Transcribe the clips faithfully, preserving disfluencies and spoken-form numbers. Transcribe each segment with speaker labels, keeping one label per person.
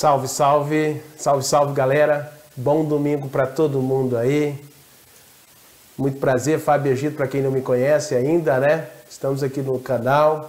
Speaker 1: Salve, salve, salve, salve, galera. Bom domingo para todo mundo aí. Muito prazer, Fábio Egito, para quem não me conhece ainda, né? Estamos aqui no canal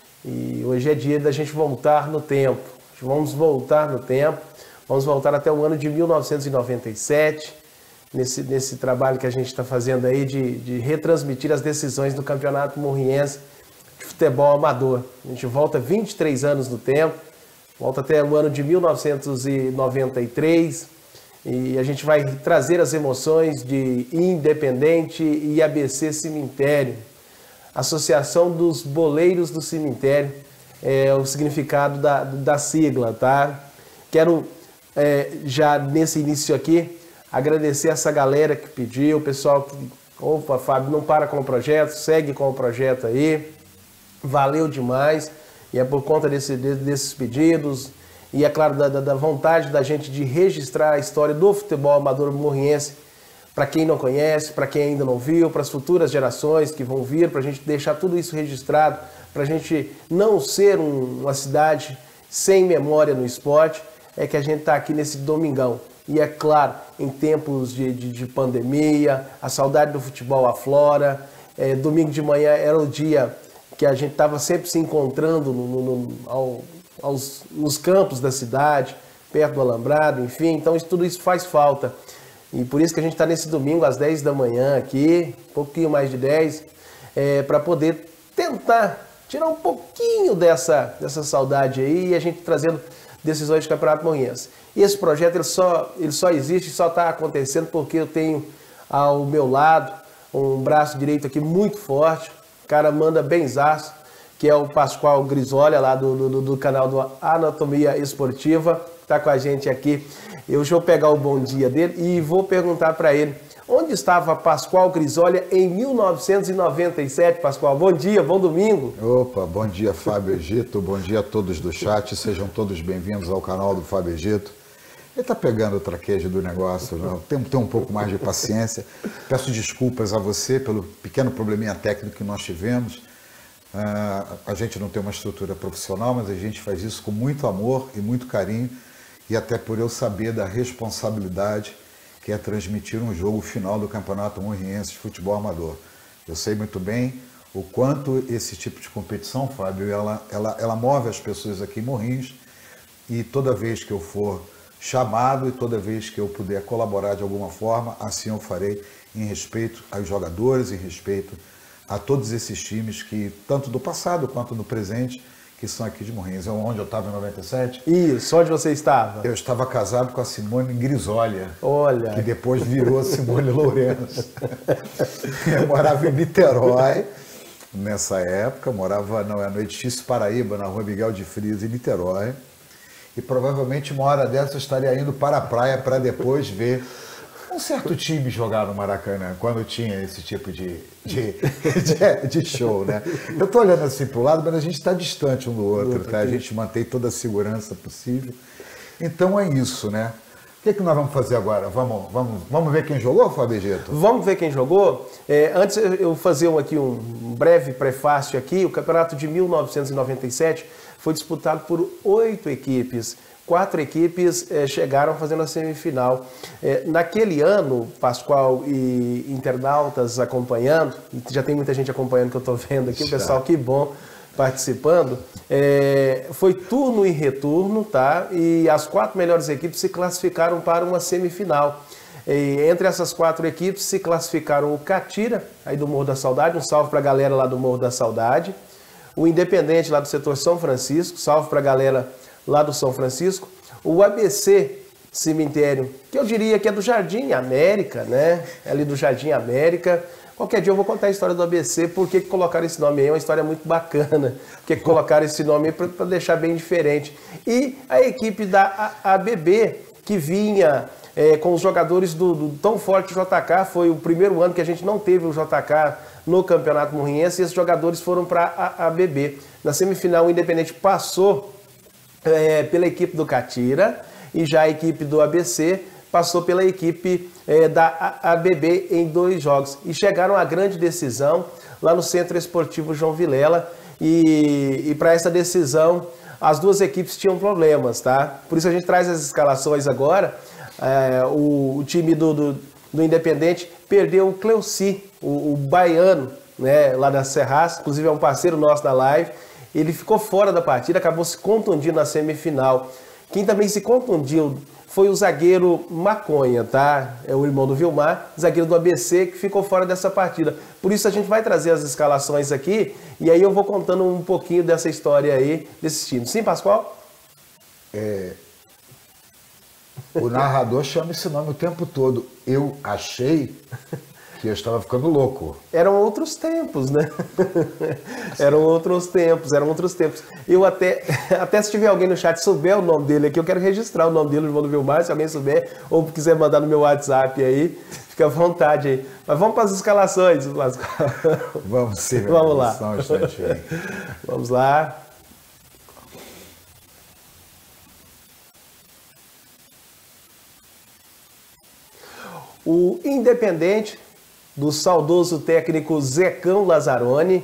Speaker 1: e hoje é dia da gente voltar no tempo. Vamos voltar no tempo, vamos voltar até o ano de mil novecentos e noventa e sete, nesse, nesse trabalho que a gente está fazendo aí de, de retransmitir as decisões do Campeonato Morriense de Futebol Amador. A gente volta vinte e três anos no tempo, volta até o ano de mil novecentos e noventa e três e a gente vai trazer as emoções de Independente e A B C Cemitério, Associação dos Boleiros do Cemitério, é o significado da, da sigla, tá? Quero é, já nesse início aqui agradecer essa galera que pediu, o pessoal que, opa, Fábio, não para com o projeto, segue com o projeto aí, valeu demais. E é por conta desse, desses pedidos e, é claro, da, da vontade da gente de registrar a história do futebol amador morriense para quem não conhece, para quem ainda não viu, para as futuras gerações que vão vir, para a gente deixar tudo isso registrado, para a gente não ser um, uma cidade sem memória no esporte, é que a gente está aqui nesse domingão. E é claro, em tempos de, de, de pandemia, a saudade do futebol aflora, é, domingo de manhã era o dia que a gente estava sempre se encontrando no, no, no, ao, aos, nos campos da cidade, perto do Alambrado, enfim, então isso, tudo isso faz falta. E por isso que a gente está nesse domingo às dez da manhã aqui, um pouquinho mais de dez, é, para poder tentar tirar um pouquinho dessa, dessa saudade aí e a gente trazendo decisões de Campeonato Morriense. E esse projeto ele só, ele só existe, só está acontecendo porque eu tenho ao meu lado um braço direito aqui muito forte, o cara manda benzaço, que é o Pascoal Grisolha, lá do, do, do canal do Anatomia Esportiva, está com a gente aqui. Eu vou pegar o bom dia dele e vou perguntar para ele, onde estava Pascoal Grisolha em mil novecentos e noventa e sete, Pascoal? Bom dia, bom domingo.
Speaker 2: Opa, bom dia, Fábio Egito, bom dia a todos do chat, sejam todos bem-vindos ao canal do Fábio Egito. Ele está pegando o traquejo do negócio, não? Tem que ter um pouco mais de paciência. Peço desculpas a você pelo pequeno probleminha técnico que nós tivemos. Uh, a gente não tem uma estrutura profissional, mas a gente faz isso com muito amor e muito carinho, e até por eu saber da responsabilidade que é transmitir um jogo final do Campeonato Morriense de Futebol Amador. Eu sei muito bem o quanto esse tipo de competição, Fábio, ela, ela, ela move as pessoas aqui em Morrinhos, e toda vez que eu for chamado e toda vez que eu puder colaborar de alguma forma, assim eu farei, em respeito aos jogadores, em respeito a todos esses times que, tanto do passado quanto do presente, que são aqui de Morrinhos. Onde eu estava em noventa e sete?
Speaker 1: Isso, onde você estava?
Speaker 2: Eu estava casado com a Simone Grisolha,
Speaker 1: olha,
Speaker 2: que depois virou Simone Lourenço. Eu morava em Niterói nessa época, morava no Edifício Paraíba, na rua Miguel de Frias, em Niterói. E provavelmente uma hora dessa eu estaria indo para a praia para depois ver um certo time jogar no Maracanã, quando tinha esse tipo de, de, de, de show, né? Eu estou olhando assim para o lado, mas a gente está distante um do outro, tá? A gente mantém toda a segurança possível. Então é isso, né? O que, é que nós vamos fazer agora? Vamos, vamos, vamos ver quem jogou, Fábio Egito?
Speaker 1: Vamos ver quem jogou? É, antes eu fazer um, aqui um breve prefácio aqui, o campeonato de mil novecentos e noventa e sete foi disputado por oito equipes. Quatro equipes eh, chegaram fazendo a semifinal. Eh, naquele ano, Pascoal e internautas acompanhando, e já tem muita gente acompanhando que eu estou vendo aqui, o pessoal, que bom, participando, eh, foi turno e retorno, tá? E as quatro melhores equipes se classificaram para uma semifinal. E entre essas quatro equipes se classificaram o Catira, aí do Morro da Saudade, um salve para a galera lá do Morro da Saudade, o Independente lá do setor São Francisco, salve para a galera lá do São Francisco, o A B C Cemitério, que eu diria que é do Jardim América, né? É ali do Jardim América. Qualquer dia eu vou contar a história do A B C, por que colocaram esse nome aí, é uma história muito bacana, por que colocaram esse nome aí para deixar bem diferente. E a equipe da A B B, que vinha é, com os jogadores do, do tão forte J K, foi o primeiro ano que a gente não teve o J K no Campeonato Morriense, e esses jogadores foram para a A B B. Na semifinal, o Independente passou É, pela equipe do Catira, e já a equipe do A B C passou pela equipe é, da A B B em dois jogos. E chegaram à grande decisão lá no Centro Esportivo João Vilela. E, e para essa decisão, as duas equipes tinham problemas, tá? Por isso a gente traz as escalações agora. É, o, o time do, do, do Independente perdeu o Cleuci, o, o baiano, né, lá da Serras, inclusive é um parceiro nosso da live. Ele ficou fora da partida, acabou se contundindo na semifinal. Quem também se contundiu foi o zagueiro Maconha, tá? É o irmão do Vilmar, zagueiro do A B C, que ficou fora dessa partida. Por isso a gente vai trazer as escalações aqui, e aí eu vou contando um pouquinho dessa história aí, desses times. Sim, Pascoal?
Speaker 2: É... O narrador chama esse nome o tempo todo. Eu achei que eu estava ficando louco.
Speaker 1: Eram outros tempos, né? Eram outros tempos, eram outros tempos. Eu até, até se tiver alguém no chat souber o nome dele aqui, eu quero registrar o nome dele, o irmão do Vilmar, se alguém souber, ou quiser mandar no meu WhatsApp aí, fica à vontade aí. Mas vamos para as escalações, Pascoal.
Speaker 2: Vamos sim.
Speaker 1: Vamos lá.
Speaker 2: Um instante aí.
Speaker 1: Vamos lá. O Independente, do saudoso técnico Zecão Lazzaroni,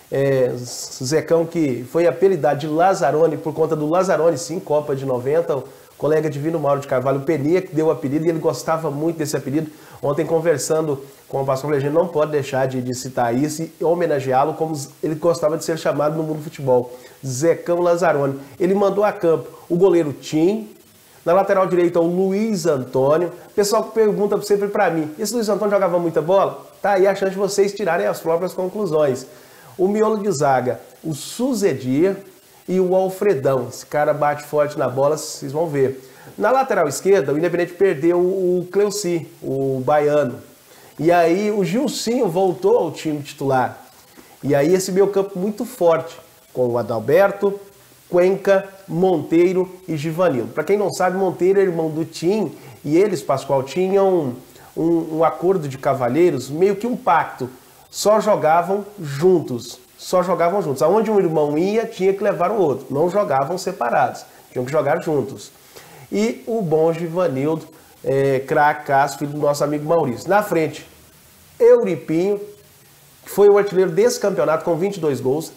Speaker 1: é, Zecão que foi apelidado de Lazzaroni por conta do Lazzaroni, sim, Copa de noventa, o colega Divino Mauro de Carvalho Penia, que deu o apelido, e ele gostava muito desse apelido. Ontem, conversando com o Pascoal, a gente não pode deixar de, de citar isso e homenageá-lo como ele gostava de ser chamado no mundo do futebol, Zecão Lazzaroni. Ele mandou a campo o goleiro Tim, na lateral direita, o Luiz Antônio. O pessoal pergunta sempre para mim, esse Luiz Antônio jogava muita bola? Tá aí a chance de vocês tirarem as próprias conclusões. O miolo de zaga, o Suzedir e o Alfredão. Esse cara bate forte na bola, vocês vão ver. Na lateral esquerda, o Independente perdeu o Cleuci, o baiano. E aí o Gilcinho voltou ao time titular. E aí esse meio campo muito forte, com o Adalberto, Cuenca, Monteiro e Givanildo. Para quem não sabe, Monteiro é irmão do Tim, e eles, Pascoal, tinham um, um acordo de cavalheiros, meio que um pacto. Só jogavam juntos, só jogavam juntos. Aonde um irmão ia, tinha que levar o outro. Não jogavam separados, tinham que jogar juntos. E o bom Givanildo, é, cracaço, filho do nosso amigo Maurício. Na frente, Euripinho, que foi o artilheiro desse campeonato com vinte e dois gols.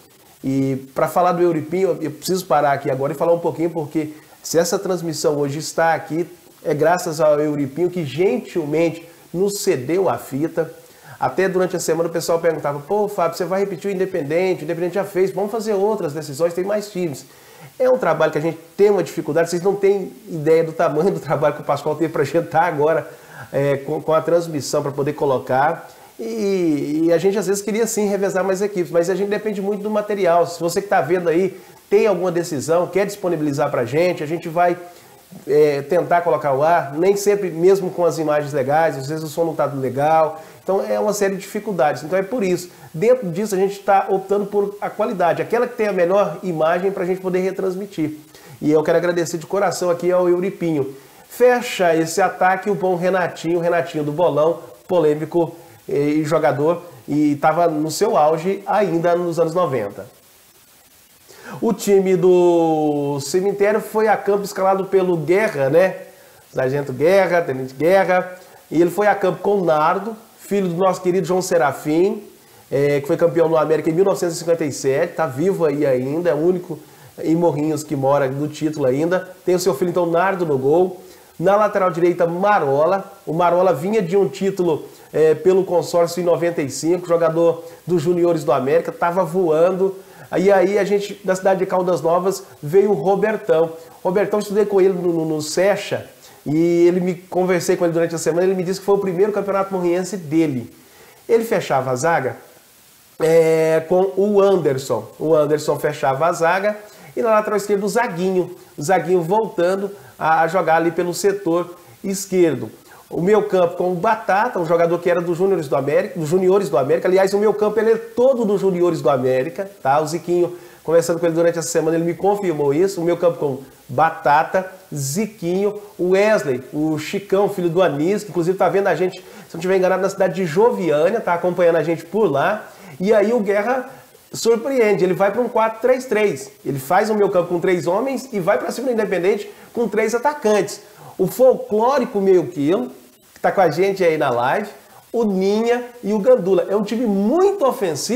Speaker 1: E para falar do Euripinho, eu preciso parar aqui agora e falar um pouquinho, porque se essa transmissão hoje está aqui, é graças ao Euripinho, que gentilmente nos cedeu a fita. Até durante a semana o pessoal perguntava, pô, Fábio, você vai repetir o Independente, o Independente já fez, vamos fazer outras decisões, tem mais times. É um trabalho que a gente tem uma dificuldade, vocês não têm ideia do tamanho do trabalho que o Pascoal teve para a gente estar agora é, com, com a transmissão para poder colocar. E, e a gente às vezes queria sim revezar mais equipes, mas a gente depende muito do material. Se você que está vendo aí tem alguma decisão, quer disponibilizar para a gente, a gente vai é, tentar colocar o ar, nem sempre mesmo com as imagens legais, às vezes o som não está legal, então é uma série de dificuldades. Então é por isso, dentro disso a gente está optando por a qualidade, aquela que tem a melhor imagem para a gente poder retransmitir. E eu quero agradecer de coração aqui ao Euripinho. Fecha esse ataque o bom Renatinho, Renatinho do Bolão, polêmico e jogador, e estava no seu auge ainda nos anos noventa. O time do Cemitério foi a campo escalado pelo Guerra, né? Sargento Guerra, Tenente Guerra, e ele foi a campo com o Nardo, filho do nosso querido João Serafim, é, que foi campeão no América em mil novecentos e cinquenta e sete, tá vivo aí ainda, é o único em Morrinhos que mora no título ainda. Tem o seu filho, então, Nardo no gol. Na lateral direita, Marola. O Marola vinha de um título é, pelo consórcio em noventa e cinco, jogador dos Juniores do América, estava voando. E aí a gente, da cidade de Caldas Novas, veio o Robertão. Robertão, estudei com ele no, no, no Secha, e ele me conversei com ele durante a semana, ele me disse que foi o primeiro campeonato morriense dele. Ele fechava a zaga é, com o Anderson. O Anderson fechava a zaga, e na lateral esquerda o Zaguinho. O Zaguinho voltando a jogar ali pelo setor esquerdo. O meio campo com o Batata, um jogador que era do Juniores do América, dos Juniores do América. Aliás, o meio campo ele é todo dos Juniores do América, tá? O Ziquinho, conversando com ele durante essa semana, ele me confirmou isso. O meio campo com Batata, Ziquinho, o Wesley, o Chicão, filho do Anis, que inclusive tá vendo a gente, se não estiver enganado, na cidade de Joviânia, tá acompanhando a gente por lá. E aí o Guerra surpreende, ele vai para um quatro três três. Ele faz o meio campo com três homens e vai para cima do Independente com três atacantes. O folclórico meio quilo, que está com a gente aí na live, o Ninha e o Gandula. É um time muito ofensivo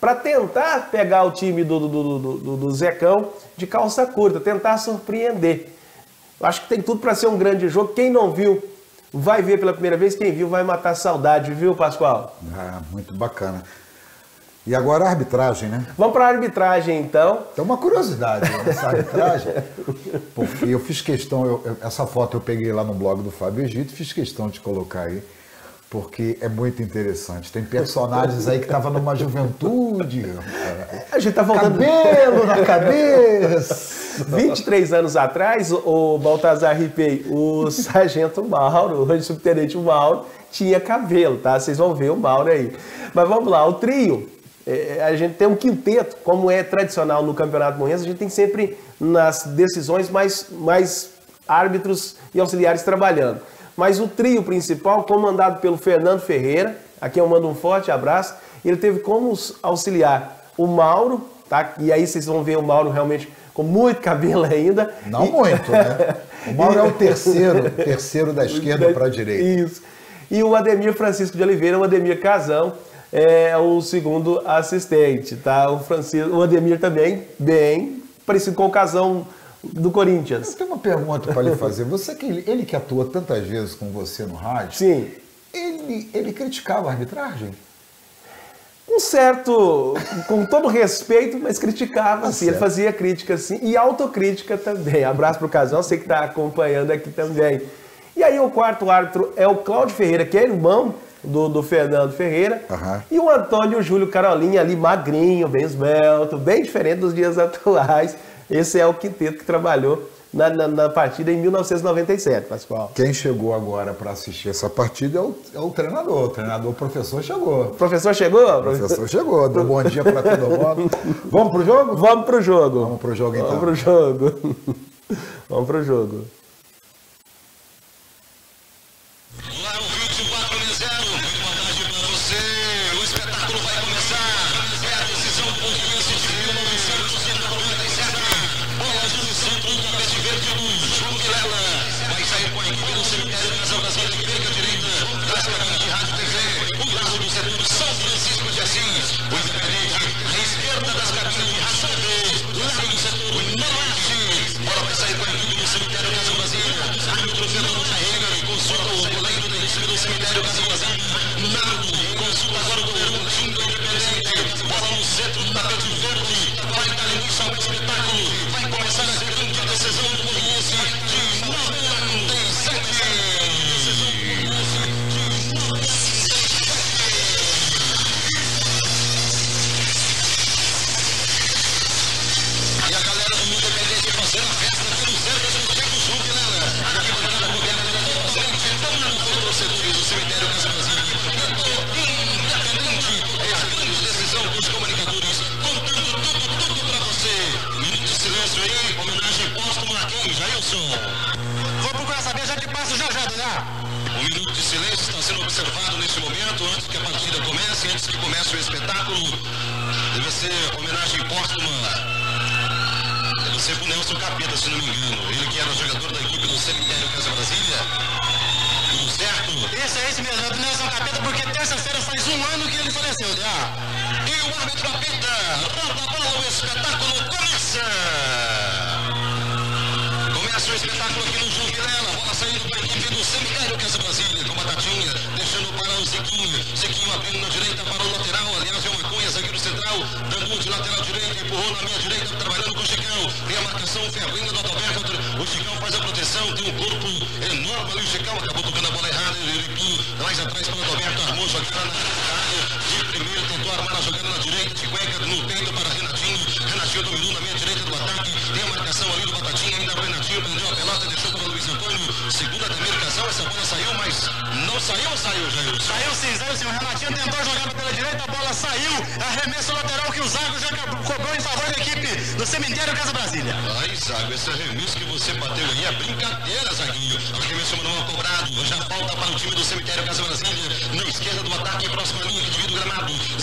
Speaker 1: para tentar pegar o time do, do, do, do, do Zecão de calça curta, tentar surpreender. Eu acho que tem tudo para ser um grande jogo. Quem não viu, vai ver pela primeira vez. Quem viu, vai matar a saudade, viu, Pascoal?
Speaker 2: Ah, muito bacana. E agora a arbitragem, né?
Speaker 1: Vamos para a arbitragem, então.
Speaker 2: Tem uma curiosidade nessa arbitragem, porque eu fiz questão, eu, eu, essa foto eu peguei lá no blog do Fábio Egito, fiz questão de colocar aí, porque é muito interessante. Tem personagens aí que estavam numa juventude.
Speaker 1: A gente tá voltando...
Speaker 2: Cabelo na cabeça!
Speaker 1: vinte e três anos atrás, o Baltazar Ripei, o Sargento Mauro, hoje subtenente Mauro, tinha cabelo, tá? Vocês vão ver o Mauro aí. Mas vamos lá, o trio... É, a gente tem um quinteto, como é tradicional no Campeonato Moense, a gente tem sempre nas decisões mais, mais árbitros e auxiliares trabalhando. Mas o trio principal, comandado pelo Fernando Ferreira, aqui eu mando um forte abraço, ele teve como auxiliar o Mauro, tá? E aí vocês vão ver o Mauro realmente com muito cabelo ainda.
Speaker 2: Não
Speaker 1: e...
Speaker 2: muito, né? O Mauro é o terceiro, terceiro da esquerda para a direita.
Speaker 1: Isso. E o Ademir Francisco de Oliveira, o Ademir Casão, é o segundo assistente, tá? O, Francisco, o Ademir também, bem parecido com o Casão do Corinthians.
Speaker 2: Eu tenho uma pergunta para lhe fazer. Você que ele, ele que atua tantas vezes com você no rádio,
Speaker 1: sim,
Speaker 2: ele, ele criticava a arbitragem?
Speaker 1: Um certo, com todo respeito, mas criticava,
Speaker 2: ah,
Speaker 1: sim. Ele fazia crítica, sim, e autocrítica também. Abraço pro Casão, sei que está acompanhando aqui também. E aí o quarto árbitro é o Cláudio Ferreira, que é irmão Do, do Fernando Ferreira, uhum. E o Antônio Júlio Carolinha ali magrinho, bem esbelto, bem diferente dos dias atuais. Esse é o quinteto que trabalhou na, na, na partida em mil novecentos e noventa e sete, Pascoal.
Speaker 2: Quem chegou agora para assistir essa partida é o, é o treinador. O treinador, o professor chegou.
Speaker 1: O professor chegou?
Speaker 2: O professor chegou. Deu bom dia para todo mundo. Vamos pro jogo?
Speaker 1: Vamos pro jogo.
Speaker 2: Vamos pro jogo então.
Speaker 1: Vamos pro jogo. Vamos pro jogo.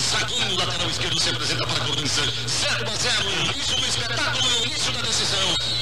Speaker 3: zero a zero, início do espetáculo, início da decisão do campeonato.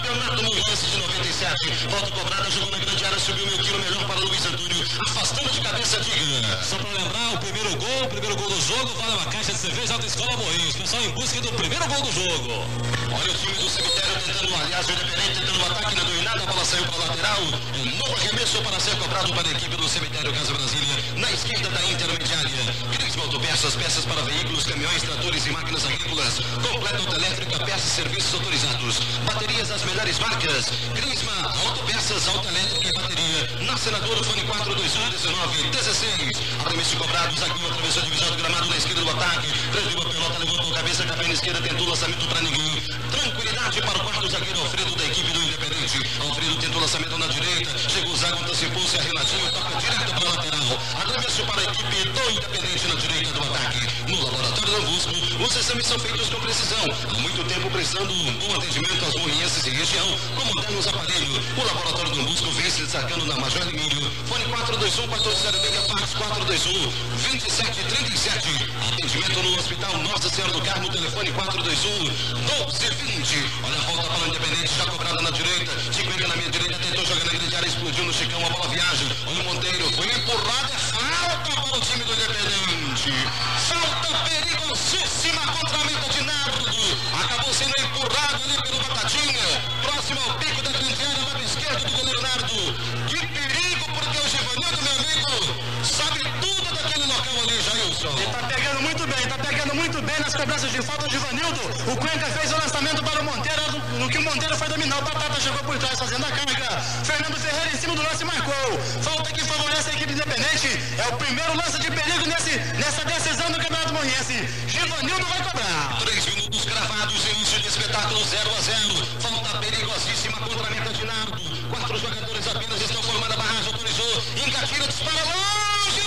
Speaker 3: Campeonato Morense de noventa e sete. Volta cobrada, jogou na grande área, subiu meio quilo melhor para Luiz Antônio, afastando de cabeça Diga.
Speaker 4: Só para lembrar, o primeiro gol, o primeiro gol do jogo, vale uma caixa de cerveja Alta Escola Morrinhos. Pessoal em busca do primeiro gol do jogo.
Speaker 3: Olha o time do Cemitério tentando, aliás, o Independente tentando o ataque, não deu em nada, a bola saiu para a lateral. Novo arremesso para ser cobrado para a equipe do Cemitério Casa Brasília, na esquerda da intermediária. Crisma Autopeças, peças para veículos, caminhões, tratores e máquinas agrícolas. Completa autoelétrica, peças e serviços autorizados. Baterias das melhores marcas. Crisma Autopeças, autoelétrica e bateria. Na Senador, fone quatro dois um, dezenove, dezesseis. Arremesso cobrado, Zaguinho atravessou a divisão do gramado na esquerda do ataque. Transviu a pelota, levantou a cabeça, com a perna esquerda, tentou o lançamento para ninguém. Tranquilidade para o quarto zagueiro Alfredo da equipe do Independente. Alfredo tentou o lançamento na direita. Chegou o Zago, antecipou-se a Renatinho, toca direto para a lateral. Arremesso para a equipe do Independente na direita do ataque. No laboratório do Busco, os exames são feitos com precisão. Há muito tempo prestando um bom atendimento aos morrienses e região com modernos aparelhos. O laboratório do Busco vem se destacando na Major Emílio. Fone quatro dois um, quatro zero seis, fax quatro dois um, dois sete três sete. Atendimento no Hospital Nossa Senhora do Carmo, telefone quatro dois um, doze vinte. Olha a volta para o Independente, já cobrada na direita. Chico na minha direita, tentou jogar na grande área, explodiu no Chicão, a bola viaja. Olha o Monteiro, foi empurrado, é falta para o time do Independente. Falta perigosíssima contra a meta de Nardo. Acabou sendo empurrado ali pelo Batatinha. Próximo ao pico da grande área, lado esquerdo do goleiro Nardo. Que perigo, porque o Givanildo, meu amigo, sabe tudo daquele local ali, Jailson.
Speaker 5: Ele tá pegando muito bem, tá pegando muito bem nas cobranças de falta do Givanildo. O Cuenca fez o lançamento para o Monteiro, no que o Monteiro foi dominar. O Batata chegou por trás fazendo a carga. Fernando Ferreira em cima do lance marcou. Falta que favorece a equipe independente. É o primeiro lance de perigo nesse, nessa decisão do Campeonato Morense. Givanildo vai cobrar.
Speaker 3: Três minutos gravados, início de espetáculo zero a zero. Falta perigosíssima contra a meta de Nardo. Quatro jogadores apenas estão formando a barragem, autorizou. Engatilha, dispara longe.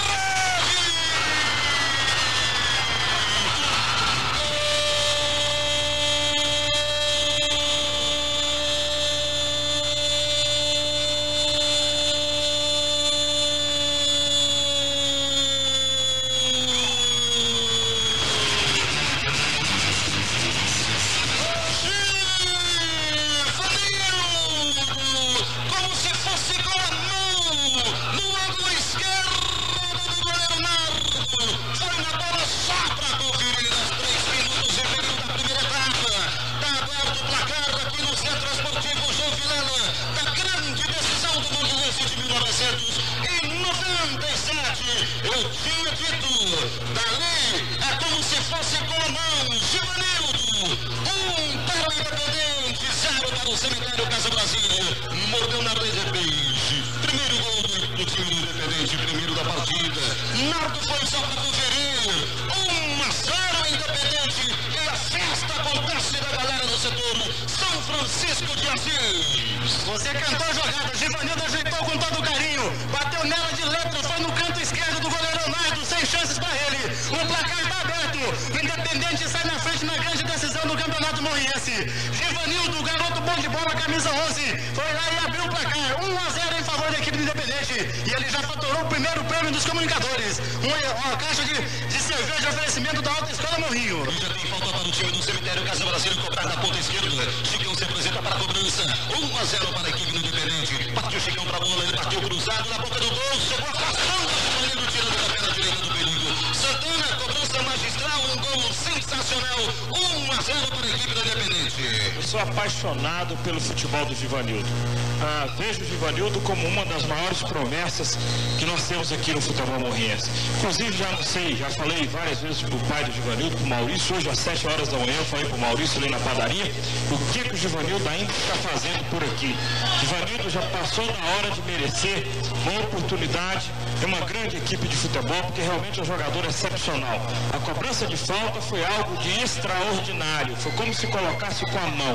Speaker 3: Eu tinha dito, dali é como se fosse com a mão, Givanildo, um para o Independente, zero para o Cemitério Casa Brasília, mordeu na rede de peixe, primeiro gol do, do time do Independente, primeiro da partida, Nardo foi só para conferir, um a zero Independente, e a festa acontece da galera do setor São Francisco de Assis.
Speaker 5: Você cantou a jogada, Givanildo ajeitou com todo carinho, bateu nela de letra, foi no canto esquerdo do goleiro Nardo, sem chances para ele. O placar está aberto. O Independente sai na frente na grande decisão do Campeonato Morense. Givanildo, garoto bom de bola, camisa onze, foi lá e abriu o placar. um a zero em favor da equipe do Independente. E ele já faturou o primeiro prêmio dos comunicadores. Uma, uma caixa de, de cerveja de oferecimento da Alta Escola Morrinho.
Speaker 3: E já tem falta para o time do Cemitério Casa Brasília, cobrar na ponta esquerda. Chicão se apresenta para a cobrança. um a zero para a equipe do Independente. Partiu o Chicão para a bola, ele partiu cruzado na boca do gol. Chegou afastando o goleiro, tirando da perna direita do perigo. Santana, cobrança magistral, um gol sensacional. um a zero para a equipe do Independente.
Speaker 6: Eu sou apaixonado pelo futebol do Givanildo. Ah, vejo o Givanildo como uma das maiores promessas que nós temos aqui no futebol morrense. Inclusive, já não sei, já falei várias vezes pro pai do Givanildo, pro Maurício, hoje às sete horas da manhã eu falei pro Maurício ali na padaria, o que, que o Givanildo ainda está fazendo por aqui. O Givanildo já passou da hora de merecer uma oportunidade em uma grande equipe de futebol, porque realmente é um jogador excepcional. A cobrança de falta foi algo de extraordinário, foi como se colocasse com a mão.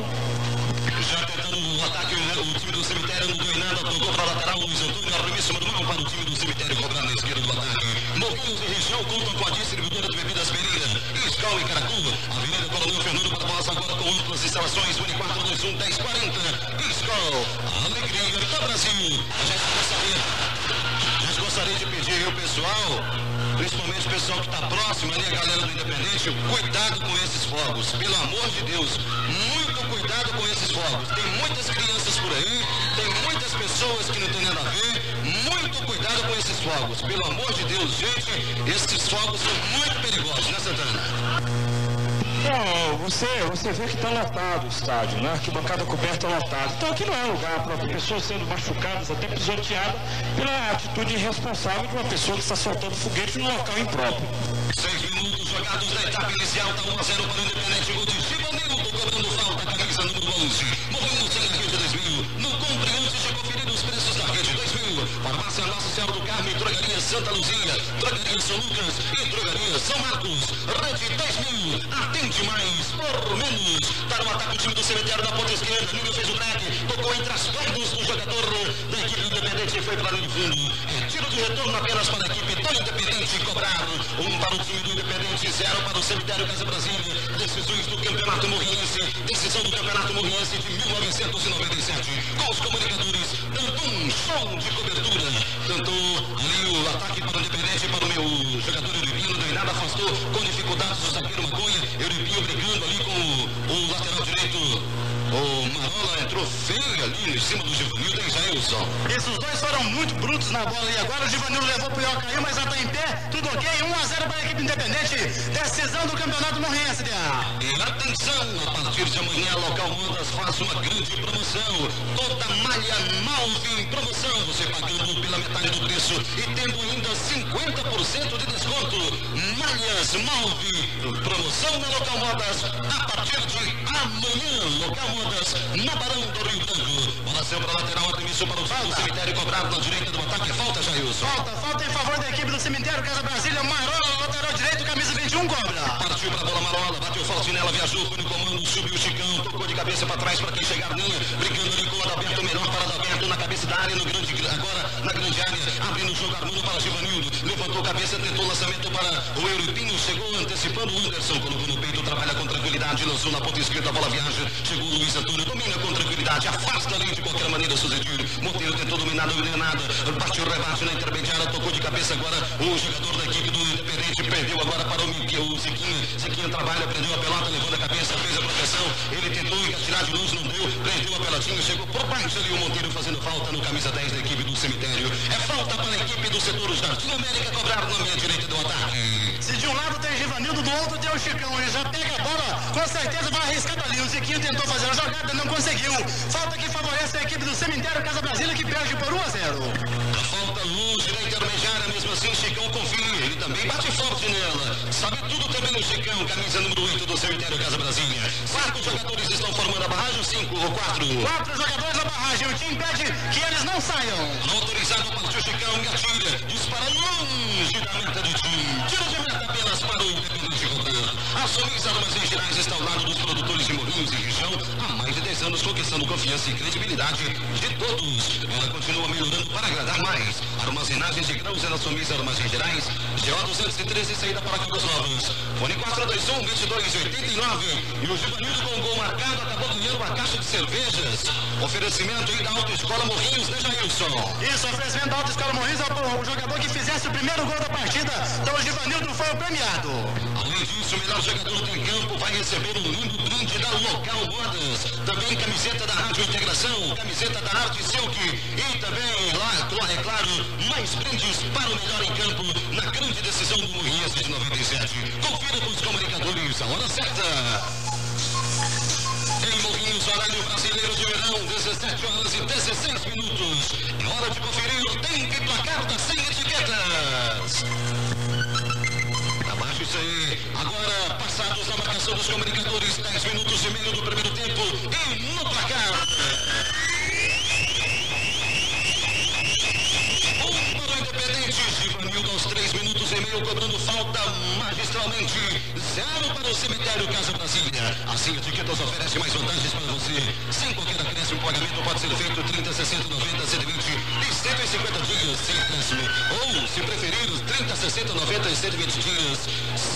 Speaker 3: Já tentando o ataque, o time do Cemitério não deu em nada, tocou para a lateral, Luiz Antônio, arremesso normal para o time do Cemitério, cobrar na esquerda do ataque. Morrinhos e região contam com a distribuidora de bebidas Pereira, Escola em Caracu, Avenida Coronel Fernando para Bolas agora com amplas instalações, Uni quatro dois um, dez quarenta, Escola, alegria do Brasil. A gente gostaria, a gente gostaria de pedir ao pessoal, principalmente o pessoal que está próximo ali, a galera do Independente, cuidado com esses fogos, pelo amor de Deus, muito cuidado cuidado com esses fogos. Tem muitas crianças por aí, tem muitas pessoas que não tem nada a ver. Muito cuidado com esses fogos. Pelo amor de Deus, gente, esses fogos são muito perigosos, né, Santana?
Speaker 6: Não, você, você vê que está lotado o estádio, né? Que bancada coberta lotada. Então aqui não é lugar para pessoas sendo machucadas, até pisoteadas, pela atitude irresponsável de uma pessoa que está soltando foguete no local impróprio.
Speaker 3: Seis minutos jogados na etapa inicial, tá um a zero para o Independente. Gol de Givanildo, cobrando falta, camisa número onze. Morrendo sem a rede dois mil. No compre antes de conferir os preços da rede dois mil. Farmácia Nossa Senhora do Carmo, Drogaria Santa Luzia, Drogaria São Lucas e Drogaria São Marcos. Rede dois mil, atende mais por menos. Tá no ataque o time do Cemitério da ponta esquerda. Nilo fez o break, tocou entre as pernas do jogador da equipe Independente e foi para o linha de fundo. É tiro de retorno apenas para a equipe do Independente cobrar. Um para o time do Independente, zero para o Cemitério Casa Brasília. Decisões do Campeonato Morriense, decisão do Campeonato Morriense de mil novecentos e noventa e sete. Com os comunicadores dando um show de cobertura. Tentou ali o ataque para o Independente, para o meu jogador Euripinho, não deu nada, afastou com dificuldades o zagueiro Maconha. Euripinho brigando ali com o, o lateral direito. O Marola entrou feio ali em cima do Givanildo e Jailson.
Speaker 5: Esses dois foram muito brutos na bola e agora o Givanildo levou pro Ioca, caiu, mas já tá em pé, tudo ok, um a zero para a equipe Independente, decisão do Campeonato Morriense, D A.
Speaker 3: E atenção, a partir de amanhã, Local Modas faz uma grande promoção. Toda malha Malve em promoção, você pagando pela metade do preço e tendo ainda cinquenta por cento de desconto. Malhas Malve, promoção na Local Modas, a partir de amanhã, Local Modas, na Barão do Rio Branco. Bola saiu para a lateral, arremesso para o fundo do Cemitério, cobrado na direita do ataque. Falta, Jailson.
Speaker 5: Falta, falta em favor da equipe do Cemitério Casa Brasília. Marola, lateral direito, camisa vinte e um, cobra.
Speaker 3: Partiu para a bola Marola, bateu forte nela, viajou, foi no comando, subiu o Chicão, tocou de cabeça para trás para quem chegar linha, brigando ali com o Adalberto, melhor para Adalberto, na cabeça da área, no grande, agora na grande área, abrindo o jogo, armando para Givanildo, levantou a cabeça, tentou o lançamento para o Euripinho, chegou antecipando o Anderson, colocou no peito, trabalha com tranquilidade, lançou na ponta esquerda, a bola viaja, chegou o Luiz Antônio, domina com tranquilidade, afasta ali de qualquer maneira, Suzedir, Monteiro tentou dominar, não deu nada, bateu o rebate na intermediária, tocou de cabeça agora, o jogador da equipe do Independente, perdeu agora para o Miguel, o Ziquinha, Ziquinha trabalha, prendeu a pelota, levou a cabeça, fez a proteção, ele tentou engatilhar de luz, não deu, prendeu a pelotinha, chegou por baixo ali o Monteiro fazendo falta no camisa dez da equipe do Cemitério, é falta para a equipe do setor Jardim América, cobrar na meia direita do ataque.
Speaker 5: Se de um lado tem Givanildo, do outro tem o Chicão, ele já pega a bola, com certeza vai arriscar ali, o Ziquinho tentou fazer a jogada, não conseguiu, falta que favorece a equipe do Cemitério Casa Brasília, que perde por um a zero.
Speaker 3: A falta longe da intermediária, mesmo assim o Chicão confia, ele também bate forte nela, sabe tudo também o Chicão, camisa número oito do Cemitério Casa Brasília. Quatro jogadores estão formando a barragem, cinco ou quatro?
Speaker 5: Quatro jogadores na barragem, o time impede que eles não saiam.
Speaker 3: Autorizado para o Chicão, engatilha, dispara longe da meta do time, tiro de meta apenas para o Independente Roberto. As Somis Armazéns Gerais está ao lado dos produtores de Morrinhos e região há mais de dez anos, conquistando confiança e credibilidade de todos. Ela continua melhorando para agradar mais. Armazenagens de grãos é na Somis Armazéns Gerais, G O duzentos e treze, saída para Campos Novos. Fone quatro dois um, vinte e dois, oitenta e nove. E o Givanildo com o gol marcado acabou ganhando uma caixa de cervejas. Oferecimento aí da Autoescola Morrinhos, né, Jailson?
Speaker 5: Isso, oferecimento da Autoescola Morrinhos, o jogador que fizesse o primeiro gol da partida. Então o Givanildo foi o premiado.
Speaker 3: Além disso, o melhor jogador do campo vai receber um lindo brinde da Local Modas. Também camiseta da Rádio Integração, camiseta da Arte Silk e também, lá, é claro, mais brindes para o melhor em campo na grande decisão do Morriense de noventa e sete. Confira com os comunicadores a hora certa. Em Morrinhos, horário brasileiro de verão, dezessete horas e dezesseis minutos. É hora de conferir o tempo e placar das cem etiquetas. Abaixo isso aí. Agora, passados na marcação dos comunicadores, dez minutos e meio do primeiro tempo. E no placar. Um para o Independente, Givanildo aos três minutos e meio, cobrando falta magistralmente. Zero para o Cemitério Casa Brasília. Assim, a Etiquetas oferece mais vantagens para você. Sem qualquer acréscimo, o pagamento pode ser feito trinta, sessenta, noventa, cento e vinte e cento e cinquenta dias sem acréscimo. Ou, se preferir, os trinta, sessenta, noventa e cento e vinte dias sem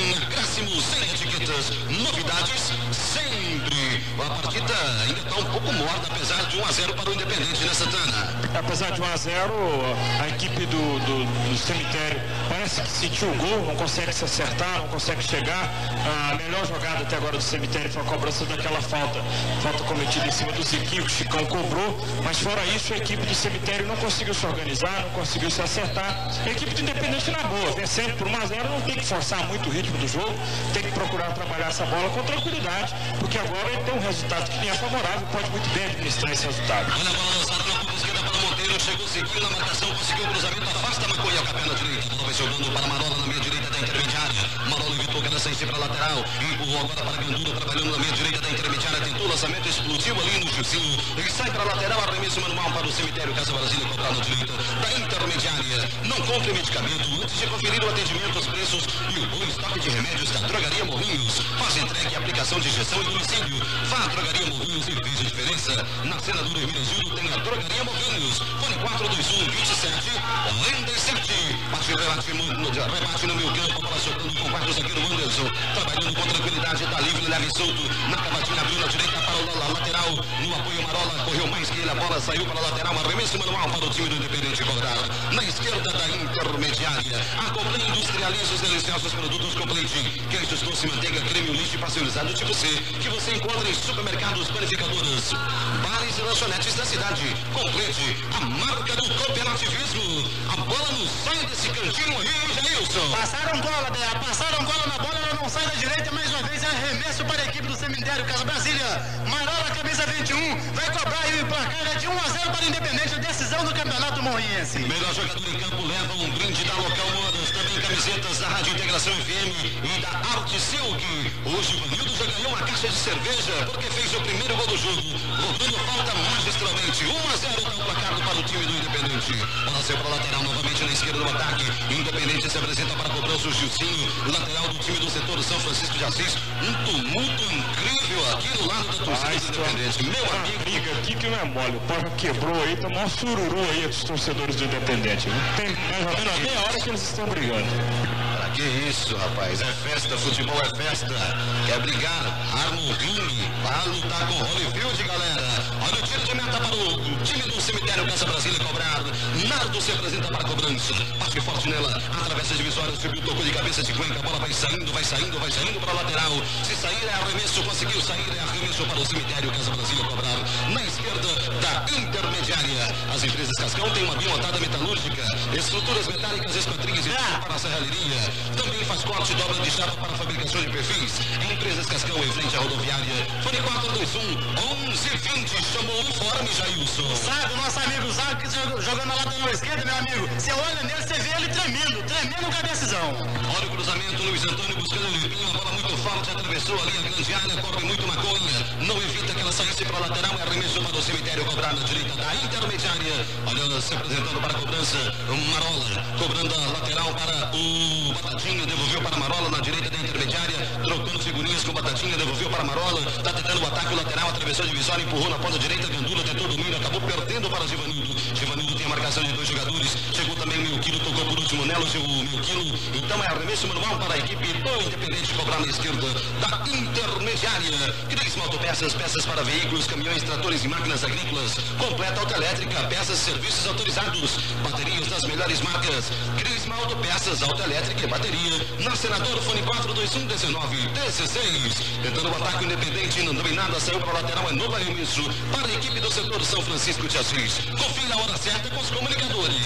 Speaker 3: Sem acréscimos, sem etiquetas, novidades sempre. A partida ainda está um pouco morna, apesar de um a zero para o Independente, né, Santana?
Speaker 6: Apesar de um a zero, a equipe do, do, do cemitério parece que sentiu o gol, não consegue se acertar, não consegue chegar. A melhor jogada até agora do cemitério foi a cobrança daquela falta, falta cometida em cima do Ziquinho, que o Chicão cobrou, mas fora isso a equipe do cemitério não conseguiu se organizar, não conseguiu se acertar. A equipe do Independente na boa, vencendo por um a zero, não tem que forçar muito o ritmo do jogo, tem que procurar trabalhar essa bola com tranquilidade, porque agora ele tem um resultado que nem é favorável, pode muito bem administrar esse resultado.
Speaker 3: Olha a bola lançada na ponta esquerda para o Monteiro, chegou Ziquinho na marcação, conseguiu o cruzamento, afasta Maconha com a perna direita, a bola vai jogando para Marola na meia direita da intermediária. Marola evitou que ela saísse para a lateral, empurrou agora para Gandula, trabalhando na meia direita da intermediária, tentou o lançamento, explodiu ali no Gilcinho, e sai para a lateral, arremesso manual para o cemitério Casa Brasília, cobrar na direita da intermediária. Não compre medicamento antes de conferir o atendimento, os preços e o bom estoque de remédios da Drogaria Morrinhos. Faz entrega e aplicação de injeção em domicílio. Vá à Drogaria Morrinhos e veja a diferença. Na Senadora Hermínia Gil tem a Drogaria Morrinhos. Fone quatro dois um, vinte e sete, quarenta e sete. Bate, rebate, no, rebate no meio campo, bola soltando com o quarto zagueiro Anderson. Trabalhando com tranquilidade, tá livre, leve solto. Na cavadinha, abriu na direita para o lateral. No apoio, Marola correu mais que ele. A bola saiu para a lateral. Arremesso manual para o time do Independente cobrar. Na esquerda da intermediária. A Complete industrializa os deliciosos produtos Complete. Queijos, doce, manteiga, creme, leite pasteurizado tipo C. Que você encontra em supermercados, panificadoras, bares e lanchonetes da cidade. Complete, a marca do cooperativismo. A bola não sai desse cantinho aí, Jailson.
Speaker 5: Passaram bola, Dea. Passaram bola na bola, ela não sai da direita. Mais uma vez é arremesso para a equipe do Cemitério Casa Brasília. Marola, camisa vinte e um, vai cobrar e o placar é de um a zero para o Independente. Decisão do Campeonato Morriense.
Speaker 3: Melhor jogador em campo leva um brinde da Local Modas, também camisetas da Rádio Integração F M e da Arte Silk. Hoje o Vanildo já ganhou uma caixa de cerveja porque fez o primeiro gol do jogo, roubando falta magistralmente. um a zero está o placar para o time do Independente. Bola saiu para a lateral novamente na esquerda do ataque. Independente se apresenta para cobrar o seu Gilcinho, lateral do time do setor São Francisco de Assis. Um tumulto incrível aqui do lado da torcida do Independente. Meu
Speaker 6: Uma
Speaker 3: amigo.
Speaker 6: briga aqui que não é mole. O pau quebrou aí, tá mó sururu aí dos torcedores do Independente. Tem mais ou menos meia hora que eles estão brigando.
Speaker 3: Pra que isso, rapaz? É festa, futebol é festa. Quer brigar? Arma o ringue. Vai lutar com o Holyfield, galera. Olha o tiro de meta para o time do Cemitério Casa Brasília cobrar. Nardo se apresenta para a cobrança. Bate forte nela. Atravessa a divisória. Subiu, tocou de cabeça de cuenca. A bola vai saindo, vai saindo, vai saindo para a lateral. Se sair é arremesso. Conseguiu sair é arremesso para o Cemitério Casa Brasília cobrar. Na esquerda da intermediária. As empresas Cascão têm uma biomontada metalúrgica. Estruturas metálicas, esquadrias e tudo para a serralheria. Também faz corte e dobra de chapa para a fabricação de perfis. Empresas Cascão em frente à rodoviária. Fone quatro dois um, onze vinte. Chamou o informe, Jailson.
Speaker 5: Sabe, nosso amigo Zago, que jogando na lateral esquerda, meu amigo. Você olha nele, você vê ele tremendo, tremendo com a decisão.
Speaker 3: Olha o cruzamento, Luiz Antônio buscando o limpinho. A bola muito forte, atravessou ali a grande área. Corre muito Maconha. Não evita que ela saísse para a lateral. É arremesso para o Cemitério cobrar na direita da intermediária. Olha, se apresentando para a cobrança. Marola cobrando a lateral para o Batatinha. Devolveu para Marola na direita da intermediária. Trocando figurinhas com o Batatinha. Devolveu para Marola. Está tentando o ataque lateral. Atravessou a divisória. Empurrou na ponta direita. Gandula tentou o domínio. Acabou perdendo para Givanildo. Givanildo tem a marcação de dois jogadores. Chegou também o Milquilo. Tocou por último nela o Milquilo. Então é arremesso manual para a equipe do Independente cobrar na esquerda da intermediária. Crisma Autopeças. Peças para veículos, caminhões, tratores e máquinas agrícolas. Completa autoelétrica. Peças e serviços autorizados. Baterias das melhores marcas. Crisma Autopeças, autoelétrica e bateria. Na Senador, fone quatro dois um, dezenove, dezesseis. Tentando o ataque Independente, não deu em nada, saiu para a lateral, é novo arremesso para a equipe do setor São Francisco de Assis. Confira a hora certa com os comunicadores.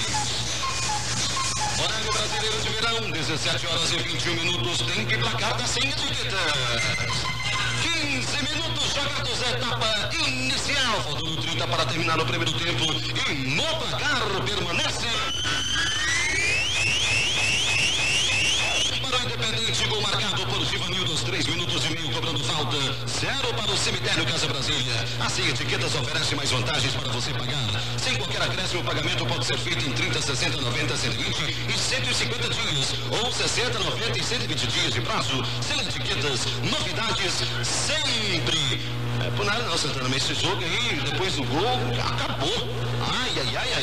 Speaker 3: Horário brasileiro de verão, dezessete horas e vinte e um minutos, tempo e placar da sem etiqueta. quinze minutos jogados, etapa inicial. Faltando trinta para terminar o primeiro tempo. E no placar permanece para o Independente, gol marcado por Givanildo aos três minutos e meio, cobrando falta. Zero para o Cemitério Casa Brasília. A Sem Etiquetas oferece mais vantagens para você pagar. Sem qualquer acréscimo, o pagamento pode ser feito em trinta, sessenta, noventa, cento e vinte e cento e cinquenta dias. Ou sessenta, noventa e cento e vinte dias de prazo. Sem Etiquetas, novidades sempre. É por nada não, Santana, mas esse jogo aí, depois do gol, acabou. Ai, ai, ai, ai,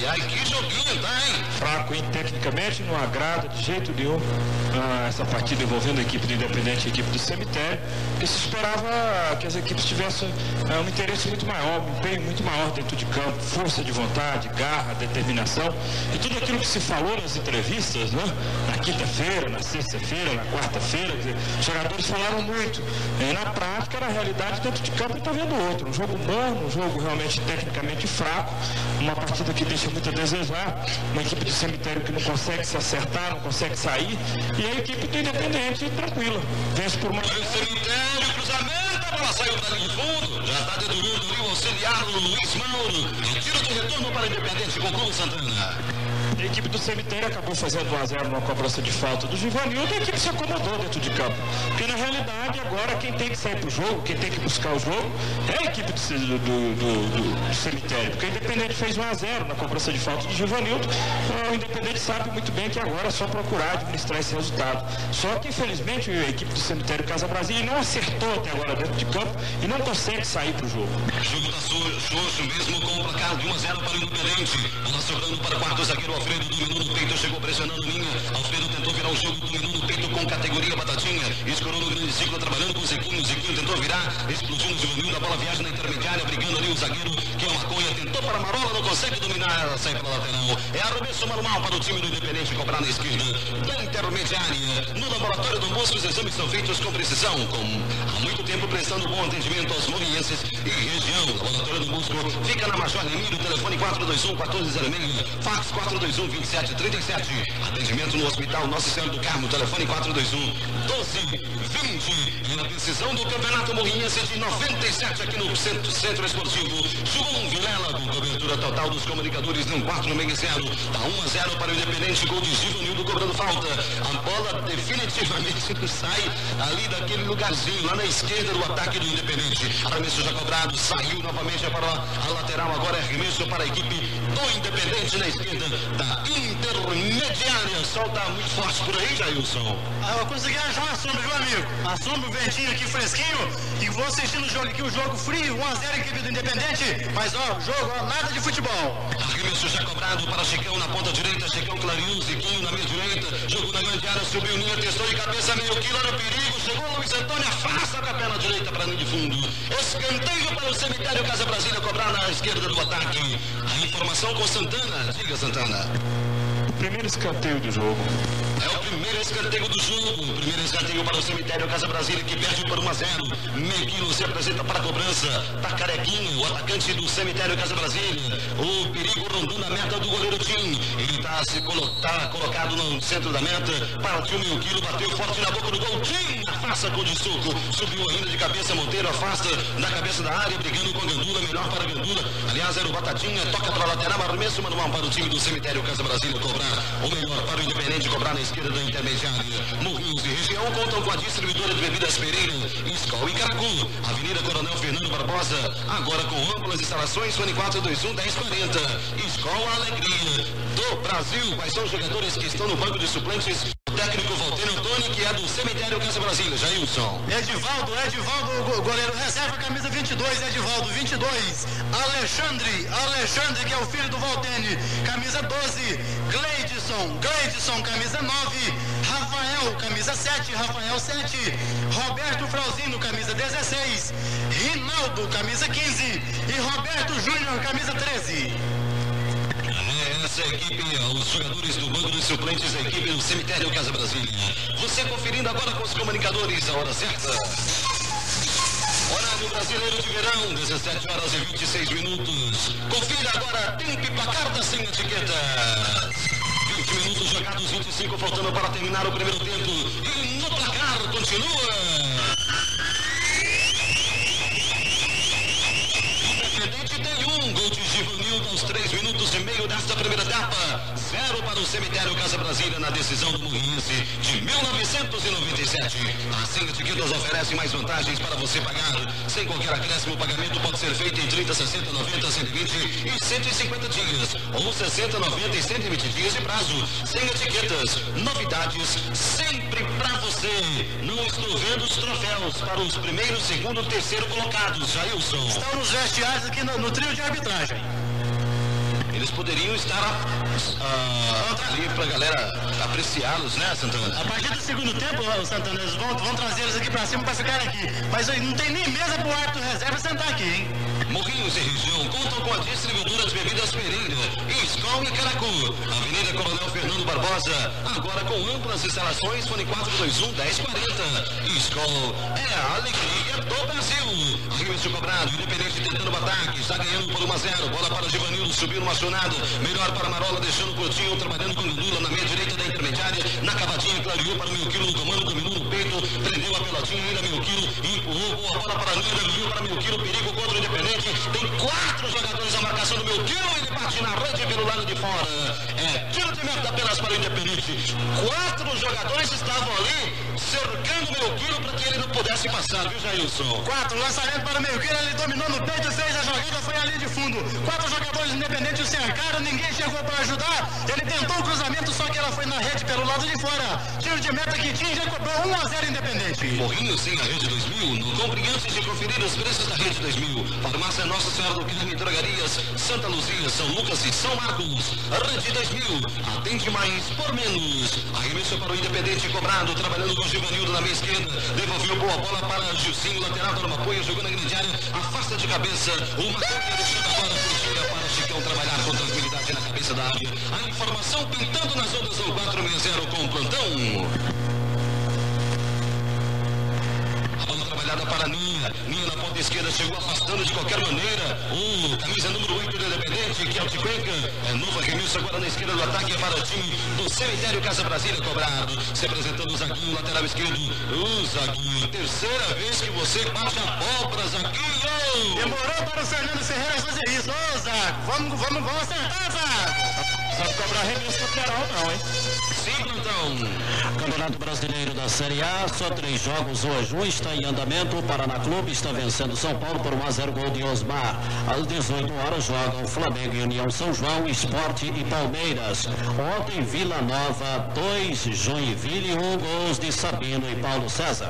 Speaker 3: ai, ai, que joguinho, tá, hein?
Speaker 6: Fraco, hein? Tecnicamente não agrada de jeito nenhum ah, essa partida envolvendo a equipe do Independente e a equipe do Cemitério, porque se esperava que as equipes tivessem ah, um interesse muito maior, um empenho muito maior dentro de campo, força de vontade, garra, determinação, e tudo aquilo que se falou nas entrevistas, né? Na quinta-feira, na sexta-feira, na quarta-feira, os jogadores falaram muito, e na prática, na realidade, dentro de campo está vendo outro, um jogo humano, um jogo realmente tecnicamente fraco, uma partida que deixa muito a desejar, uma equipe do Cemitério que não consegue se acertar, não consegue sair, e a equipe do Independente tranquila, vence por uma...
Speaker 3: O Cemitério, cruzamento, a bola saiu para linha de fundo, já está dedurando ali o auxiliar o Luiz Mauro, e tiro de retorno para o Independente com o Clube Santana.
Speaker 6: A equipe do Cemitério acabou fazendo um a zero numa cobrança de falta do Givanildo, e a equipe se acomodou dentro de campo. Porque na realidade agora quem tem que sair pro jogo, quem tem que buscar o jogo, é a equipe do, do, do, do, do Cemitério. Porque o Independente fez um a zero na cobrança de falta do Givanildo. O Independente sabe muito bem que agora é só procurar administrar esse resultado. Só que infelizmente a equipe do Cemitério Casa Brasília não acertou até agora dentro de campo e não consegue sair pro jogo.
Speaker 3: O jogo está xoxo mesmo com o placar de um a zero para o Independente. Bola sobrando para o quarto zagueiro Alfredo. Dominou no peito, chegou pressionando linha. Alfredo tentou virar o jogo, dominou no peito com categoria Batatinha. Escorou no grande ciclo, trabalhando com o Zequinho. O Zequinho tentou virar, explodiu no Givanildo. A bola viaja na intermediária, brigando ali o zagueiro, que é o Maconha. Tentou para a Marola, não consegue dominar. Sai para a lateral. É arremesso manual para o time do Independente cobrar na esquerda da intermediária. No laboratório do Bosco, os exames são feitos com precisão, com há muito tempo prestando bom atendimento aos morienses e região. O laboratório do Bosco fica na Major Remiro, telefone quatro dois um, quatorze zero seis, fax quatro dois um, vinte e sete trinta e sete. Atendimento no Hospital Nossa Senhora do Carmo, telefone quatro dois um, doze vinte. E na decisão do Campeonato Morrinhense de noventa e sete aqui no Centro, Centro Esportivo, João Vilela, com cobertura total dos comunicadores, deu um quatro no meio zero. Tá um a zero para o Independente, gol de Givanildo cobrando falta. A bola definitivamente não sai ali daquele lugarzinho, lá na esquerda do ataque do Independente. Arremesso já cobrado, saiu novamente para a lateral, agora é arremesso para a equipe do Independente na esquerda da intermediária. O sol tá muito forte por aí, Jailson.
Speaker 5: Ah, eu consegui achar uma sombra, meu amigo. A sombra, o ventinho aqui fresquinho. E vou assistindo o jogo aqui, o jogo frio, um a zero equipe do Independente. Mas ó, jogo, ó, nada de futebol.
Speaker 3: Arremesso já cobrado para Chicão na ponta direita. Chicão clareou, Ziquinho na minha direita. Jogou na grande área, subiu linha, testou de cabeça, meio quilo, olha o perigo. Chegou o Luiz Antônio, afasta com a perna direita para linha de fundo. Escanteio para o Cemitério Casa Brasília cobrar na esquerda do ataque. A informação com Santana. Diga, Santana.
Speaker 6: O primeiro escanteio do jogo.
Speaker 3: É o primeiro escanteio do jogo. O primeiro escanteio para o Cemitério Casa Brasília, que perde por um a zero. Meguinho se apresenta para a cobrança. Tá carequinho, o atacante do Cemitério Casa Brasília. O perigo rondando a meta do goleiro Tim. Ele está se colo tá colocado no centro da meta. Partiu meio quilo, bateu forte na boca do gol. Tim afasta com o de soco. Subiu ainda de cabeça, Monteiro afasta da cabeça da área, brigando com Gandula. Melhor para Gandula. Aliás, era o Batatinha. Toca para a lateral, arremesso manual para o time do Cemitério Casa Brasília cobrar. Ou melhor, para o Independente cobrar na esquerda da intermediária. Morrinhos e região contam com a distribuidora de bebidas Pereira, Skol e Caracu. Avenida Coronel Fernando Barbosa, agora com amplas instalações, fone quatro dois um, dez quarenta. Skol, a alegria do Brasil. Quais são os jogadores que estão no banco de suplentes? O técnico Valtênio Antônio, que é do Cemitério Casa Brasília. Jailson.
Speaker 5: Edivaldo, Edivaldo, goleiro reserva, camisa vinte e dois, Edivaldo, vinte e dois. Alexandre, Alexandre, que é o filho do Valtênio, camisa doze. Gleidson, Gleidson, camisa nove. Rafael, camisa sete, Rafael sete. Roberto Frauzino, camisa dezesseis. Rinaldo, camisa quinze. E Roberto Júnior, camisa treze.
Speaker 3: Essa é a equipe, os jogadores do banco dos suplentes, a equipe do Cemitério Casa Brasília. Você conferindo agora com os comunicadores a hora certa. Horário brasileiro de verão, dezessete horas e vinte e seis minutos. Confira agora, tempo e placar da Sem Etiqueta. vinte minutos jogados, vinte e cinco faltando para terminar o primeiro tempo. E no placar continua. Independente tem um gol de Givanildo aos três minutos e meio desta primeira etapa. Zero para o Cemitério Casa Brasília na decisão do Morrinhense de mil novecentos e noventa e sete. A Sem Etiquetas oferece mais vantagens para você pagar. Sem qualquer acréscimo, o pagamento pode ser feito em trinta, sessenta, noventa, cento e vinte e cento e cinquenta dias. Ou sessenta, noventa e cento e vinte dias de prazo. Sem Etiquetas, novidades sempre para você. Não estou vendo os troféus para os primeiro, segundo, terceiro colocados. Jailson.
Speaker 5: Estão nos vestiários aqui no, no trio de arbitragem.
Speaker 3: Eles poderiam estar ah, ali pra galera apreciá-los, né, Santana?
Speaker 5: A partir do segundo tempo, o Santana, eles vão, vão trazer eles aqui pra cima pra ficar aqui. Mas aí não tem nem mesa pro árbitro reserva sentar aqui, hein?
Speaker 3: Morrinhos e região contam com a distribuidora de bebidas Pereira, Skol e Caracu. Avenida Coronel Fernando Barbosa, agora com amplas instalações, fone quatro dois um, dez quarenta. Skol é a alegria do Brasil. Arremesso cobrado, Independente tentando o ataque, está ganhando por um a zero. Bola para Givanildo, subiu no acionado. Melhor para Marola, deixando o Coutinho, trabalhando com o Lula na meia direita da intermediária. Na cavadinha, clareou para o meu quilo no comando, dominou no peito, prendeu a pelotinha, ainda meu quilo, empurrou, boa bola para a Nina, viu para meu quilo, perigo contra o Independente. Tem quatro jogadores na marcação do meu quilo, ele bate na rede pelo lado de fora. É tiro de meta apenas para o Independente. Quatro jogadores estavam ali cercando o meu quilo para que ele não pudesse passar, viu, Jailson?
Speaker 5: Quatro, lançamento para o meio quilo, ele dominou no peito, fez a jogada, foi ali de fundo. Quatro jogadores independentes o cercaram, ninguém chegou para ajudar. Ele tentou o cruzamento, só que ela foi na rede pelo lado de fora. Tiro de meta que tinha, já cobrou um a zero Independente.
Speaker 3: Morrinho sem a Rede dois mil, no compre antes de conferir os preços da Rede dois mil. Farmácia Nossa Senhora do Carmo, Drogarias, Santa Luzia, São Lucas e São Marcos. Rede dois mil, atende mais por menos. Arremesso para o Independente cobrado, trabalhando com o Givanildo na meia esquerda. Devolveu boa bola para Gilcinho, lateral, dando apoio, jogou na grande área, afasta de cabeça. Uma corrida chuta agora por Chicão, para Chicão trabalhar com tranquilidade na cabeça da área. A informação pintando nas ondas do quatro seis zero com o plantão. Trabalhada para Ninha, Ninha na ponta esquerda chegou afastando de qualquer maneira o camisa número oito do Independente, que é o Ticuenca. É novo arremesso agora na esquerda do ataque, é para o time do Cemitério Casa Brasília cobrado, se apresentando o Zaguinho, lateral esquerdo. O Zaguinho, terceira vez que você bate a bola, Zaguinho.
Speaker 5: Demorou para o Fernando Ferreira fazer isso. Ô, Zago, vamos, vamos, vamos acertar, Zago.
Speaker 6: Sabe cobrar arremesso lateral não, hein?
Speaker 3: Sim, então.
Speaker 7: Campeonato Brasileiro da Série A, só três jogos hoje. Um está em andamento, o Paraná Clube está vencendo São Paulo por um a zero, gol de Osmar. Às dezoito horas jogam Flamengo e União São João, Sport e Palmeiras. Ontem Vila Nova dois, Joinville um, gols de Sabino e Paulo César.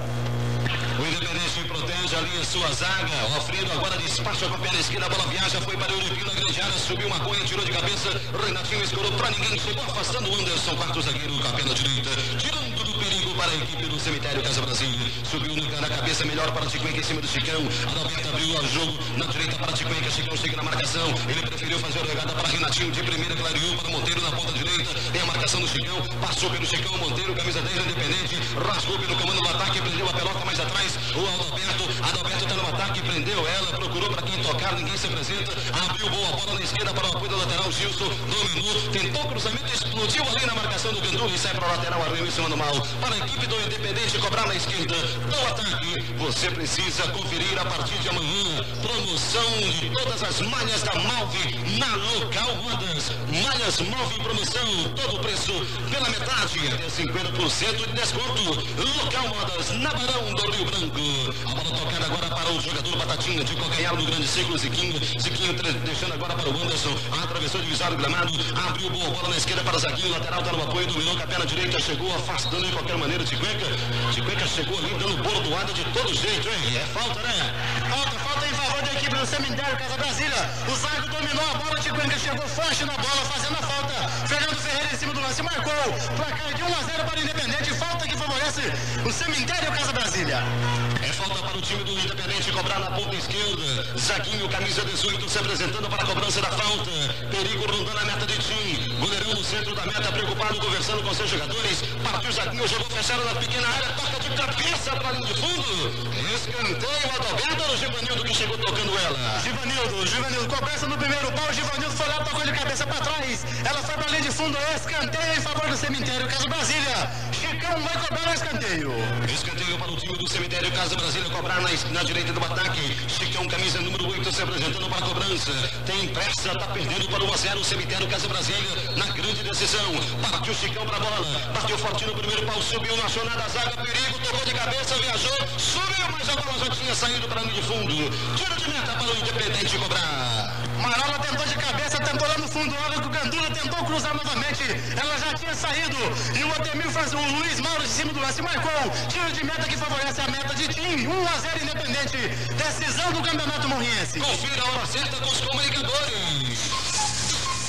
Speaker 3: O Independente protege ali a sua zaga. O Alfredo agora despacha com a perna esquerda. A bola viaja, foi para o Euripino, na grande área. Subiu uma cunha, tirou de cabeça. Renatinho escorou para ninguém. Chegou afastando o Anderson, quarto zagueiro com a perna direita. Tirando do perigo para a equipe do Cemitério Casa Brasília. Subiu na cabeça, melhor para Ticuenca em cima do Chicão. Adalberto abriu o jogo na direita para Ticuenca. Chicão chega na marcação. Ele preferiu fazer a regada para Renatinho de primeira. Clareou para Monteiro na ponta direita. Tem a marcação do Chicão. Passou pelo Chicão. Monteiro, camisa dez, Independente. Rasgou pelo comando do ataque. Prendeu a pelota mais atrás. O Adalberto, Adalberto está no ataque, prendeu ela, procurou para quem tocar, ninguém se apresenta, abriu boa bola na esquerda para o apoio do lateral, Gilson dominou, tentou cruzamento, explodiu ali na marcação do Gandula e sai para o lateral, arriba em cima do mal, para a equipe do Independente cobrar na esquerda, do ataque, você precisa conferir a partir de amanhã, promoção de todas as malhas da Malve, na Local Modas, malhas Malve em promoção, todo o preço pela metade, até cinquenta por cento de desconto, Local Modas, na Barão do Rio Branco. A bola tocada agora para o jogador Batatinha de calcanhar no grande ciclo, Ziquinho. Ziquinho deixando agora para o Anderson. Atravessou o divisório do gramado. Abriu boa bola na esquerda para Zaguinho. Lateral dando apoio, dominou com a perna direita. Chegou afastando de qualquer maneira. Ticuenca. Ticuenca chegou ali dando bordoada de todo jeito, hein? É falta, né?
Speaker 5: Falta, falta em favor da equipe do Cemitério Casa Brasília. O Zago dominou a bola. Ticuenca chegou forte na bola, fazendo a falta. Fernando Ferreira em cima do lance marcou. Placar de um a zero para o Independente. Falta que favorece o Cemitério Casa Brasília.
Speaker 3: É falta para o time do Independente cobrar na ponta esquerda. Zaguinho, camisa dezoito, se apresentando para a cobrança da falta. Perigo rondando a meta de time. Goleirão no centro da meta, preocupado, conversando com seus jogadores. Partiu Zaguinho, jogou fechado na pequena área, toca de cabeça para a linha de fundo. Escanteio, Adalberto, o Givanildo que chegou tocando ela.
Speaker 5: Givanildo, Givanildo, cobrança no primeiro pau. Givanildo foi lá, tocou de cabeça para trás. Ela foi para a linha de fundo, escanteio em favor do Cemitério Casa Brasília. Chicão vai cobrar o escanteio.
Speaker 3: Escanteio para o time do Cemitério Casa Brasília cobrar na, na direita do ataque. Chicão, camisa número oito, se apresentando para a cobrança. Tem pressa, está perdendo para o um a zero. O Cemitério Casa Brasília na grande decisão. Partiu Chicão para a bola. Bateu forte no primeiro pau, subiu na chonada, zaga, perigo, tocou de cabeça, viajou, subiu, mas a bola já tinha saído para a linha de fundo. Tiro de meta para o Independente cobrar.
Speaker 5: Marola tentou de cabeça, tentou lá no fundo. A hora que o Gandula tentou cruzar novamente, ela já tinha saído. E o Ademir faz o Luiz Mauro de cima do lance marcou. Tiro de meta que favorece a meta de time. um a zero Independente. Decisão do Campeonato Morriense.
Speaker 3: Confira a hora certa com os comunicadores.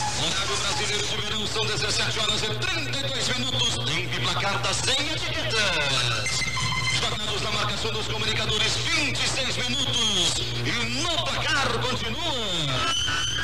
Speaker 3: Horário brasileiro de verão, são dezessete horas e trinta e dois minutos. Tempo e placar das sem etiquetas. Jogados na marcação dos comunicadores, vinte e seis minutos. E no placar continua.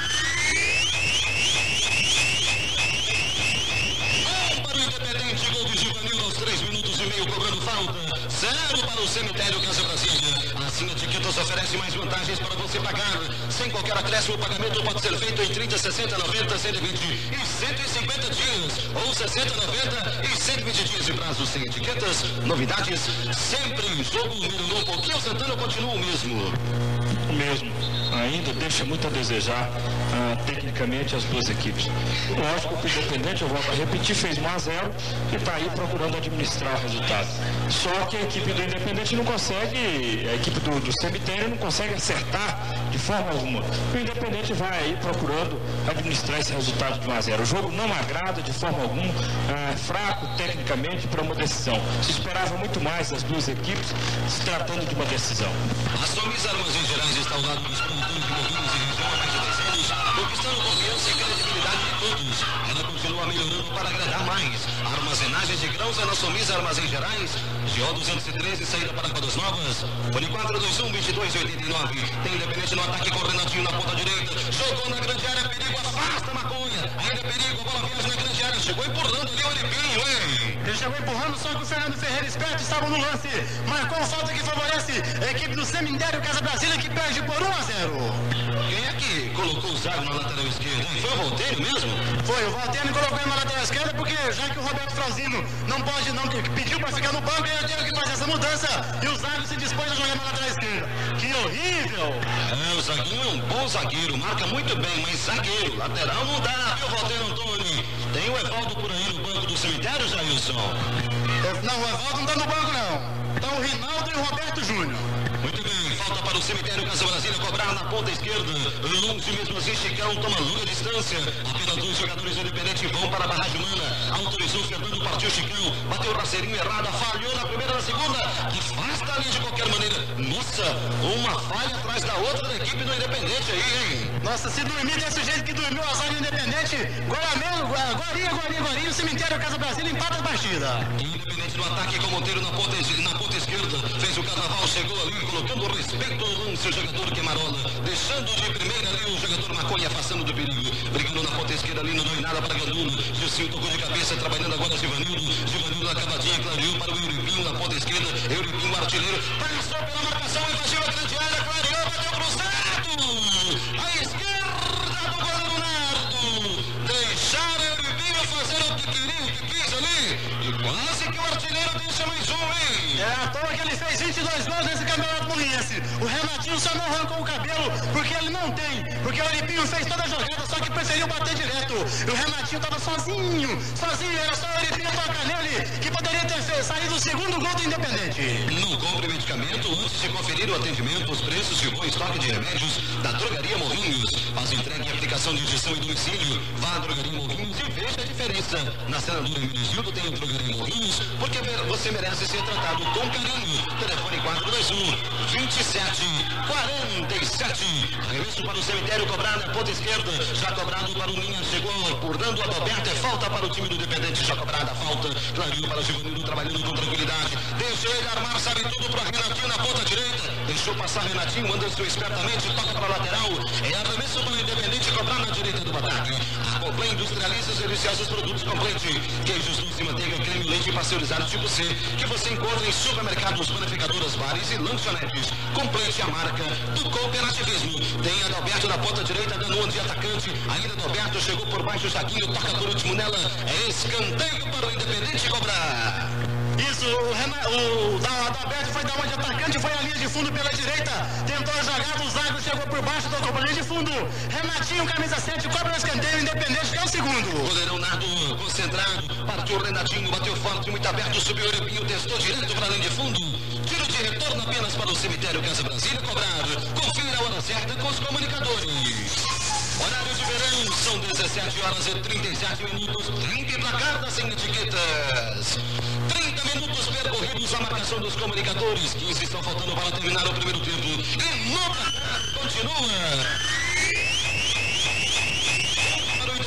Speaker 3: Independente, gol de Givanildo aos três minutos e meio, cobrando falta. Zero para o Cemitério Casa Brasília. Assim, a Etiquetas oferece mais vantagens para você pagar. Sem qualquer acréscimo, o pagamento pode ser feito em trinta, sessenta, noventa, cento e vinte e cento e cinquenta dias. Ou sessenta, noventa e cento e vinte dias de prazo sem etiquetas. Novidades sempre em jogo. Melhorou um pouquinho, o Santana continua o mesmo.
Speaker 6: O mesmo. Ainda deixa muito a desejar uh, tecnicamente as duas equipes. Lógico que o Independente, eu volto a repetir, fez um a zero e está aí procurando administrar o resultado. Só que a equipe do Independente não consegue, a equipe do, do Cemitério não consegue acertar de forma alguma. O Independente vai aí procurando administrar esse resultado de um a zero. O jogo não agrada de forma alguma, uh, fraco tecnicamente para uma decisão. Se esperava muito mais das duas equipes se tratando de uma decisão.
Speaker 3: A Somis Armazéns Gerais está ao lado dos produtores de bovinos e região há mais de dez anos, conquistando confiança e credibilidade de todos. Ela continua melhorando para agradar mais. Armazenagens de grãos é na Somis Armazéns Gerais, G O duzentos e treze, saída para Caldas Novas. Fone quatro dois um, vinte e dois, oitenta e nove. Tem Independente no ataque com o Renatinho na ponta direita. Jogou na grande área, perigo, afasta a maconha. Ainda é perigo, a bola viaja na grande área. Chegou empurrando ali o Olipinho, hein?
Speaker 5: Ele chegou empurrando, só que o Fernando Ferreira esperto estava no lance. Marcou falta que favorece a equipe do Cemitério Casa Brasília, que perde por um a zero.
Speaker 3: Quem é que colocou o Zago na lateral esquerda? Foi o Voltênio mesmo?
Speaker 5: Foi, o Valtênio colocou ele na lateral esquerda porque já que o Roberto Frauzino não pode, não pediu para ficar no banco, ele teve que fazer essa mudança e o Zago se dispôs a jogar na lateral esquerda. Que horrível!
Speaker 3: É, o Zaguinho é um bom zagueiro, marca muito bem, mas zagueiro, lateral não dá, viu, Valtênio Antônio? Tem o Evaldo por aí no banco do Cemitério, Jailson?
Speaker 5: Não, o Evaldo não tá no banco, não. Estão o Rinaldo e o Roberto Júnior.
Speaker 3: Muito bem, falta para o Cemitério Casa Brasília cobrar na ponta esquerda. Longe mesmo assim, Chicão toma longa distância. Apenas dois jogadores independentes vão para a barragem humana. Autorizou Fernando, partiu Chicão, bateu o raceirinho errado, falhou na primeira, na segunda. Afasta ali de qualquer maneira. Nossa, uma falha atrás da outra da equipe do Independente aí, hein?
Speaker 5: Nossa, se dormir desse jeito que dormiu a zaga Independente, Guaramelo, Guarinha, Guarinha, Guarinha, o Cemitério Casa Brasília empata a partida.
Speaker 3: Independente no ataque com Monteiro na ponta, na ponta esquerda. Fez o carnaval, chegou ali, colocando respeito ao lance, o jogador Queimarola. Deixando de primeira ali o jogador Maconha, afastando do perigo. Brigando na ponta esquerda ali, não deu em nada para Gandulo. Gilcinho tocou de cabeça, trabalhando agora Givanildo. Givanildo na cavadinha, clareou para o Euripinho na ponta esquerda. Euripinho, artilheiro, passou pela marcação, invadiu a grande área, clareou, bateu cruzado. À esquerda do goleiro Nardo. Deixaram o Euripinho fazer o que queria, o que quis ali. E quase que o artilheiro deixa mais um, hein?
Speaker 5: É à toa que ele fez vinte e dois gols nesse campeonato morense. O Renatinho só não arrancou o cabelo porque ele não tem. Porque o Olipinho fez toda a jogada, só que preferiu bater direto. E o Renatinho tava sozinho, sozinho. Era só o Olipinho tocar nele que poderia ter saído o segundo gol do Independente.
Speaker 3: Não compre medicamento antes de conferir o atendimento, os preços e o bom estoque de remédios da Drogaria Morrinhos. Faz entrega e aplicação de injeção em domicílio. Vá à Drogaria Morrinhos e veja a diferença. Na Senadora Hermenegildo tem a Drogaria Morrinhos, porque você merece ser tratado com carinho. Telefone quatro dois um, vinte e sete, quarenta e sete. Arremesso para o Cemitério, cobrar na ponta esquerda. Já cobrado para o Linha, chegou por dando a Roberto. É falta para o time do Independente. Já cobrada a falta. Clareou para o Givanildo, trabalhando com tranquilidade. Deixou ele armar, sabe tudo para Renatinho na ponta direita. Deixou passar Renatinho, Anderson espertamente, toca para a lateral. É arremesso para o Independente, cobrar na direita do ataque. A Complém industrializa os deliciosos produtos Complete. Queijos doce, manteiga, creme, leite pasteurizado tipo C, que você encontra em supermercados, panificadoras, bares e lanchonetes. Complete a marca do cooperativismo. Tem Adalberto na ponta direita, dando um de atacante. Ainda Adalberto chegou por baixo, o Jaguinho toca por último nela. É escanteio para o Independente cobrar.
Speaker 5: Isso, o, Rena, o Adalberto foi dar uma de atacante, foi a linha de fundo pela direita, tentou a jogada, o Zago chegou por baixo, tocou para a linha de fundo. Renatinho, camisa sete, cobra o escanteio, Independente, que é o segundo.
Speaker 3: Goleirão Nardo, concentrado, partiu o Renatinho, bateu forte, muito aberto, subiu o Euripinho, testou direto para a linha de fundo. Tiro de retorno apenas para o Cemitério Casa Brasília cobrar. Confira a hora certa com os comunicadores. Horário de verão, são dezessete horas e trinta e sete minutos, trinta e placar das sem etiquetas. trinta minutos percorridos, a marcação dos comunicadores, quinze estão faltando para terminar o primeiro tempo. E no placar continua. Para o Independente,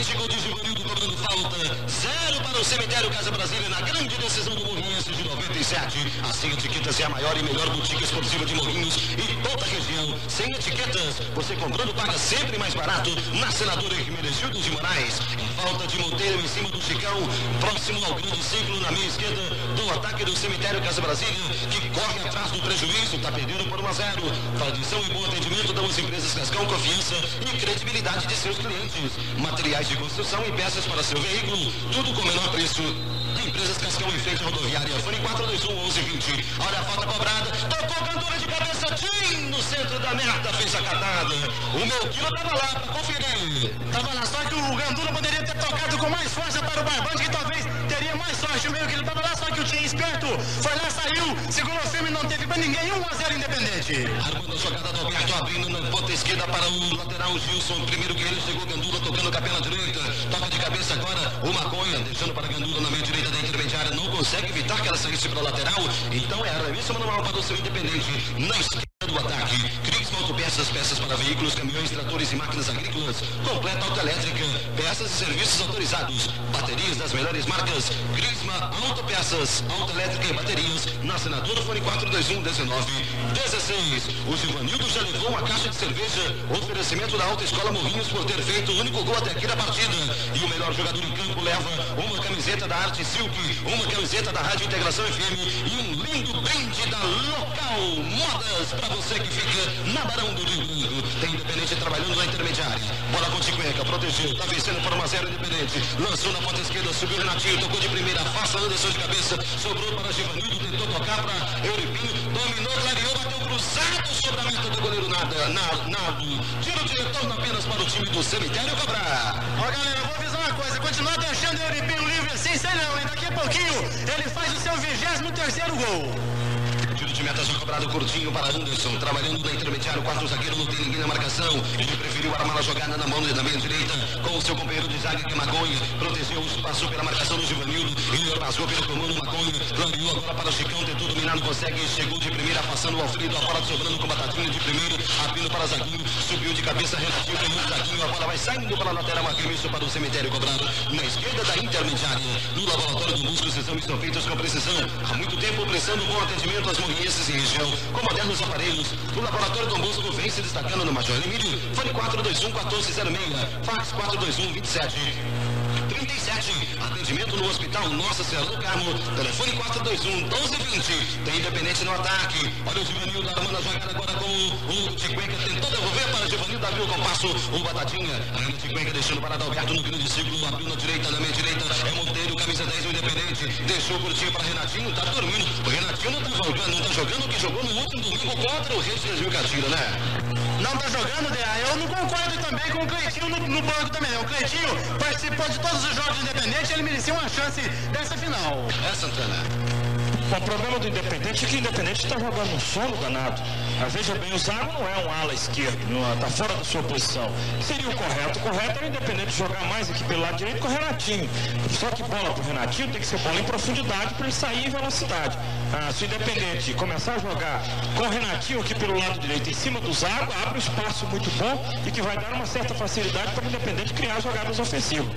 Speaker 3: Chegou de Givanildo cobrando falta. Zero para o Cemitério Casa Brasília na grande decisão do Morrinhos de noventa e sete. Assim, Etiquetas é a maior e melhor boutique esportiva de Morrinhos e toda a região. Sem etiquetas, você comprando paga sempre mais barato na Senadora Hermenegildo de Moraes. Falta de Monteiro em cima do Chicão, próximo ao grande ciclo na meia esquerda do ataque do Cemitério Casa Brasília, que corre atrás do prejuízo, está perdendo por um a zero. Tradição e bom atendimento dão às empresas Cascão, confiança e credibilidade de seus clientes. Materiais de construção e peças para seu veículo, tudo com menor preço. Empresas Cascão em frente à rodoviária, fone quatro dois um, onze vinte. Olha a falta cobrada, tocou Gandula de cabeça, Tim, no centro da meta, fez a catada. O meu quilo tava lá para conferir.
Speaker 5: Tava lá, só que o Gandula poderia ter tocado com mais força para o Barbante, que talvez teria mais sorte. O meio que ele tava lá, só que o Tim esperto foi lá, saiu, segurou o firme, não teve para ninguém, um a zero Independente.
Speaker 3: Armando a jogada do Alberto, abrindo na ponta esquerda para o lateral Gilson. Primeiro que ele chegou, Gandula tocando com a perna direita. Toca de cabeça agora o Maconha, deixando para Gandula na meia direita da intermediária. Não consegue evitar que ela saísse para a lateral. Então é arremesso manual para o seu Independente. Na esquerda do ataque, Crisma Autopeças, peças para veículos, caminhões, tratores e máquinas agrícolas. Completa autoelétrica, peças e serviços autorizados. Baterias das melhores marcas. Crisma Autopeças, autoelétrica e baterias. Na Senadora, fone quatro dois um, dezenove, dezesseis. O Givanildo já levou uma caixa de cerveja. Oferecimento da Autoescola Morrinhos por ter feito o único gol até aqui da partida. E o melhor jogador em campo leva uma camiseta da Arte Silk, uma camiseta da Rádio Integração F M e um lindo brinde da Local Modas para você que fica na Barão do Rio Branco. Tem Independente trabalhando na intermediária. Bola com Ticueca, protegeu, tá vencendo por um a zero Independente. Lançou na ponta esquerda, subiu Renatinho, tocou de primeira, afasta Anderson de cabeça, sobrou para Givanildo, tentou tocar para Euripinho, dominou, clareou, bateu cruzado sobre a meta do goleiro Nada, Nado. Tiro de retorno apenas para o time do Cemitério cobrar.
Speaker 5: Ó galera, eu vou avisar uma coisa, continua deixando o Euripinho livre assim, sei não, hein? Daqui a pouquinho ele faz o seu vigésimo terceiro gol.
Speaker 3: Tiro de meta já cobrado curtinho para Anderson, trabalhando na intermediária, o quarto zagueiro não tem ninguém na marcação. Ele preferiu armar a jogada na mão da meia direita com o seu companheiro de zaga que é Maconha. Protegeu o espaço pela marcação do Givanildo. Ele rasgou pelo comando Maconha. Clareou agora para o Chicão, tentou dominar, não consegue. Chegou de primeira, passando o Alfredo, a bola sobrando com Batatinha de primeiro, abrindo para Zaguinho, subiu de cabeça, Renatinho, ganhou o Zaguinho, a bola vai saindo pela lateral, arremesso para o Cemitério cobrado na esquerda da intermediária. No laboratório do Músculo, os exames são feitos com precisão. Há muito tempo prestando bom atendimento às morrinhenses e região, com modernos aparelhos. O laboratório Dom Bosco vem se destacando no Major Emílio. Fone quatro dois um, um quatro zero seis, fax quatro dois um, vinte e sete trinta e sete. Atendimento no Hospital Nossa Senhora do Carmo. Telefone quatro dois um, doze vinte. Tem Independente no ataque. Olha o Givanildo armando a jogada agora com o Ticueca. Tentou devolver para o Givanildo, abriu o compasso. O Batatinha. Ainda o Ticueca deixando para Adalberto no grande círculo. Abriu na direita, na meia direita. É Monteiro, camisa dez, o Independente. Deixou curtinho para Renatinho. Tá dormindo. O Renatinho não tá jogando, não tá jogando o que jogou no último domingo contra o Rei de Catira, né?
Speaker 5: Não tá jogando, Dea. Eu não concordo também com o Cleitinho no, no banco também. O Cleitinho participou de todos os jogos independentes, ele merecia uma chance dessa final.
Speaker 3: É, Santana.
Speaker 6: Bom, o problema do Independente é que o Independente está jogando um sono danado. Mas veja bem, o Zago não é um ala esquerdo, está fora da sua posição. Seria o correto. O correto era o Independente jogar mais aqui pelo lado direito com o Renatinho. Só que bola para o Renatinho tem que ser bola em profundidade para ele sair em velocidade. Ah, se o Independente começar a jogar com o Renatinho aqui pelo lado direito em cima do Zago, abre um espaço muito bom e que vai dar uma certa facilidade para o Independente criar jogadas ofensivas.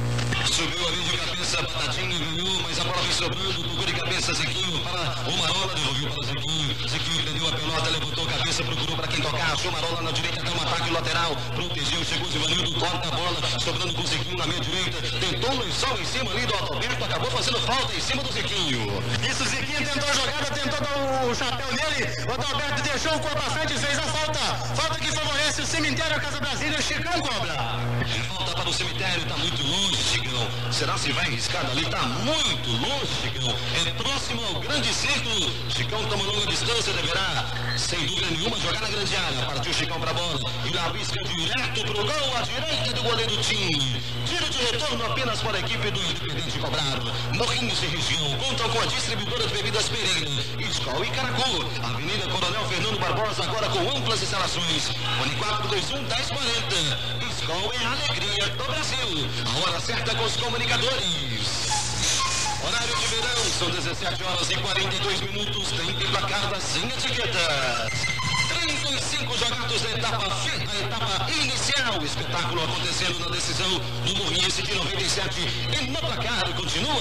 Speaker 3: Subiu ali de cabeça, Batatinha ganhou, mas a bola vem sobrando, tocou de cabeça, Zequinho para o Marola, devolveu para o Zequinho, Zequinho prendeu a pelota, levantou a cabeça, procurou para quem tocar, achou Marola na direita, até um ataque lateral, protegeu, chegou Givanildo, corta a bola, sobrando com o Zequinho na meia direita, tentou um lençol em cima ali do Alberto, acabou fazendo falta em cima do Zequinho.
Speaker 5: Isso, o Zequinho tentou a jogada, tentou dar o chapéu nele, o Alberto deixou o corpo à frente e fez a falta, falta que favorece o Cemitério Casa Brasília, Chicão cobra.
Speaker 3: Falta para o Cemitério, tá muito longe, Chicão. Será se vai arriscar ali? Tá muito longe, Chicão. É próximo ao grande círculo. Chicão toma longa distância, deverá, sem dúvida nenhuma, jogar na grande área. Partiu Chicão para a bola. E arrisca direto pro gol, à direita do goleiro Tim. Tiro de retorno apenas para a equipe do Independente cobrado. Morrinhos e região contam com a distribuidora de bebidas Pereira, Skol e Caracu. Avenida Coronel Fernando Barbosa, agora com amplas instalações. Fone quatro dois um, dez quarenta. Skol é a alegria do Brasil. A hora certa com os comunicadores. Horário de verão, são dezessete horas e quarenta e dois minutos. Tempo e placar das sem etiquetas. quarenta e cinco jogados da etapa, da etapa inicial. Espetáculo acontecendo na decisão do Morriense de noventa e sete. E no placar continua.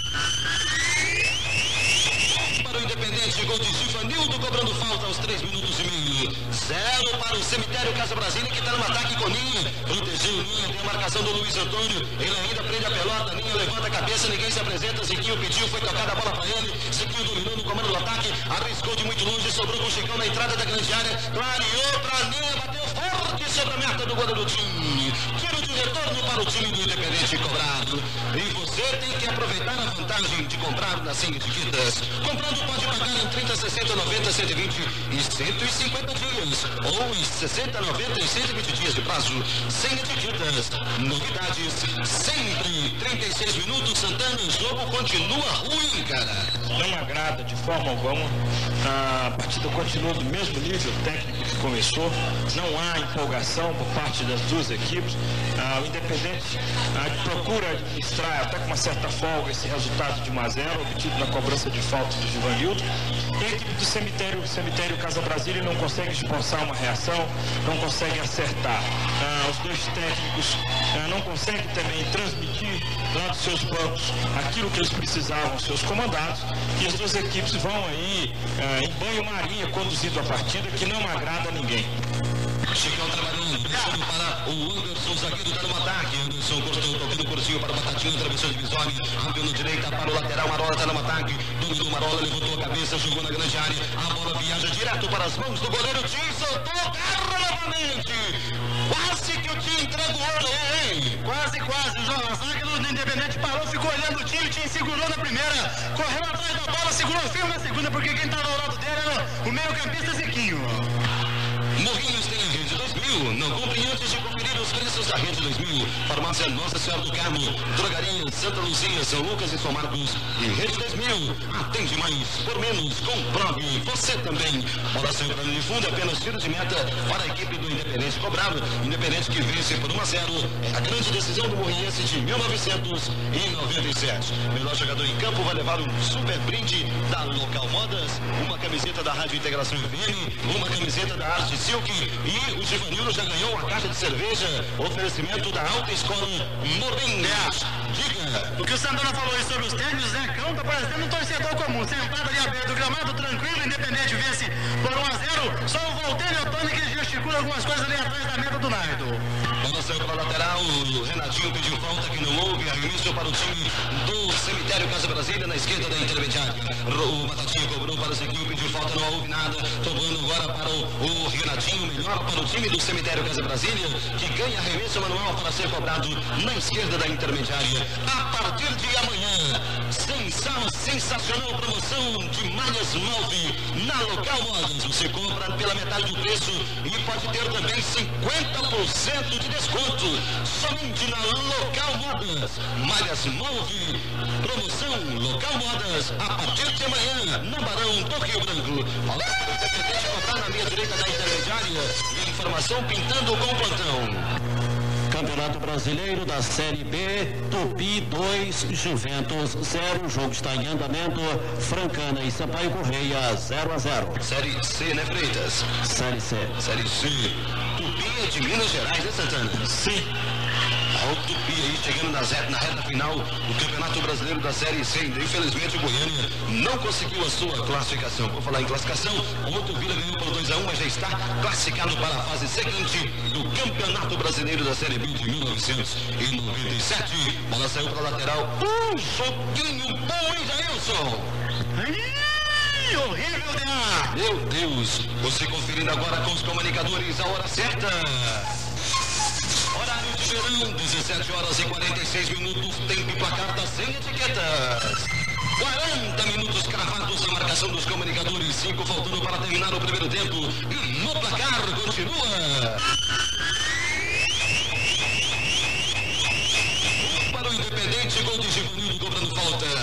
Speaker 3: Para o Independente, gol de Givanildo, cobrando falta aos três minutos e meio. Zero para o Cemitério Casa Brasília, que está no ataque com Ninha. Protegeu o Ninha, tem a marcação do Luiz Antônio. Ele ainda prende a pelota, Ninha levanta a cabeça, ninguém se apresenta. Ziquinho pediu, foi tocada a bola para ele. Ziquinho dominou no comando do ataque, arriscou de muito longe, sobrou com o Chicão na entrada da grande área. Clareou para Ninha, bateu forte sobre a meta do goleiro do time. Tiro de retorno para o time do Independente cobrado. E você tem que aproveitar a vantagem de comprar nas Sem Etiquetas. Comprando pode pagar em trinta, sessenta, noventa, cento e vinte e cento e cinquenta dias. Ou em sessenta, noventa e cento e vinte dias de prazo. Sem etiquetas. Novidades sempre. trinta e seis minutos, Santana. O jogo continua ruim, cara.
Speaker 6: Não agrada de forma alguma. A partida continua do mesmo nível técnico que começou. Não há empolgação por parte das duas equipes. Ah, o Independente ah, procura administrar até com uma certa folga esse resultado de um a zero, obtido na cobrança de falta do Givanildo. E a equipe do Cemitério, o Cemitério Casa Brasília, não consegue esboçar uma reação, não consegue acertar. Ah, os dois técnicos ah, não conseguem também transmitir lá dos seus bancos aquilo que eles precisavam, seus comandados, e as duas equipes vão aí ah, em banho-maria conduzindo a partida, que não agrada a ninguém.
Speaker 3: Chicão trabalhando, deixando para o Anderson, zagueiro está no ataque. Anderson cortou, tocando cursinho para o Batatinha, atravessou a divisória, abriu na direita para o lateral, Marola está no ataque. Dominou Marola, levantou a cabeça, jogou na grande área. A bola viaja direto para as mãos do goleiro Tim, soltou, carro novamente. Quase que o Tim entrega o ouro, hein?
Speaker 5: Quase, quase, João. A zaga do Independente parou, ficou olhando o Tim, o Tim segurou na primeira, correu atrás da bola, segurou firme na segunda, porque quem estava ao lado dele era o meio-campista Ziquinho.
Speaker 3: Morrinhos tem a Rede dois mil. Não compre antes de conferir os preços da Rede dois mil. Farmácia Nossa Senhora do Carmo, Drogaria Santa Luzia, São Lucas e São Marcos. E Rede dois mil. Atende mais, por menos, comprove. Você também. Bola saiu para de fundo, apenas tiro de meta para a equipe do Independente cobrado. Independente que vence por um a zero. É a grande decisão do Morriense de mil novecentos e noventa e sete. Melhor jogador em campo vai levar um super brinde da Local Modas, uma camiseta da Rádio Integração F M, uma camiseta da Arte Silk, e o Givanildo já ganhou uma caixa de cerveja, oferecimento da Alta Escola Morrinhas. Diga.
Speaker 5: O que o Santana falou aí sobre os técnicos, Zé Cão tá parecendo um torcedor comum, sentado ali à beira do gramado, tranquilo, Independente vence por um a zero, só o Voltaire Otoni que gesticula algumas coisas ali atrás da meta do Nardo.
Speaker 3: Bola saiu para a lateral, o Renatinho pediu falta que não houve, arremesso para o time do Cemitério Casa Brasília na esquerda da intermediária. O Batatinha cobrou para o Zequinho, pediu falta, não houve nada, tomando agora para o, o Renatinho, melhor para o time do Cemitério Casa Brasília, que ganha arremesso manual para ser cobrado na esquerda da intermediária. A partir de amanhã, sensacional, sensacional promoção de malhas Malve na Local Modas. Você compra pela metade do preço e pode ter também cinquenta por cento de desconto somente na Local Modas. Malhas Malve, promoção Local Modas a partir de amanhã na Barão do Rio Branco. Independente comprar na linha direita da intermediária e informação pintando com plantão.
Speaker 7: Campeonato Brasileiro da Série B, Tupi dois, Juventus zero. O jogo está em andamento. Francana e Sampaio Correia zero a zero.
Speaker 3: Série C, né, Freitas?
Speaker 7: Série C.
Speaker 3: Série C. Tupi é de Minas Gerais, né, Santana?
Speaker 6: Sim.
Speaker 3: O Tupi aí chegando na reta, na reta final do Campeonato Brasileiro da Série C. Infelizmente o Goiânia não conseguiu a sua classificação. Por falar em classificação, o Motovila ganhou por dois a um, mas já está classificado para a fase seguinte do Campeonato Brasileiro da Série B de mil novecentos e noventa e sete. Bola saiu para a lateral. Um soquinho bom, hein, Jailson?
Speaker 5: Horrível, né?
Speaker 3: Meu Deus. Você conferindo agora com os comunicadores a hora certa. Horário de verão, dezessete horas e quarenta e seis minutos, tempo e placar das Sem Etiquetas. quarenta minutos cravados a marcação dos comunicadores, cinco faltando para terminar o primeiro tempo. E no placar continua. Para o Independente, gol de Givanildo cobrando falta.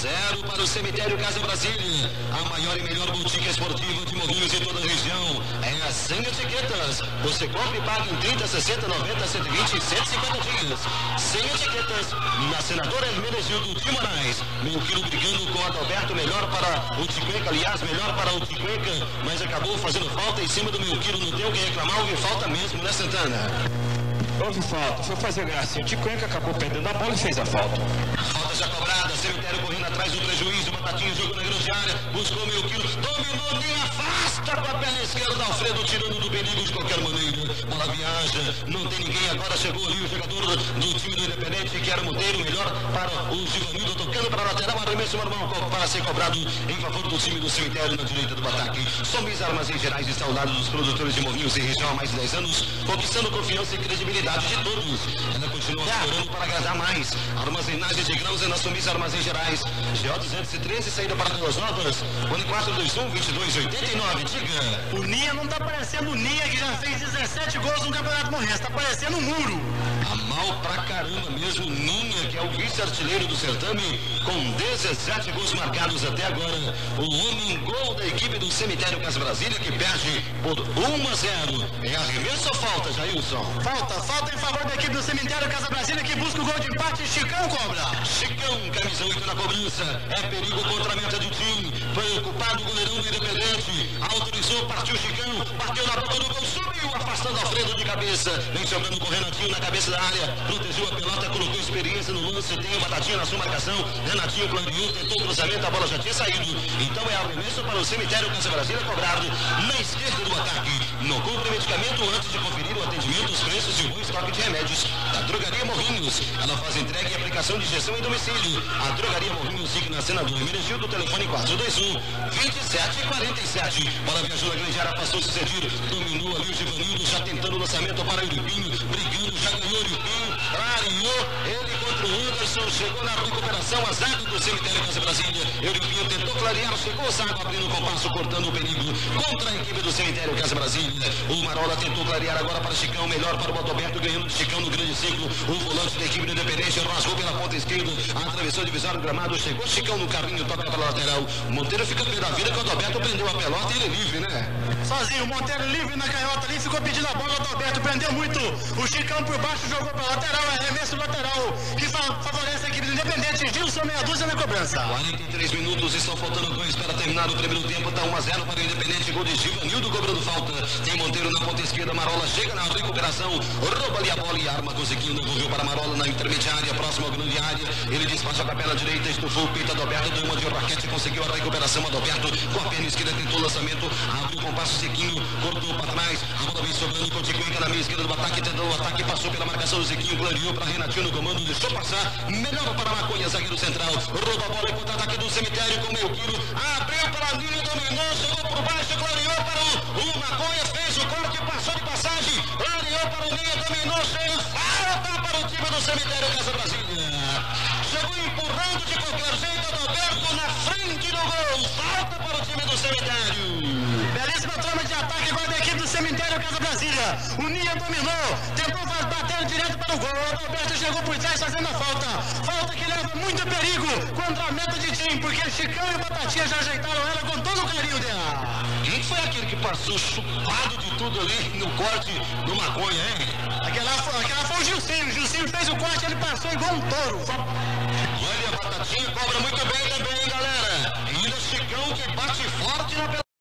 Speaker 3: zero para o Cemitério Casa Brasília. A maior e melhor boutique esportiva de Morrinhos em toda a região. É a Sem Etiquetas. Você compra e paga em trinta, sessenta, noventa, cento e vinte e cento e cinquenta dias. Sem Etiquetas, na Senadora Hermenegildo de Moraes. Meio quilo brigando com o Adalberto, melhor para o Ticuenca, aliás, melhor para o Ticuenca, mas acabou fazendo falta em cima do meio quilo. Não tem o que reclamar, houve falta mesmo, né, Santana?
Speaker 6: Houve falta, foi fazer gracinha. O Ticuenca acabou perdendo a bola e fez a falta.
Speaker 3: Falta já cobrada, Cemitério correndo atrás do prejuízo, Batatinha jogou na grande área, buscou meio quilo, dominou, nem afasta com a perna esquerda, Alfredo tirando do perigo de qualquer maneira. Bola viaja, não tem ninguém, agora chegou ali o jogador do time do Independente, que era Monteiro, melhor para o Givanildo, tocando para a lateral, arremesso normal para ser cobrado em favor do time do Cemitério na direita do ataque. Somis Armazéns Gerais está ao lado dos produtores de Morrinhos e região há mais de dez anos, conquistando confiança e credibilidade de todos. Ela continua explorando para agradar mais. Armazenagem de grãos é na Somis Armazéns Gerais. G O duzentos e treze, saída para Pelas Novas. Fone quatro dois um, vinte e dois oitenta e nove, diga.
Speaker 5: O Ninha não tá parecendo o Ninha, que já fez dezessete gols no Campeonato Morrense, tá parecendo um muro.
Speaker 3: A mal pra caramba mesmo, Ninha, que é o vice-artilheiro do certame, com dezessete gols marcados até agora. O homem gol da equipe do Cemitério Casa Brasília, que perde por um a zero. É arremesso ou falta, Jailson?
Speaker 5: Falta, falta em favor da equipe do Cemitério Casa Brasília, que busca o gol de empate. Chicão cobra.
Speaker 3: Chicão, camisa oito na cobrança. É perigo contra a meta de time. Preocupado o goleirão do Independente. Autorizou, partiu Chicão. Bateu na boca do gol, subiu, afastando Alfredo de cabeça. Vem sobrando com o Renatinho na cabeça da área. Protegeu a pelota, colocou experiência no lance. Tem o Batatinha na sua marcação. Renatinho clareou, tentou o cruzamento, a bola já tinha saído. Então é arremesso para o Cemitério Casa Brasília, cobrado na esquerda do ataque. No compra medicamento antes de conferir o atendimento, os preços e o bom estoque de remédios da Drogaria Morrinhos. Ela faz entrega e aplicação de injeção em domicílio. A Drogaria Morrinhos fica na Senadora Hermenegildo, telefone quatro dois um, vinte e sete quarenta e sete. Bola viajou na grande área, passou a suceder. Dominou ali o Givanildo, já tentando o lançamento para o Euripinho. Brigando, já ganhou o Euripinho. Clareou, ele contra o Anderson. Chegou na recuperação, a zaga do Cemitério Casa Brasília. Euripinho tentou clarear, chegou o Zago abrindo o compasso, cortando o perigo contra a equipe do Cemitério Casa Brasília. O Marola tentou clarear agora para Chicão, melhor para o Adalberto, ganhando de Chicão no grande ciclo. O volante da equipe do Independente rasgou pela ponta esquerda, atravessou a divisória do gramado, chegou Chicão no carrinho, toca para a lateral. O Monteiro fica pela vida que o Adalberto prendeu a pelota e ele é livre, né?
Speaker 5: Sozinho, o Monteiro livre na canhota ali, ficou pedindo a bola, o Adalberto prendeu muito. O Chicão por baixo jogou para a lateral, é arremesso lateral, que fa favorece a equipe do Independente. Gilson meia dúzia na cobrança.
Speaker 3: quarenta e três minutos, estão faltando dois para terminar o primeiro tempo, está um a zero para o Independente, gol de Givanildo cobrando falta. Tem Monteiro na ponta esquerda, Marola chega na recuperação, rouba ali a bola e arma conseguindo, devolveu para Marola na intermediária, próxima à grande área, ele despacha com a perna direita, estufou o peito, Adalberto deu uma de raquete, conseguiu a recuperação, Adalberto com a perna esquerda tentou o lançamento, abriu o compasso Zequinho, cortou para trás, a bola vem sobrando com o Ticuenca na meia esquerda do ataque, tentou o ataque, passou pela marcação do Zequinho, clareou para Renatinho no comando, deixou passar, melhor para Maconha, zagueiro central, rouba a bola e contra-ataque do Cemitério com meio quilo, abriu para a linha, dominou, chegou por baixo, clareou para o, o Maconha, fez o corte, passou de passagem, clareou para o linha, dominou, chega, falta para o time do Cemitério Casa Brasília. Chegou empurrando de qualquer jeito, Adalberto na frente do gol, falta para o time do Cemitério.
Speaker 5: Belíssima trama de ataque agora da equipe do Cemitério Casa Brasília. O Ninha dominou, tentou bater direto para o gol. O Adalberto chegou por trás fazendo a falta. Falta que leva muito perigo contra a meta de time, porque Chicão e Batatinha já ajeitaram ela com todo o carinho dela.
Speaker 3: Quem foi aquele que passou chupado de tudo ali no corte do Maconha, hein?
Speaker 5: Aquela, aquela foi o Gilcinho. O Gilcinho fez o corte, ele passou igual um touro.
Speaker 3: Olha, a Batatinha cobra muito bem também, galera. E ainda Chicão que bate forte na pelota.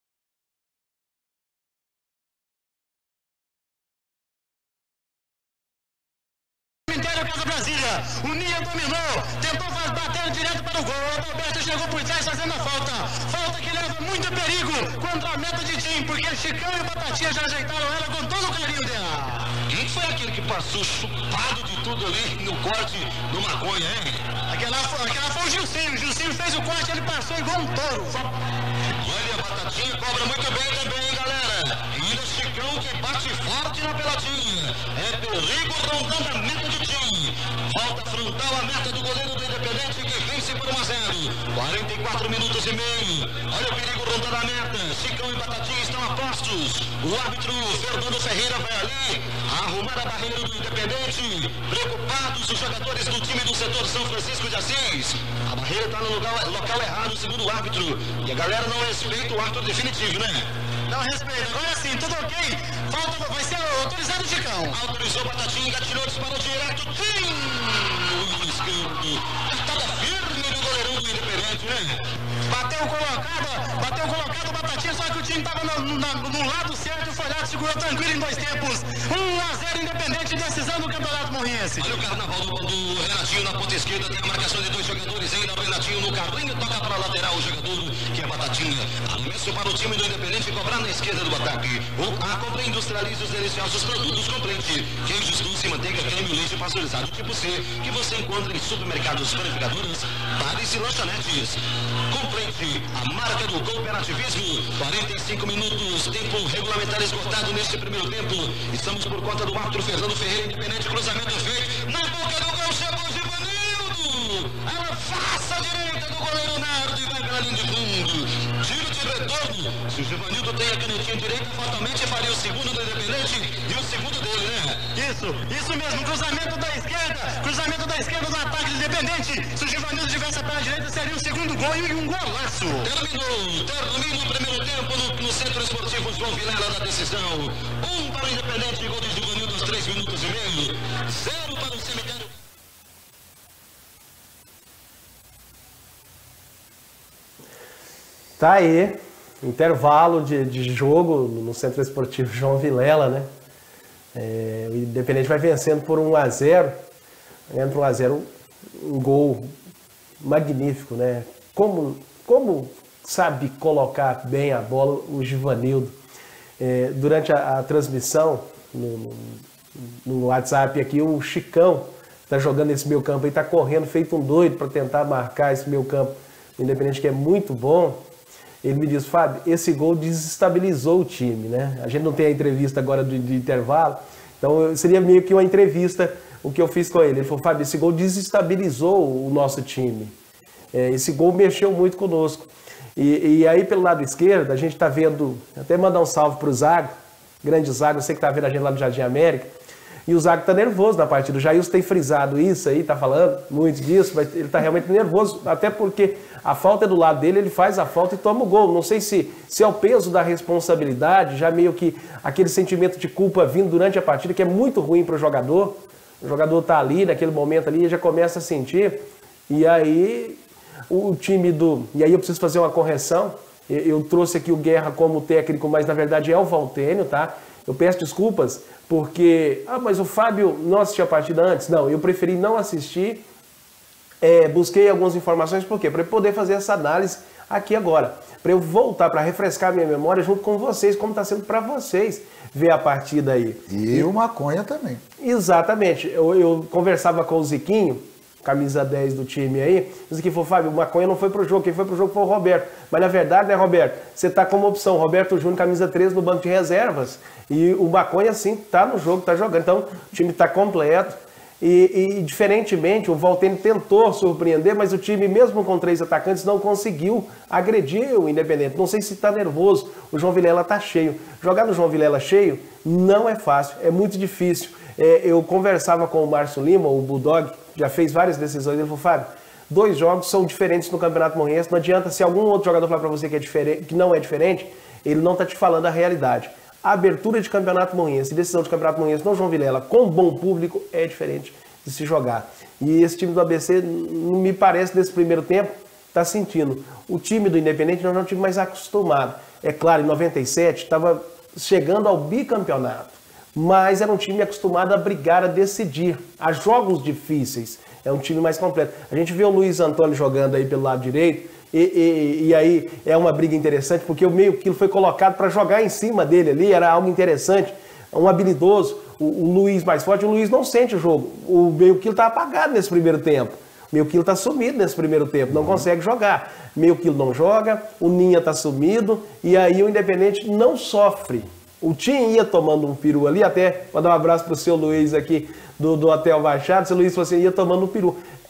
Speaker 5: Casa Brasília, o Ninha dominou, tentou bater direto para o gol, o Adalberto chegou por trás fazendo a falta, falta que leva muito perigo contra a meta de time, porque Chicão e Batatinha já ajeitaram ela com todo o carinho dela.
Speaker 3: Quem foi aquele que passou chupado de tudo ali no corte do Maconha, hein?
Speaker 5: Aquela, aquela foi o Gilcinho. O Gilcinho fez o corte, ele passou igual um touro.
Speaker 3: Olha, a Batatinha cobra muito bem também, galera. E ainda Chicão que bate forte na peladinha. É perigo rondando a meta de time. Falta frontal a meta do goleiro do Independente que vence por por um a zero. quarenta e quatro minutos e meio. Olha o perigo rondando a meta. Chicão e Batatinha estão a postos. O árbitro Fernando Ferreira vai ali arrumar a barreira do Independente. Preocupados os jogadores do time do setor São Francisco de Assis. A barreira está no local, local errado, segundo o árbitro. E a galera não respeita o árbitro definitivo, né?
Speaker 5: Não respeita. Agora sim, tudo ok. Falta, vai ser autorizado o Chicão.
Speaker 3: Autorizou Batatinha, engatilhou, disparou direto. Tim! No escanto. Cartada firme do goleirão do Independente, né?
Speaker 5: Bateu colocado, bateu colocado Batatinha, só que o time estava no, no, no lado certo, foi lá, segurou tranquilo em dois tempos. um a zero Independente, decisão do Campeonato Morriense.
Speaker 3: Olha o carnaval do, do Renatinho na ponta esquerda, tem a marcação de dois jogadores ainda, o Renatinho no carrinho, toca para a lateral o jogador que é Batatinha. Arremesso para o time do Independente cobrar na esquerda do ataque. A compra industrializa os deliciosos produtos Complete. Queijos, doce, manteiga, creme, leite pasteurizado tipo C, que você encontra em supermercados, panificadoras, bares e lanchonetes. Complete, a marca do cooperativismo. quarenta e cinco minutos, tempo regulamentar esgotado neste primeiro tempo. Estamos por conta do árbitro Fernando Ferreira, Independente, cruzamento feito. Na boca do gol chegou o Givanildo. Ela faça a direita do goleiro Nardo e vai pela linha de fundo. Tiro de retorno. Se o Givanildo tem a canetinha direita, fatalmente faria o segundo do Independente e o segundo dele, né?
Speaker 5: Isso, isso mesmo, cruzamento da esquerda, cruzamento da esquerda do ataque do Independente. Se o Givanildo tivesse a perna direita, seria o segundo gol e um golaço.
Speaker 3: Terminou, termina o primeiro tempo no, no Centro Esportivo João Vilela da decisão. Um para o Independente, gol de Givanildo aos três minutos e meio. Zero para o Cemitério.
Speaker 1: Tá aí, intervalo de, de jogo no Centro Esportivo João Vilela, né? É, o Independente vai vencendo por um a zero. Entra um a zero, um gol magnífico, né? Como, como sabe colocar bem a bola o Givanildo. É, durante a, a transmissão, no, no, no WhatsApp aqui, o Chicão está jogando esse meio campo aí, está correndo feito um doido para tentar marcar esse meio campo do Independente, que é muito bom. Ele me diz, Fábio, esse gol desestabilizou o time, né? A gente não tem a entrevista agora de, de intervalo, então seria meio que uma entrevista o que eu fiz com ele. Ele falou, Fábio, esse gol desestabilizou o nosso time. É, esse gol mexeu muito conosco. E, e aí, pelo lado esquerdo, a gente está vendo, até mandar um salve para o Zago, grande Zago, eu sei que está vendo a gente lá no Jardim América, e o Zago está nervoso na partida. O Jailson tem frisado isso aí, está falando muito disso, mas ele está realmente nervoso, até porque a falta é do lado dele, ele faz a falta e toma o gol. Não sei se, se é o peso da responsabilidade, já meio que aquele sentimento de culpa vindo durante a partida, que é muito ruim para o jogador. O jogador está ali, naquele momento ali, e já começa a sentir, e aí o time do... E aí eu preciso fazer uma correção, eu trouxe aqui o Guerra como técnico, mas na verdade é o Valtênio, tá? Eu peço desculpas, porque... Ah, mas o Fábio não assistiu a partida antes? Não, eu preferi não assistir. É, busquei algumas informações, por quê? Para eu poder fazer essa análise aqui agora. Para eu voltar, para refrescar minha memória junto com vocês, como está sendo para vocês ver a partida aí.
Speaker 2: E, e o Maconha também.
Speaker 1: Exatamente. Eu, eu conversava com o Ziquinho, camisa dez do time aí, o Ziquinho falou, Fábio, o Maconha não foi pro jogo, quem foi pro jogo foi o Roberto. Mas na verdade, né, Roberto, você tá como opção, Roberto Júnior, camisa treze no banco de reservas, e o Maconha, sim, tá no jogo, tá jogando, então o time tá completo, e, e diferentemente, o Valtênio tentou surpreender, mas o time, mesmo com três atacantes, não conseguiu agredir o Independente. Não sei se tá nervoso, o João Vilela tá cheio. Jogar no João Vilela cheio não é fácil, é muito difícil. É, eu conversava com o Márcio Lima, o Bulldog, já fez várias decisões, ele falou, Fábio, dois jogos são diferentes no Campeonato Morriense, não adianta se algum outro jogador falar para você que, é diferente, que não é diferente, ele não está te falando a realidade. A abertura de Campeonato Morriense, decisão de Campeonato Morriense no João Vilela, com bom público, é diferente de se jogar. E esse time do A B C, não me parece, nesse primeiro tempo, está sentindo. O time do Independente não é um time mais acostumado. É claro, em noventa e sete, estava chegando ao bicampeonato. Mas era um time acostumado a brigar, a decidir, a jogos difíceis. É um time mais completo. A gente vê o Luiz Antônio jogando aí pelo lado direito, e, e, e aí é uma briga interessante, porque o meio quilo foi colocado para jogar em cima dele ali, era algo interessante, um habilidoso, o, o Luiz mais forte, o Luiz não sente o jogo, o meio quilo está apagado nesse primeiro tempo. Meio quilo está sumido nesse primeiro tempo, não consegue jogar. Meio quilo não joga, o Ninha está sumido, e aí o Independente não sofre. O time ia tomando um peru ali, até mandar um abraço para o seu Luiz aqui do, do Hotel Baixado. O seu Luiz falou assim, ia tomando um peru.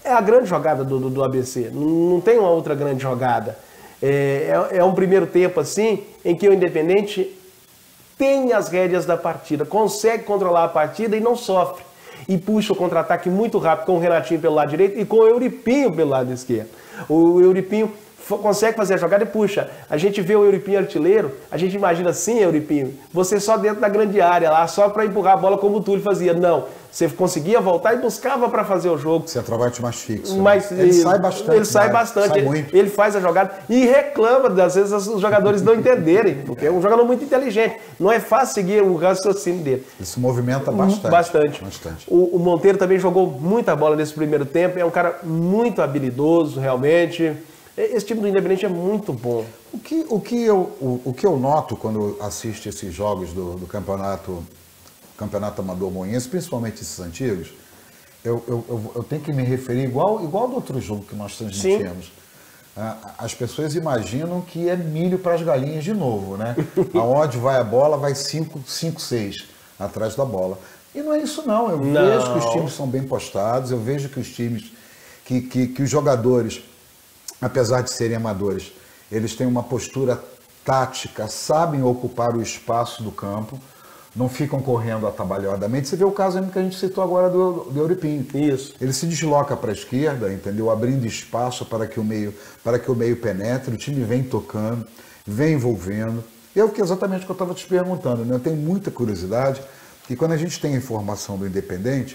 Speaker 1: é a grande jogada do, do, do A B C, não, não tem uma outra grande jogada. É, é, é um primeiro tempo assim, em que o Independente tem as rédeas da partida, consegue controlar a partida e não sofre. E puxa o contra-ataque muito rápido com o Renatinho pelo lado direito e com o Euripinho pelo lado esquerdo. O Euripinho consegue fazer a jogada e puxa. A gente vê o Euripinho artilheiro, a gente imagina assim, Euripinho, você só dentro da grande área lá, só para empurrar a bola como o Túlio fazia. Não, você conseguia voltar e buscava para fazer o jogo.
Speaker 2: Centroavante mais fixo.
Speaker 1: Mas
Speaker 2: né? Ele, ele sai bastante.
Speaker 1: Ele sai bastante,
Speaker 2: sai
Speaker 1: ele,
Speaker 2: muito.
Speaker 1: ele faz a jogada e reclama, às vezes os jogadores não entenderem, porque é um jogador muito inteligente. Não é fácil seguir o raciocínio dele.
Speaker 2: Ele se movimenta bastante.
Speaker 1: Bastante.
Speaker 2: bastante.
Speaker 1: O, o Monteiro também jogou muita bola nesse primeiro tempo, é um cara muito habilidoso, realmente. Esse time do Independente é muito bom.
Speaker 2: O que, o que, eu, o, o que eu noto quando assisto esses jogos do, do campeonato, campeonato amador moense, principalmente esses antigos, eu, eu, eu, eu tenho que me referir igual, igual do outro jogo que nós transmitimos. As pessoas imaginam que é milho para as galinhas de novo, né? Aonde vai a bola, vai cinco, seis atrás da bola. E não é isso não. Eu
Speaker 1: não.
Speaker 2: vejo que os times são bem postados, eu vejo que os times, que, que, que os jogadores, apesar de serem amadores, eles têm uma postura tática, sabem ocupar o espaço do campo, não ficam correndo atabalhadamente. Você vê o caso que a gente citou agora do, do Euripinho.
Speaker 1: Isso.
Speaker 2: Ele se desloca para a esquerda, entendeu? Abrindo espaço para que o meio, para que o meio penetre, o time vem tocando, vem envolvendo. E é o que exatamente que eu estava te perguntando, né? Eu tenho muita curiosidade, e quando a gente tem a informação do Independente,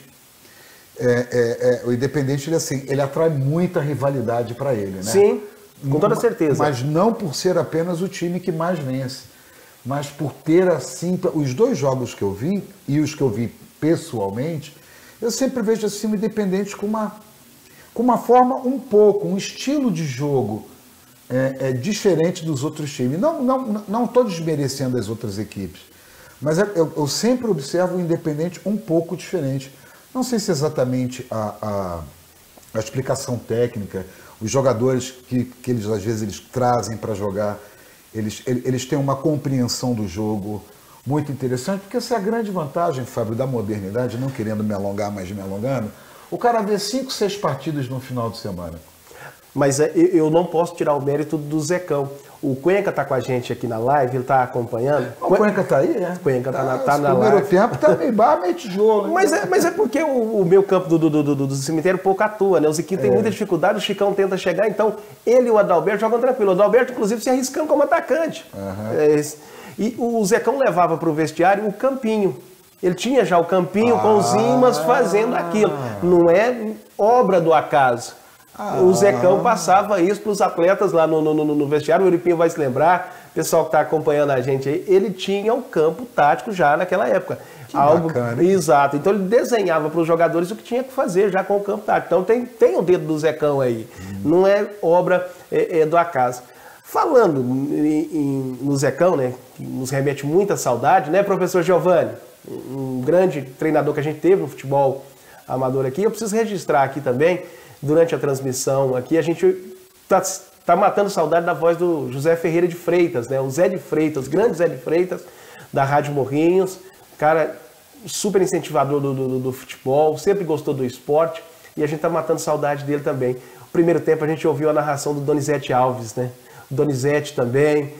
Speaker 2: É, é, é, o Independente ele, assim, ele atrai muita rivalidade para ele, né?
Speaker 1: Sim, com toda certeza.
Speaker 2: Mas não por ser apenas o time que mais vence, mas por ter assim, os dois jogos que eu vi e os que eu vi pessoalmente, eu sempre vejo assim o Independente com uma, com uma forma um pouco, um estilo de jogo é, é, diferente dos outros times. Não não não estou desmerecendo as outras equipes, mas eu, eu sempre observo o Independente um pouco diferente. Não sei se exatamente a, a, a explicação técnica, os jogadores que, que eles às vezes eles trazem para jogar, eles, eles têm uma compreensão do jogo muito interessante, porque essa é a grande vantagem, Fábio, da modernidade, não querendo me alongar, mas me alongando, o cara vê cinco, seis partidas no final de semana.
Speaker 1: Mas eu não posso tirar o mérito do Zecão. O Cuenca tá com a gente aqui na live, ele tá acompanhando.
Speaker 2: O Cuenca tá aí, é?
Speaker 1: O Cuenca tá,
Speaker 2: tá
Speaker 1: na, tá na live.
Speaker 2: No primeiro tempo tá meio barra, meio tijolo.
Speaker 1: Mas é, mas é porque o, o meu campo do, do, do, do, do cemitério pouco atua, né? O Ziquinho tem é. muita dificuldade, o Chicão tenta chegar, então ele e o Adalberto jogam tranquilo. O Adalberto, inclusive, se arriscando como atacante. Uhum. É, e o Zecão levava para o vestiário o campinho. Ele tinha já o campinho ah. com os imãs fazendo aquilo. Não é obra do acaso. Ah. O Zecão passava isso para os atletas lá no, no, no, no vestiário, o Euripinho vai se lembrar, o pessoal que está acompanhando a gente aí, ele tinha um campo tático já naquela época.
Speaker 2: Que
Speaker 1: Algo
Speaker 2: bacana.
Speaker 1: Exato, então ele desenhava para os jogadores o que tinha que fazer já com o campo tático. Então tem, tem o dedo do Zecão aí, hum. não é obra é, é do acaso. Falando em, em, no Zecão, né, que nos remete muita saudade, né, professor Giovanni? Um grande treinador que a gente teve no futebol amador aqui. Eu preciso registrar aqui também, durante a transmissão aqui, a gente está tá matando saudade da voz do José Ferreira de Freitas, né? O Zé de Freitas, grande Zé de Freitas, da Rádio Morrinhos, cara super incentivador do, do, do futebol, sempre gostou do esporte, e a gente está matando saudade dele também. No primeiro tempo a gente ouviu a narração do Donizete Alves, né? O Donizete também,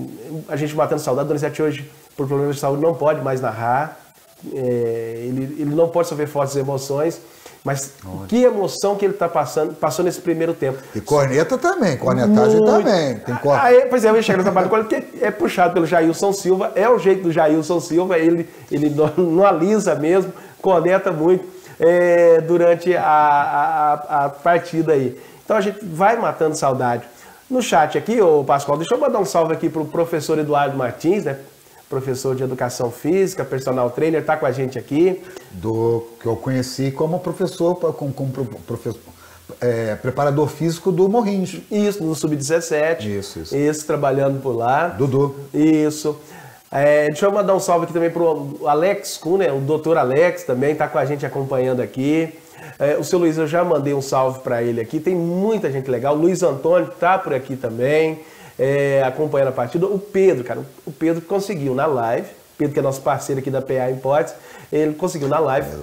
Speaker 1: a gente matando saudade. O Donizete hoje, por problemas de saúde, não pode mais narrar, é, ele, ele não pode sofrer fortes emoções, mas Olha. que emoção que ele está passando, passou nesse primeiro tempo.
Speaker 2: E corneta também, cornetagem Muito. também. Tem cor...
Speaker 1: ah, é, pois é, eu ia chegar nessa parte, porque é puxado pelo Jailson Silva, é o jeito do Jailson Silva, ele, ele não, não alisa mesmo, corneta muito é, durante a, a, a partida aí. Então a gente vai matando saudade. No chat aqui, ô Pascoal, deixa eu mandar um salve aqui para o professor Eduardo Martins, né? Professor de Educação Física, personal trainer, está com a gente aqui.
Speaker 2: Do que eu conheci como professor, como, como professor, é, preparador físico do Morrinhos.
Speaker 1: Isso, no sub dezessete.
Speaker 2: Isso, isso.
Speaker 1: Isso, trabalhando por lá.
Speaker 2: Dudu.
Speaker 1: Isso. É, deixa eu mandar um salve aqui também para o Alex Kuhn, né? O doutor Alex também está com a gente acompanhando aqui. É, o seu Luiz, eu já mandei um salve para ele aqui. Tem muita gente legal. O Luiz Antônio está por aqui também. É, acompanhando a partida, o Pedro, cara, o Pedro conseguiu na live, Pedro que é nosso parceiro aqui da P A Imports, ele conseguiu na live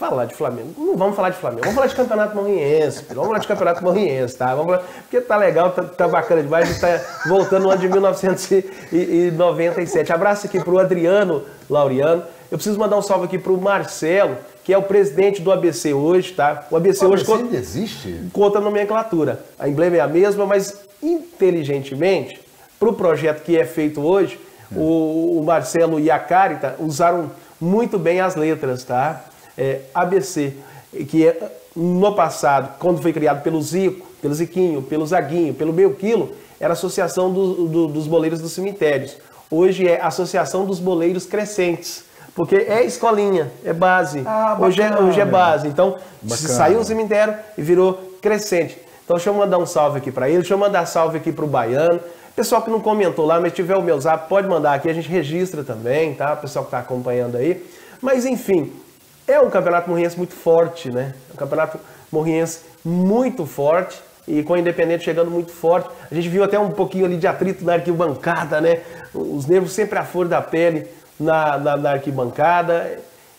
Speaker 1: Falar de Flamengo. Não vamos falar de Flamengo. Vamos falar de Campeonato Morriense. Vamos falar de Campeonato Morriense, tá? Vamos falar, porque tá legal, tá, tá bacana demais. A gente tá voltando no ano de mil novecentos e noventa e sete. Abraço aqui pro Adriano Laureano. Eu preciso mandar um salve aqui pro Marcelo, que é o presidente do A B C hoje, tá? O A B C hoje
Speaker 2: conta, ainda existe?
Speaker 1: Conta a nomenclatura. A emblema é a mesma, mas inteligentemente, pro projeto que é feito hoje, hum. o, o Marcelo e a Carita usaram muito bem as letras, tá? É, A B C, que é, no passado, quando foi criado pelo Zico, pelo Ziquinho, pelo Zaguinho, pelo Meio Quilo, era a Associação do, do, dos Boleiros dos Cemitérios. Hoje é a Associação dos Boleiros Crescentes, porque é escolinha, é base. Ah, hoje, é, hoje é base. Então, bacana. Saiu o cemitério e virou crescente. Então, deixa eu mandar um salve aqui para ele, deixa eu mandar salve aqui para o Baiano. Pessoal que não comentou lá, mas tiver o meu zap, pode mandar aqui, a gente registra também, tá? Pessoal que está acompanhando aí. Mas, enfim, é um campeonato morriense muito forte, né? É um campeonato morriense muito forte e com o Independente chegando muito forte. A gente viu até um pouquinho ali de atrito na arquibancada, né? Os nervos sempre à flor da pele na, na, na arquibancada.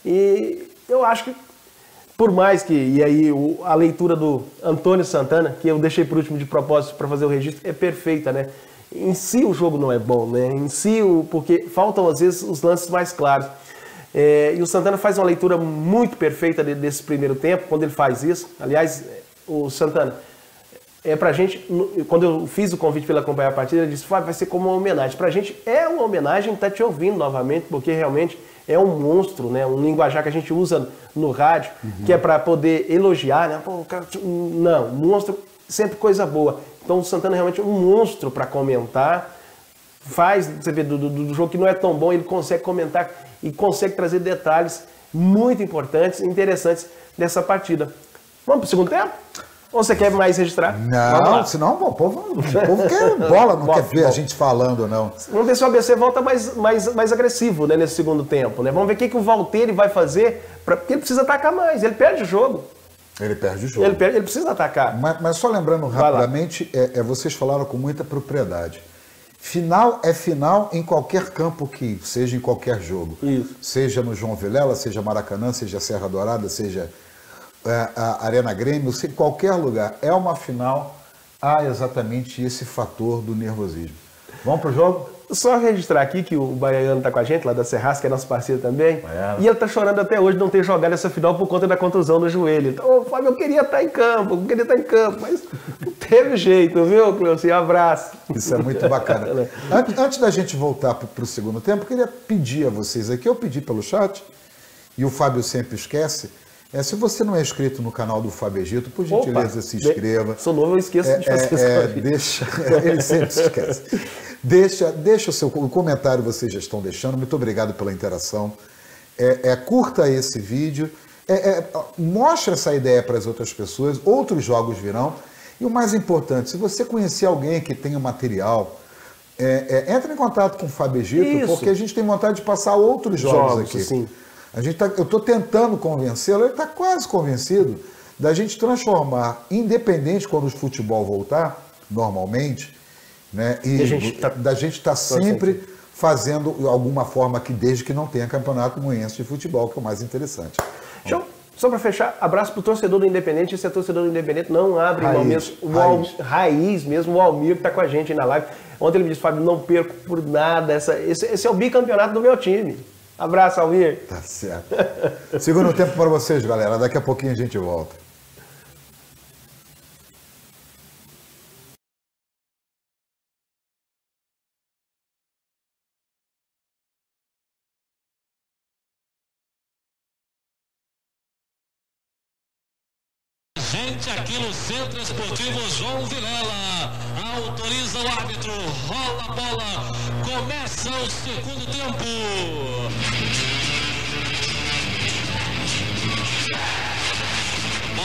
Speaker 1: E eu acho que, por mais que, e aí o, a leitura do Antônio Santana, que eu deixei por último de propósito para fazer o registro, é perfeita, né? Em si o jogo não é bom, né? Em si, o, porque faltam às vezes os lances mais claros. É, e o Santana faz uma leitura muito perfeita de, desse primeiro tempo, quando ele faz isso. Aliás, o Santana, é pra gente, quando eu fiz o convite para ele acompanhar a partida, ele disse, Fábio, vai ser como uma homenagem. Pra gente é uma homenagem, tá te ouvindo novamente, porque realmente é um monstro, né? Um linguajar que a gente usa no rádio, uhum. que é para poder elogiar, né? Pô, cara, não, monstro, sempre coisa boa. Então o Santana é realmente um monstro para comentar. Faz, você vê, do, do, do jogo que não é tão bom, ele consegue comentar e consegue trazer detalhes muito importantes e interessantes dessa partida. Vamos pro segundo tempo? Ou você quer mais registrar?
Speaker 2: Não, senão o povo, o povo quer bola, não quer ver bom. A gente falando, não.
Speaker 1: Vamos ver se o A B C volta mais, mais, mais agressivo, né, nesse segundo tempo. Né? Vamos ver o que, que o Valtteri vai fazer, pra, porque ele precisa atacar mais, ele perde o jogo.
Speaker 2: Ele perde o jogo.
Speaker 1: Ele, perde, ele precisa atacar.
Speaker 2: Mas, mas só lembrando rapidamente, é, é, vocês falaram com muita propriedade. Final é final em qualquer campo que seja, em qualquer jogo.
Speaker 1: Isso.
Speaker 2: Seja no João Vilela, seja Maracanã, seja Serra Dourada, seja é, a Arena Grêmio, seja, qualquer lugar. É uma final, há exatamente esse fator do nervosismo. Vamos pro jogo?
Speaker 1: Só registrar aqui que o Baiano tá com a gente, lá da Serras, que é nosso parceiro também.
Speaker 2: Baiano.
Speaker 1: E ele tá chorando até hoje de não ter jogado essa final por conta da contusão no joelho. Então, ô, Fábio, eu queria estar em campo, eu queria estar em campo, mas não teve jeito, viu, Cleuci? Um abraço.
Speaker 2: Isso é muito bacana. Antes, antes da gente voltar pro segundo tempo, eu queria pedir a vocês aqui, eu pedi pelo chat, e o Fábio sempre esquece, é, se você não é inscrito no canal do Fábio Egito, por gentileza, Opa, se inscreva.
Speaker 1: Sou novo, eu esqueço
Speaker 2: é,
Speaker 1: de fazer isso.
Speaker 2: É, deixa, ele sempre se esquece. Deixa, deixa o seu o comentário, vocês já estão deixando. Muito obrigado pela interação. É, é, curta esse vídeo. É, é, mostre essa ideia para as outras pessoas. Outros jogos virão. E o mais importante, se você conhecer alguém que tenha material, é, é, entre em contato com o Fábio Egito, Isso. porque a gente tem vontade de passar outros jogos, jogos aqui.
Speaker 1: Sim.
Speaker 2: A gente tá, eu estou tentando convencê-lo, ele está quase convencido da gente transformar, independente quando o futebol voltar, normalmente, né, e, e gente tá, da gente estar tá sempre fazendo alguma forma aqui, desde que não tenha campeonato moense de futebol, que é o mais interessante.
Speaker 1: Deixa eu, só para fechar, abraço para o torcedor do Independente. Esse é torcedor do Independente, não abre raiz, momentos, o raiz. Al, raiz mesmo, o Almir que está com a gente aí na live. Ontem ele me disse, Fábio, não perco por nada, essa, esse, esse é o bicampeonato do meu time. Abraço, Almir.
Speaker 2: Tá certo. Segundo tempo para vocês, galera. Daqui a pouquinho a gente volta.
Speaker 4: Gente, aqui no Centro Esportivo João Vilela, autoriza o árbitro, rola a bola, começa o segundo tempo. Bola pra frente.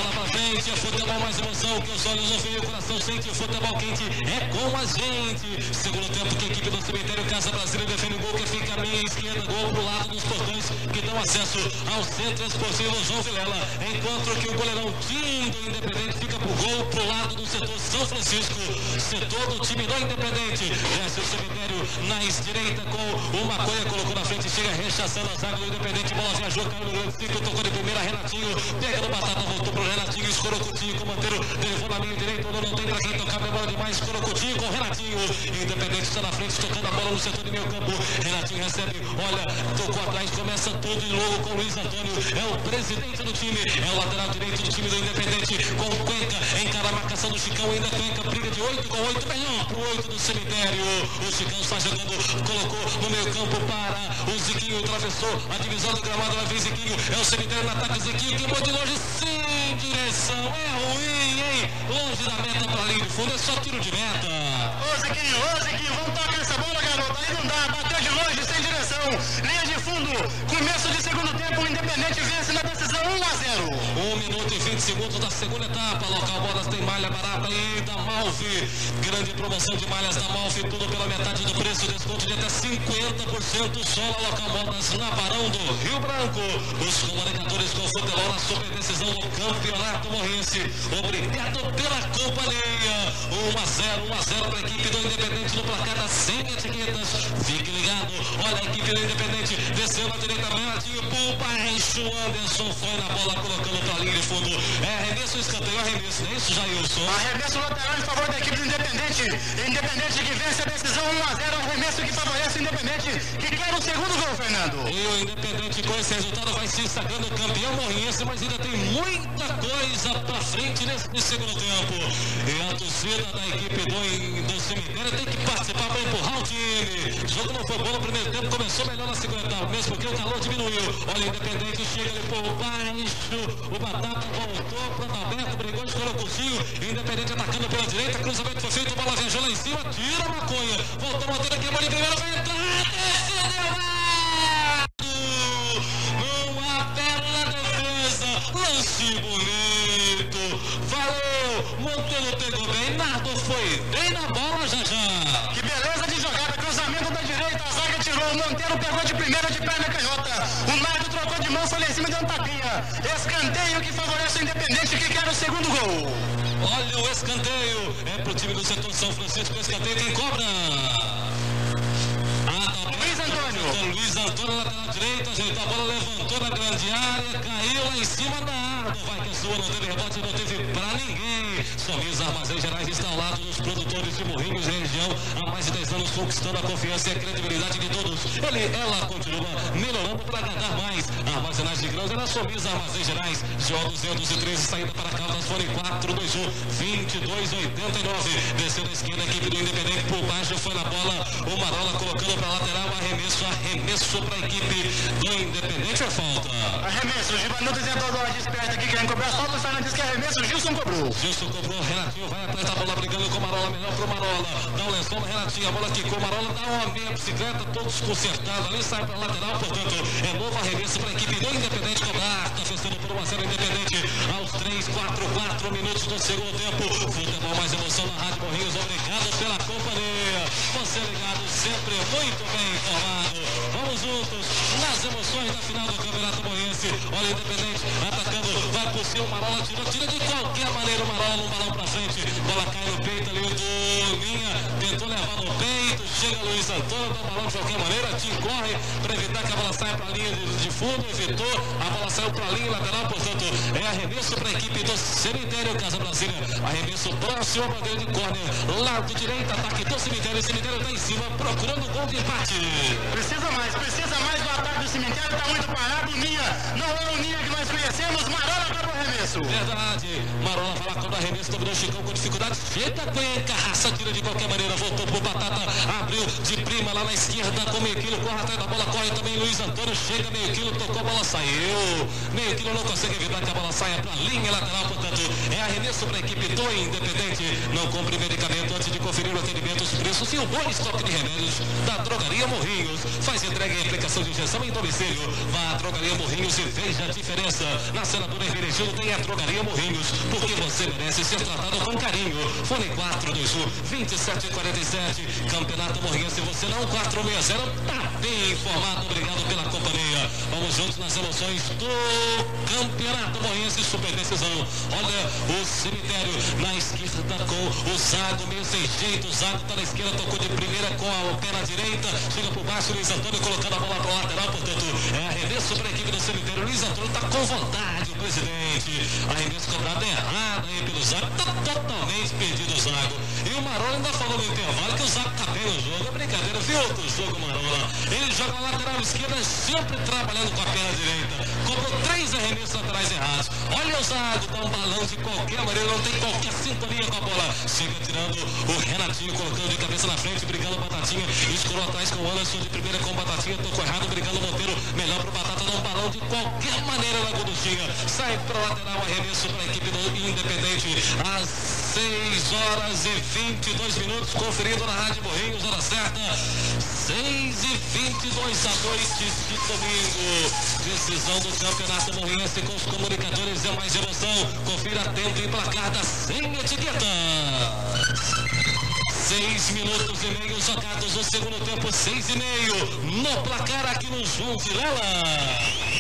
Speaker 4: Independente, é futebol mais emoção, que os olhos não veem, o coração sente, o futebol quente é com a gente. Segundo tempo que a equipe do Cemitério Casa Brasília defende o gol que fica à minha esquerda, gol pro lado dos portões que dão acesso ao Centro Esportivo João Vilela, enquanto que o goleirão Tim do Independente fica pro gol pro lado do setor São Francisco, setor do time do Independente. Desce o Cemitério na direita com o Maconha, colocou na frente, chega rechaçando a zaga do Independente, bola viajou, caiu no grande ciclo, tocou de primeira, Renatinho, pega no Batata, voltou pro Renatinho, escorou Coutinho com o Manteiro, levou na linha direita, não, não tem pra quem tocar, demora demais, escorou Coutinho com o Renatinho, Independente está na frente, tocando a bola no setor de meio campo, Renatinho recebe, olha, tocou atrás, começa tudo de novo com o Luiz Antônio, é o presidente do time, é o lateral direito do time do Independente, com o Cuenca, encara a marcação do Chicão, ainda Cuenca, briga de oito com oito, melhor pro oito do Cemitério, o Chicão está jogando, colocou no meio campo para o Ziquinho, atravessou a divisão do gramado, vai vir Ziquinho, é o Cemitério no ataque, Ziquinho, queimou de longe, sem direção, é ruim, hein? Longe da meta para a linha de fundo, é só tiro de meta.
Speaker 5: Ô Ziquinho, ô Ziquinho, vamos tocar essa bola, garoto, aí não dá, bateu de longe, sem direção, linha de fundo, começo de segundo tempo, o Independente vence na decisão um a zero.
Speaker 4: um minuto e vinte segundos da segunda etapa, local bolas tem malha barata aí da Malfi, grande promoção de malhas da Malfi, tudo pela metade do preço, desconto de até cinquenta por cento só na local bolas na Barão do Rio Branco. Os comunicadores com o futebol na super decisão do Campeonato Morrense, obrigado pela companhia. um a zero, um a zero para a equipe do Independente no placar das cem etiquetas. Fique ligado, olha a equipe do Independente, desceu na direita, Renatinho por baixo, Anderson foi na bola, colocando para a linha de fundo, é arremesso, escanteio, arremesso, é isso, Jailson?
Speaker 5: Arremesso lateral em favor da equipe do Independente, Independente que vence a decisão um a zero, arremesso que favorece o Independente, que quer o segundo gol, Fernando.
Speaker 4: E o Independente com esse resultado vai se sagrando campeão morrense, mas ainda tem muita coisa pra frente nesse segundo tempo. E a torcida da equipe do, do Cemitério tem que participar para empurrar o time. O jogo não foi bom no primeiro tempo, começou melhor na segunda etapa, mesmo porque o calor diminuiu. Olha, o Independente chega ali por baixo, o Batata voltou, pronto aberto, brigou, escolheu o Coutinho, Independente atacando pela direita, cruzamento foi feito, bola viajou lá em cima, tira a Maconha, voltou a bater aqui, bola em primeira, vai entrar, defendeu! Uma bela defesa, lance bonito, valeu, Monteiro pegou bem, Nardo foi bem na bola, já já.
Speaker 5: Que beleza de jogada, cruzamento da direita, a zaga tirou, o Monteiro pegou de primeira de perna canhota, o Nardo trocou de mão, foi lá em cima, deu um tapinha, escanteio que favorece o Independente, que quer o segundo gol.
Speaker 4: Olha o escanteio, é pro time do setor São Francisco, o escanteio quem cobra?
Speaker 5: Luiz Antônio.
Speaker 4: Luiz Antônio, lateral direito, ajeitou a bola, levantou na grande área, caiu lá em cima da Nardo, vai que a sua, não teve rebote, não teve pra ninguém. Somis Armazéns Gerais está ao lado dos produtores de Morrinhos e região, há mais de dez anos conquistando a confiança e a credibilidade de todos. Ele, ela continua melhorando para agradar mais. Armazenagem de grãos é na Somis Armazéns Gerais, G O duzentos e treze, saída para Caldas, fone quatro dois um, vinte e dois oitenta e nove. Desceu da esquerda, a equipe do Independente por baixo, foi na bola, o Marola colocando para lateral, arremesso, arremesso para a equipe do Independente, é falta.
Speaker 5: Arremesso, o Givanildo isentou a desperta aqui, querendo cobrar falta, o Fernandes que arremesso, o Gilson cobrou.
Speaker 4: Gilson cobrou, Renatinho vai atrás da bola, brigando com o Marola, melhor pro Marola, dá um lençol no Renatinho, a bola quicou, Marola dá uma meia bicicleta, todos consertados ali, sai para lateral, portanto, é novo arremesso para a equipe do Independente cobrar, tá festando por uma série Independente, aos três, quatro, quatro minutos do segundo tempo, futebol mais emoção na Rádio Morrinhos, obrigado pela companhia, você ligado, sempre muito bem informado, vamos juntos nas emoções da final do Campeonato Morrense, olha o Independente atacando, vai por cima, o Marola tirou, tira de qualquer maneira o Marola, um balão pra frente, bola cai no peito ali, o Dominha tentou levar no peito, chega Luiz Antônio, dá o balão de qualquer maneira, Tim corre para evitar que a bola saia para a linha de, de fundo, evitou, a bola saiu para a linha lateral, portanto, é arremesso para a equipe do Cemitério Casa Brasília, arremesso próximo à bandeira de córner, lado direito, ataque do Cemitério, o Cemitério está em cima, procurando o gol de empate.
Speaker 5: Precisa mais, precisa mais do ataque do Cemitério, está muito parado, o Ninha, não é o Ninha que nós conhecemos, Marola acaba o arremesso.
Speaker 4: Verdade, Marola vai lá quando o arremesso, dominou o Chicão com dificuldade, chega Cuenca, raça, tira de qualquer maneira, voltou pro Batata, abriu de prima lá na esquerda com meio quilo, corre atrás da bola, corre também Luiz Antônio, chega meio quilo, tocou, a bola saiu. Meio quilo não consegue evitar que a bola saia para a linha lateral, portanto, é arremesso para a equipe do Independente. Não compre medicamento antes de conferir o atendimento, os preços e o bom estoque de remédios da Drogaria Morrinhos. Faz entrega e aplicação de injeção em domicílio. Vá à Drogaria Morrinhos e veja a diferença. Na Senadora Hermenegildo tem a Drogaria Morrinhos, porque você merece ser tratado com carinho. Fone quatro dois um, dois sete quatro sete. Campeonato Morrinhense, você não quatro seis zero. Tá bem informado, obrigado pela companhia. Vamos juntos nas emoções do Campeonato Morrinhense, super decisão. Olha o Cemitério na esquerda com o Zago, meio sem jeito. O Zago tá na esquerda, tocou de primeira com a pé na direita. Chega por baixo, Luiz Antônio colocando a bola para o lateral, portanto, é arremesso para a equipe do Cemitério. Luiz Antônio tá com vontade, o presidente. Arremesso cobrado errado aí pelo Zago, tá totalmente perdido o Zago. E o Marola ainda falou no intervalo que o Zago tá bem no jogo. É brincadeira, viu outro jogo, Marola? Ele joga a lateral esquerda, sempre trabalhando com a perna direita. Cobrou três arremessos laterais errados. Olha o Zago, dá um balão de qualquer maneira, não tem qualquer sintonia com a bola. Chega tirando o Renatinho, colocando de cabeça na frente, brigando o Batatinha. Escorou atrás com o Anderson, de primeira com o Batatinha, tocou errado, brigando o Monteiro. Melhor pro Batata, dá um balão de qualquer maneira na Gorduchinha. Sai para lateral, arremesso para a equipe do Independente. Às seis horas e vinte e dois minutos, conferindo na Rádio Morrinhos, hora certa. seis e vinte e dois da noite de domingo. Decisão do Campeonato Morrinhense com os comunicadores é mais emoção. Confira tempo e placar da Sem Etiqueta. Seis minutos e meio jogados no segundo tempo, seis e meio. No placar aqui no João Vilela.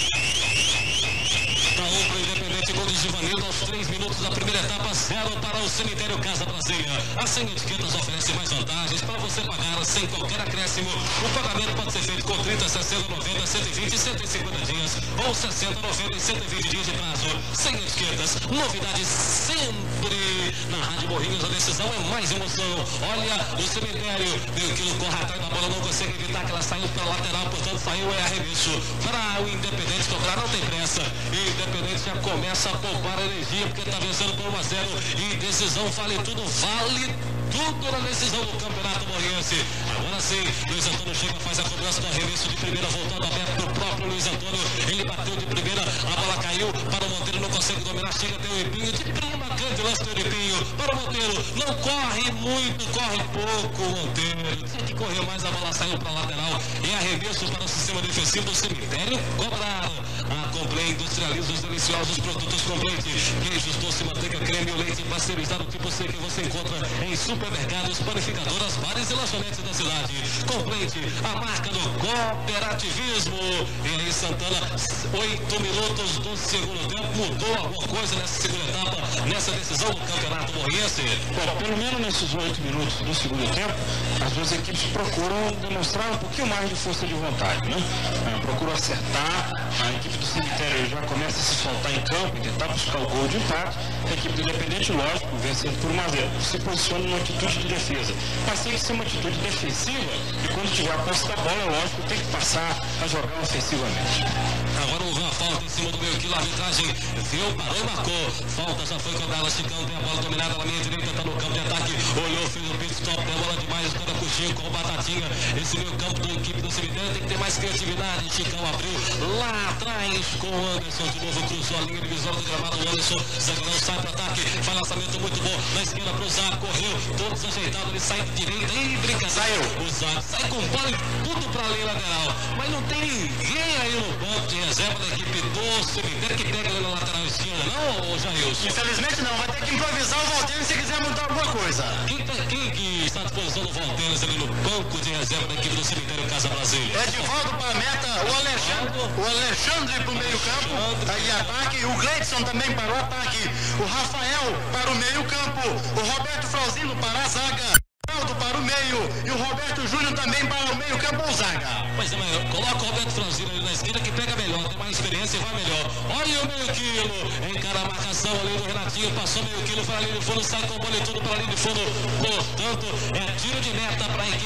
Speaker 4: Para um para o Independente, gol de Givanildo aos três minutos da primeira etapa, zero para o Cemitério Casa Brasília. A Sem Etiquetas oferece mais vantagens para você pagar sem qualquer acréscimo. O pagamento pode ser feito com trinta, sessenta, noventa, cento e vinte e cento e cinquenta dias ou sessenta, noventa e cento e vinte dias de prazo. Sem Etiquetas, novidade sempre na Rádio Morrinhos. A decisão é mais emoção. Olha o Cemitério, meio quilo corre atrás da bola, não consegue evitar que ela saiu para a lateral, portanto saiu é arremesso para o Independente cobrar, não tem pressa. Independente já começa a poupar energia porque está vencendo por um a zero e decisão vale tudo, vale tudo na decisão do Campeonato Morrinhense. Agora sim, Luiz Antônio chega, faz a cobrança do arremesso de primeira, voltando aberto para o próprio Luiz Antônio. Ele bateu de primeira, a bola caiu para o Monteiro, não consegue dominar, chega até o Ipinho, de prima, grande lance do Ipinho para o Monteiro, não corre muito, corre pouco o Monteiro, tinha que correr mais, a bola saiu para a lateral e arremesso para o sistema defensivo do Cemitério cobrar. A Complay industrializa os deliciosos produtos Complete, queijos, doce, manteiga, creme, leite pasteurizado tipo C que você encontra em supermercados, panificadoras, bares e lanchonetes da cidade. Complete, a marca do cooperativismo. E aí Santana, oito minutos do segundo tempo, mudou alguma coisa nessa segunda etapa, nessa decisão do Campeonato Morrinhense?
Speaker 6: Bom, pelo menos nesses oito minutos do segundo tempo, as duas equipes procuram demonstrar um pouquinho mais de força de vontade, né? Ah, procuram acertar, a equipe do Cemitério já começa a se soltar em campo e tentar buscar o gol de empate. A equipe do Independente, lógico, vencendo por um a zero, se posiciona numa atitude de defesa, mas tem que ser uma atitude defensiva e quando tiver a posse da bola, lógico, tem que passar a jogar ofensivamente.
Speaker 4: Agora houve uma falta em cima do meio quilo, a arbitragem viu, parou e marcou. Falta já foi cobrada, Chicão tem a bola dominada na linha direita, está no campo de ataque, olhou, fez o pit stop, tem a bola demais, toda curtinho com o Batatinha. Esse meio campo da equipe do Cemitério tem que ter mais criatividade. Chicão abriu lá atrás com o Anderson, de novo cruzou a linha divisória do gramado, o Anderson, zagueirão sai para ataque, faz lançamento muito bom, na esquerda pro Zago, correu, todo desajeitado, ele sai de direita, e brinca, saiu, o Zago sai com bola e tudo para a linha lateral, mas não tem ninguém aí no banco de reserva da equipe do Cemitério que pega ali na lateral esquerda, não, ô Jailson?
Speaker 5: Infelizmente não, vai ter que improvisar o Valtênis se quiser montar alguma coisa.
Speaker 4: Quem, tá, quem que está à disposição do Valtênis ali no banco de reserva da equipe do Cemitério Casa Brasília?
Speaker 5: É de volta para a meta, o Alexandre, o Alexandre para o meio campo, aí ataque, o Gleidson também para o ataque, o Rafael para o meio campo, o Roberto Frauzino para a zaga, Aldo para o meio e o Roberto Júnior também para o meio campo ou zaga.
Speaker 4: Pois é, mas coloca o Roberto Frauzino ali na esquerda que pega melhor, tem mais experiência e vai melhor. Olha o meio quilo, encara a marcação ali do Renatinho, passou meio quilo para a linha de fundo, sai com o bola e tudo para a linha de fundo, portanto é tiro de meta para a equipe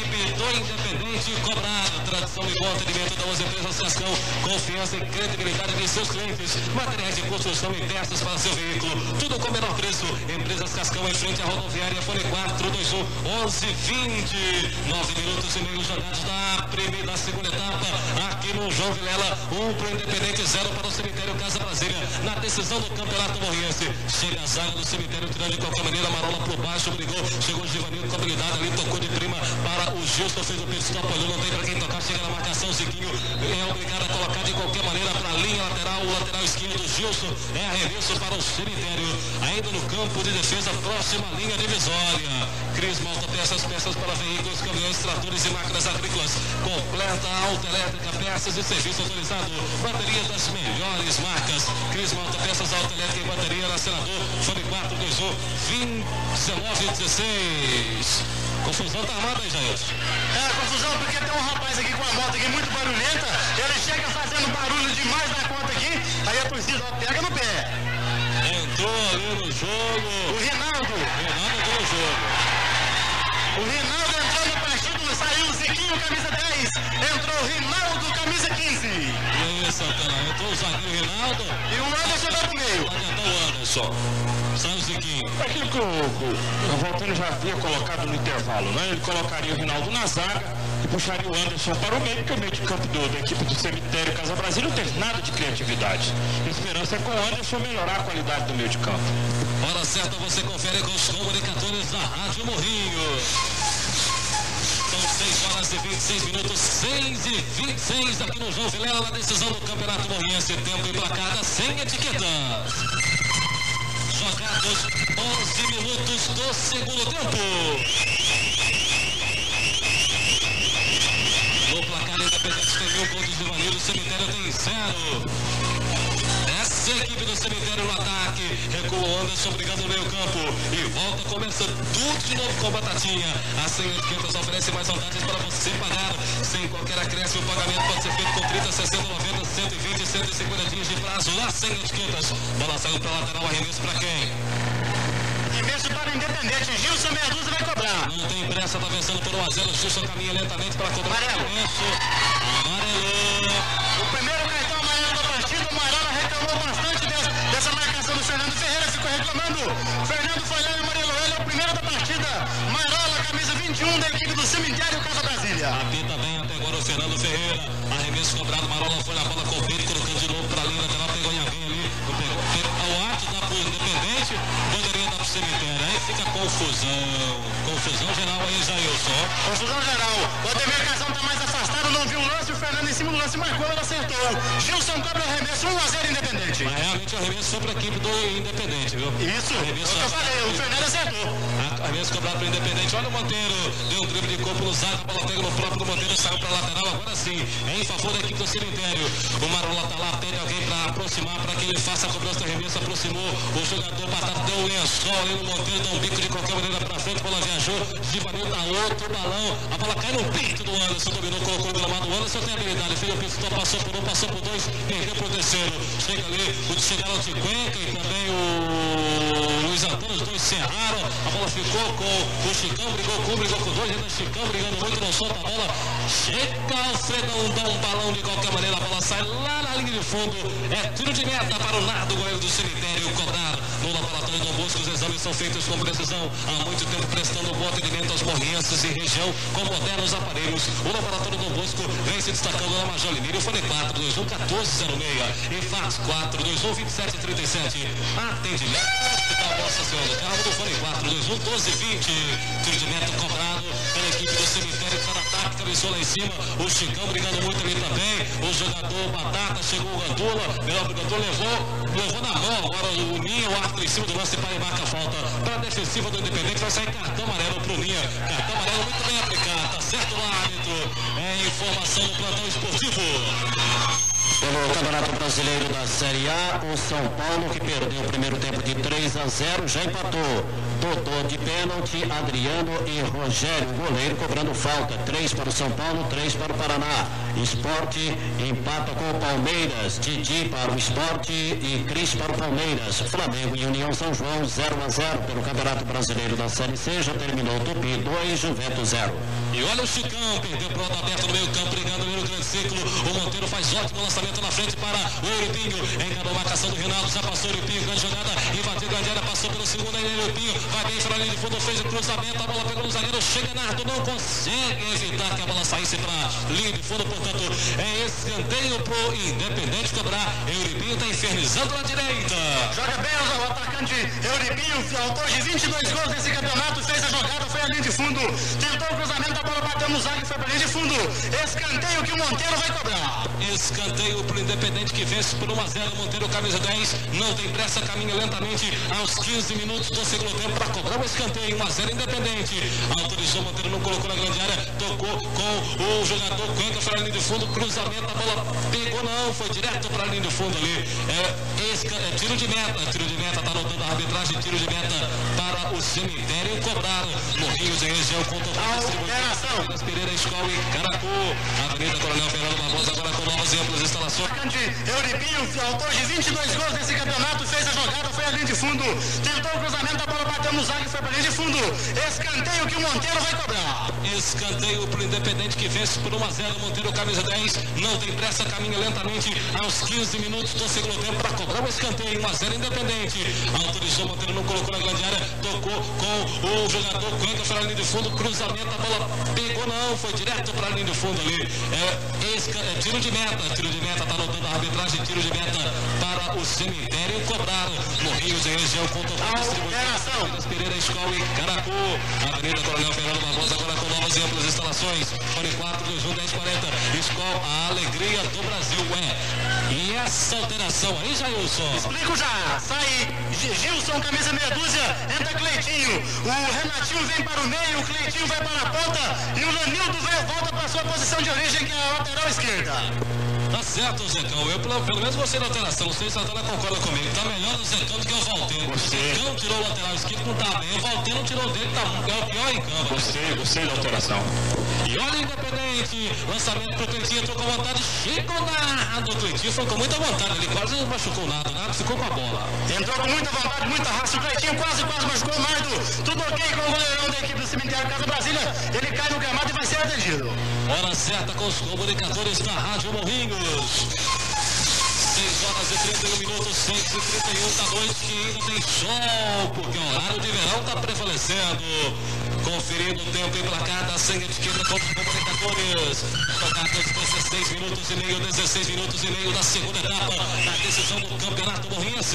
Speaker 4: do Independente cobrado. Tradição e bom atendimento das empresas Cascão. Confiança e credibilidade de seus clientes. Materiais de construção e peças para seu veículo. Tudo com o menor preço. Empresas Cascão em frente à rodoviária. Fone quatro dois um, onze vinte. nove minutos e meio jogados da primeira, da segunda etapa. Aqui no João Vilela. um para o Independente, zero para o Cemitério Casa Brasília. Na decisão do Campeonato Morriense. Chega a zaga do Cemitério, tirando de qualquer maneira. Marola por baixo, brigou. Chegou o Givanildo com habilidade ali. Tocou de prima para o Gilson. Fez o pit-stop, olhou, não tem para quem tocar. Chega na marcação, Ziquinho é obrigado a colocar de qualquer maneira para a linha lateral. O lateral esquerdo, Gilson. É arremesso para o Cemitério. Ainda no campo de defesa, próxima linha divisória. Cris Malta peças, peças para veículos, caminhões, tratores e máquinas agrícolas. Completa autoelétrica, peças e serviço autorizado. Bateria das melhores marcas. Cris Malta peças, autoelétrica e bateria na Senador. Fone quatro dois um, vinte, dezenove, dezesseis. Confusão tá armada aí, Jailson.
Speaker 5: É, confusão porque tem um rapaz aqui com a moto aqui muito barulhenta. Ele chega fazendo barulho demais da conta aqui. Aí a torcida ó, pega no pé.
Speaker 4: Entrou ali no jogo.
Speaker 5: O Rinaldo.
Speaker 4: Rinaldo entrou no jogo.
Speaker 5: O Rinaldo entrou no partido, saiu o Ziquinho, camisa dez. Entrou o Rinaldo, camisa quinze.
Speaker 4: E aí, Santana? Entrou o zagueiro Rinaldo.
Speaker 5: E o Anderson vai pro meio.
Speaker 4: Vai adiantar o Anderson. Sai o Ziquinho.
Speaker 6: Aquilo que o, o Valtino já havia colocado no intervalo, né? Ele colocaria o Rinaldo na zaga e puxaria o Anderson para o meio, porque o meio de campo do, da equipe do Cemitério Casa Brasília não teve nada de criatividade. A esperança é com o Anderson melhorar a qualidade do meio de campo.
Speaker 4: Hora certa você confere com os comunicadores da Rádio Morrinho. São seis horas e vinte e seis minutos, seis e vinte e seis aqui no João Vilela, na decisão do Campeonato Morriense. Tempo emplacada sem etiquetas. Jogados onze minutos do segundo tempo. No placar, Independente tem mil pontos de valer, o Cemitério tem zero. Essa equipe do Cemitério no ataque. Recua o Anderson brigando no meio campo. E volta, começa tudo de novo com Batatinha. A Senha de Quintas oferece mais vantagens para você pagar. Sem qualquer acréscimo, o pagamento pode ser feito com trinta, sessenta, noventa, cento e vinte e cento e cinquenta dias de prazo. Lá, Senha de Quintas. Bola saiu para lateral, arremesso para quem?
Speaker 5: Arremesso para o Independente. Gilson Medusa vai cobrar.
Speaker 4: Não tem pressa, tá vencendo por um a zero. Gilson caminha lentamente para cobrar.
Speaker 5: Amarelo.
Speaker 4: Amarelo.
Speaker 5: O primeiro cartão amarelo da partida. O Marola reclamou bastante dessa, dessa marcação do Fernando Ferreira. Ficou reclamando. Fernando foi lá e amarelou ele. É o primeiro da partida. Marola, camisa vinte e um da equipe do Cemitério Casa Brasília.
Speaker 4: Apita bem até agora o Fernando Ferreira. Arremesso cobrado. Marola foi na bola com o peito, colocando de novo para a linha lateral. Pegou em alguém ali. O ato dá pro Independente. Bandeirinha dá pro Cemitério. Aí fica confusão. Confusão geral aí, Jailson.
Speaker 5: Confusão geral. O Ademir Casão tá mais afastado, não viu o lance. O Fernando em cima do lance marcou, ele acertou. Gilson cobra o arremesso, um a zero Independente.
Speaker 4: Mas realmente o arremesso foi para a equipe do Independente, viu?
Speaker 5: Isso,
Speaker 4: arremesso
Speaker 5: é o que eu falei, o Fernando acertou.
Speaker 4: Arremesso cobrado para o Independente. Olha o Monteiro, deu um drible de corpo no zaga, a bola pega no próprio Monteiro, saiu para a lateral, agora sim, é em favor da equipe do Cemitério. O Marola tá lá, pede alguém para aproximar, para que ele faça a cobrança do arremesso, aproximou, o jogador Batata deu um lençol ali no Monteiro, dá um bico de qualquer maneira para frente, a bola viajou, Givanildo dá outro balão, a bola cai no peito do Anderson, dominou, colocou o gramado, o Anderson tem habilidade, fez o pistol, passou por um, passou por dois, perdeu pro terceiro, chega ali, o chegaram de Cuenca e também o Luiz Antônio, os dois se erraram, a bola ficou com o Chicão, brigou com um, brigou com dois, ainda o Chicão brigando muito, não solta a bola, chega o Fredão, dá um balão de qualquer maneira, a bola sai lá na linha de fundo, é tiro de meta para o Nardo, goleiro do Cemitério, cobrar no laboratório do Bosco, os exames são feitos com precisão, há muito tempo prestando bom atendimento aos morrienses e região, com modernos aparelhos, o laboratório do Bosco vem se destacando na Major Limeiro, fone quatro dois um, quatorze zero seis e fax quatro dois um, vinte e sete trinta e sete, atendimento Hospital Nossa Senhora do Carmo, do fone quatro dois um, doze vinte, tiro de meta cobrado pela equipe do Cemitério, cada ataque, cabeçou lá em cima, o Chicão brigando muito ali também, o jogador Batata, chegou o Gandula, o jogador levou, levou na mão, agora o Ninha, o árbitro em cima do lance para e marca a falta para a defensiva do Independente, vai sair cartão amarelo pro Ninha, cartão amarelo muito bem aplicado, tá certo o árbitro, é informação do plantão esportivo.
Speaker 7: Pelo Campeonato Brasileiro da Série A, o São Paulo, que perdeu o primeiro tempo de três a zero, já empatou. Dodô de pênalti, Adriano e Rogério, goleiro, cobrando falta. Três para o São Paulo, três para o Paraná. Sport empata com o Palmeiras. Didi para o Sport e Cris para o Palmeiras. Flamengo e União São João, zero a zero pelo Campeonato Brasileiro da Série C. Já terminou Tupi dois, Juventus zero.
Speaker 4: E olha o Chicão, perdeu pronto aberto no meio campo, brigando no grande círculo. O Monteiro faz ótimo lançamento na frente para o Euripinho. Encarou a marcação do Rinaldo, já passou o Euripinho, grande jogada, invadiu grande área, passou pelo segundo, aí o Euripinho vai bem para a linha de fundo, fez o cruzamento, a bola pegou no zagueiro, chega Nardo, não consegue evitar que a bola saísse para a linha de fundo, portanto, é escanteio pro Independente cobrar. Euripinho está infernizando na direita.
Speaker 5: Joga bem o atacante Euripinho, autor de vinte e dois gols nesse campeonato, fez a jogada, foi a linha de fundo, tentou o cruzamento, a bola bateu no zague, foi para a linha de fundo. Escanteio que o Monteiro vai cobrar.
Speaker 4: Escanteio pro Independente que vence por um a zero. Monteiro, camisa dez, não tem pressa, caminha lentamente aos quinze minutos do segundo tempo para cobrar o escanteio. um a zero Independente. Autorizou, Monteiro não colocou na grande área, tocou com o jogador Cuenca para a linha de fundo, cruzamento, a bola pegou não, foi direto para a linha de fundo ali. É, esca, é tiro de meta, tiro de meta, tá anotando a arbitragem, tiro de meta para o cemitério cobrar. Morrinhos em região contra o
Speaker 5: alteração.
Speaker 4: Pereira, Escola e Caracu. Avenida Coronel Fernando Barbosa agora com novas e amplas instalações.
Speaker 5: Atacante Euripinho, autor de vinte e dois gols nesse campeonato, fez a jogada, foi a linha de fundo, tentou o cruzamento, a bola bateu no zague, foi para a linha de fundo. Escanteio que o Monteiro vai cobrar.
Speaker 4: Escanteio para o Independente que vence por um a zero. Monteiro, camisa dez, não tem pressa, caminha lentamente aos quinze minutos do segundo tempo para cobrar o escanteio. um a zero Independente. Autorizou, Monteiro não colocou na grande área, tocou com o jogador Cuenca para a linha de fundo, cruzamento, a bola pegou não, foi direto para a linha de fundo ali. É, esca, é tiro de meta, tiro de meta, tá anotando a arbitragem, tiro de meta para o cemitério cobrar. Morrinhos em região contra o
Speaker 5: alteração.
Speaker 4: Pereira, Escola e Caracu. Avenida Coronel Fernando Barbosa agora com novas e amplas instalações. Fone quatro, dois um, dez, quarenta. Escola, a alegria do Brasil. É. E essa alteração aí, Jailson?
Speaker 5: Explico já. Sai Gilson, camisa meia dúzia, entra Cleitinho. O Renatinho vem para o meio, o Cleitinho vai para a ponta e o Lanildo vem, volta para a sua posição de origem, que é a lateral esquerda.
Speaker 4: Tá certo, Zecão. Eu pelo, pelo menos gostei da alteração. Não sei se a Santana concorda comigo. Tá melhor o Zecão do que o Valteiro. O Zecão tirou o lateral esquerdo, não tá bem. O Valteiro não tirou dele, tá, é o pior em campo.
Speaker 6: Gostei, gostei da alteração.
Speaker 4: E olha o Independente. Lançamento pro Cleitinho, entrou com vontade. Chico Nardo. O Cleitinho foi com muita vontade. Ele quase não machucou nada. Nada ficou com a bola.
Speaker 5: Entrou com muita vontade, muita raça. O Cleitinho quase, quase machucou o Nardo. Tudo ok com o goleirão da equipe do Cemitério Casa Brasília. Ele cai no gramado e vai ser atendido.
Speaker 4: Hora certa com os comunicadores da Rádio Morrinhos. seis horas e trinta e um minutos, seis e trinta e um da noite, que ainda tem sol, porque o horário de verão está prevalecendo. Conferindo o tempo e placar da sangue de esquerda contra os comunicadores. Jogadas dezesseis minutos e meio, dezesseis minutos e meio da segunda etapa da decisão do Campeonato Morrinhense.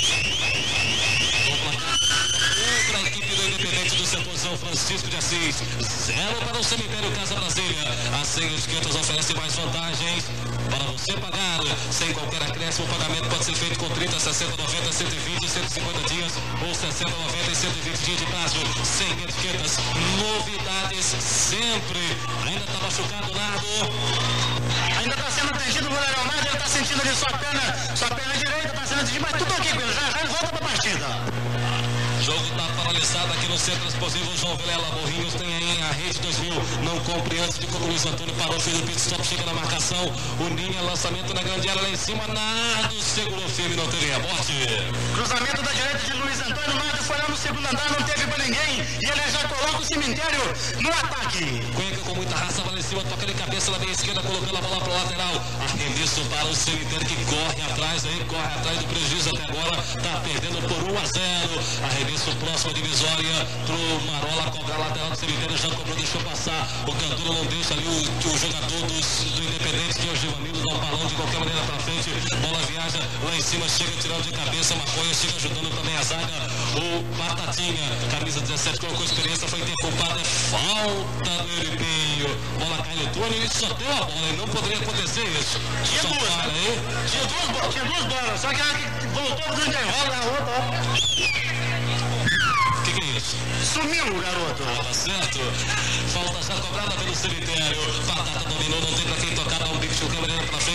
Speaker 4: Para a equipe do Independente do setor São Francisco de Assis, zero para o Cemitério Casa Brasília. A senha de esquerdas oferece mais vantagens para você pagar sem qualquer acréscimo. O pagamento pode ser feito com trinta, sessenta, noventa, cento e vinte, cento e cinquenta dias ou sessenta, noventa e cento e vinte dias de prazo. Sem etiquetas, novidades sempre. Ainda está machucado o Nardo.
Speaker 5: Ainda está sendo atendido o goleirão Nardo, ele está sentindo ali sua perna, sua perna direita, está sendo atendido, mas tudo ok com ele, já, já ele volta para a partida.
Speaker 4: O jogo está paralisado aqui no Centro Explosivo João Vilela. Morrinhos tem aí a Rede dois mil. Não compre antes de como Luiz Antônio parou, fez o pit stop, chega na marcação. O Ninha, lançamento na grande área lá em cima. Nardo segurou firme, não teve rebote.
Speaker 5: Cruzamento da direita de Luiz Antônio. Nardo foi lá no segundo andar, não teve para ninguém. E ele já coloca o Cemitério no ataque.
Speaker 4: Cuenca com muita raça, vai lá em cima, toca de cabeça na meia esquerda, colocando a bola para o lateral. Arremesso para o Cemitério que corre atrás aí, corre atrás do prejuízo até agora. Está perdendo por um a zero. Arremesso próximo divisória pro Marola cobrar lateral do Cemitério, já cobrou, deixou passar. O Candura não deixa ali o, o jogador dos, do Independente, que é o Givanildo, dá um balão de qualquer maneira pra frente. Bola viaja lá em cima, chega tirando de cabeça. Maconha chega ajudando também a zaga. O Batatinha, camisa dezessete, colocou experiência, foi interculpado. É falta do Euripinho. Bola cai no túnel e só deu a bola. E não poderia acontecer isso.
Speaker 5: Tinha
Speaker 4: só
Speaker 5: duas,
Speaker 4: para aí.
Speaker 5: Tinha duas, tinha duas bolas, só que ela voltou pro enrola na outra, ó.
Speaker 4: O que, que é isso?
Speaker 5: Sumiu o garoto.
Speaker 4: Tá certo. Falta já cobrada pelo Cemitério. Batata dominou, não tem pra quem tocar. Dá um bico de câmera pra frente.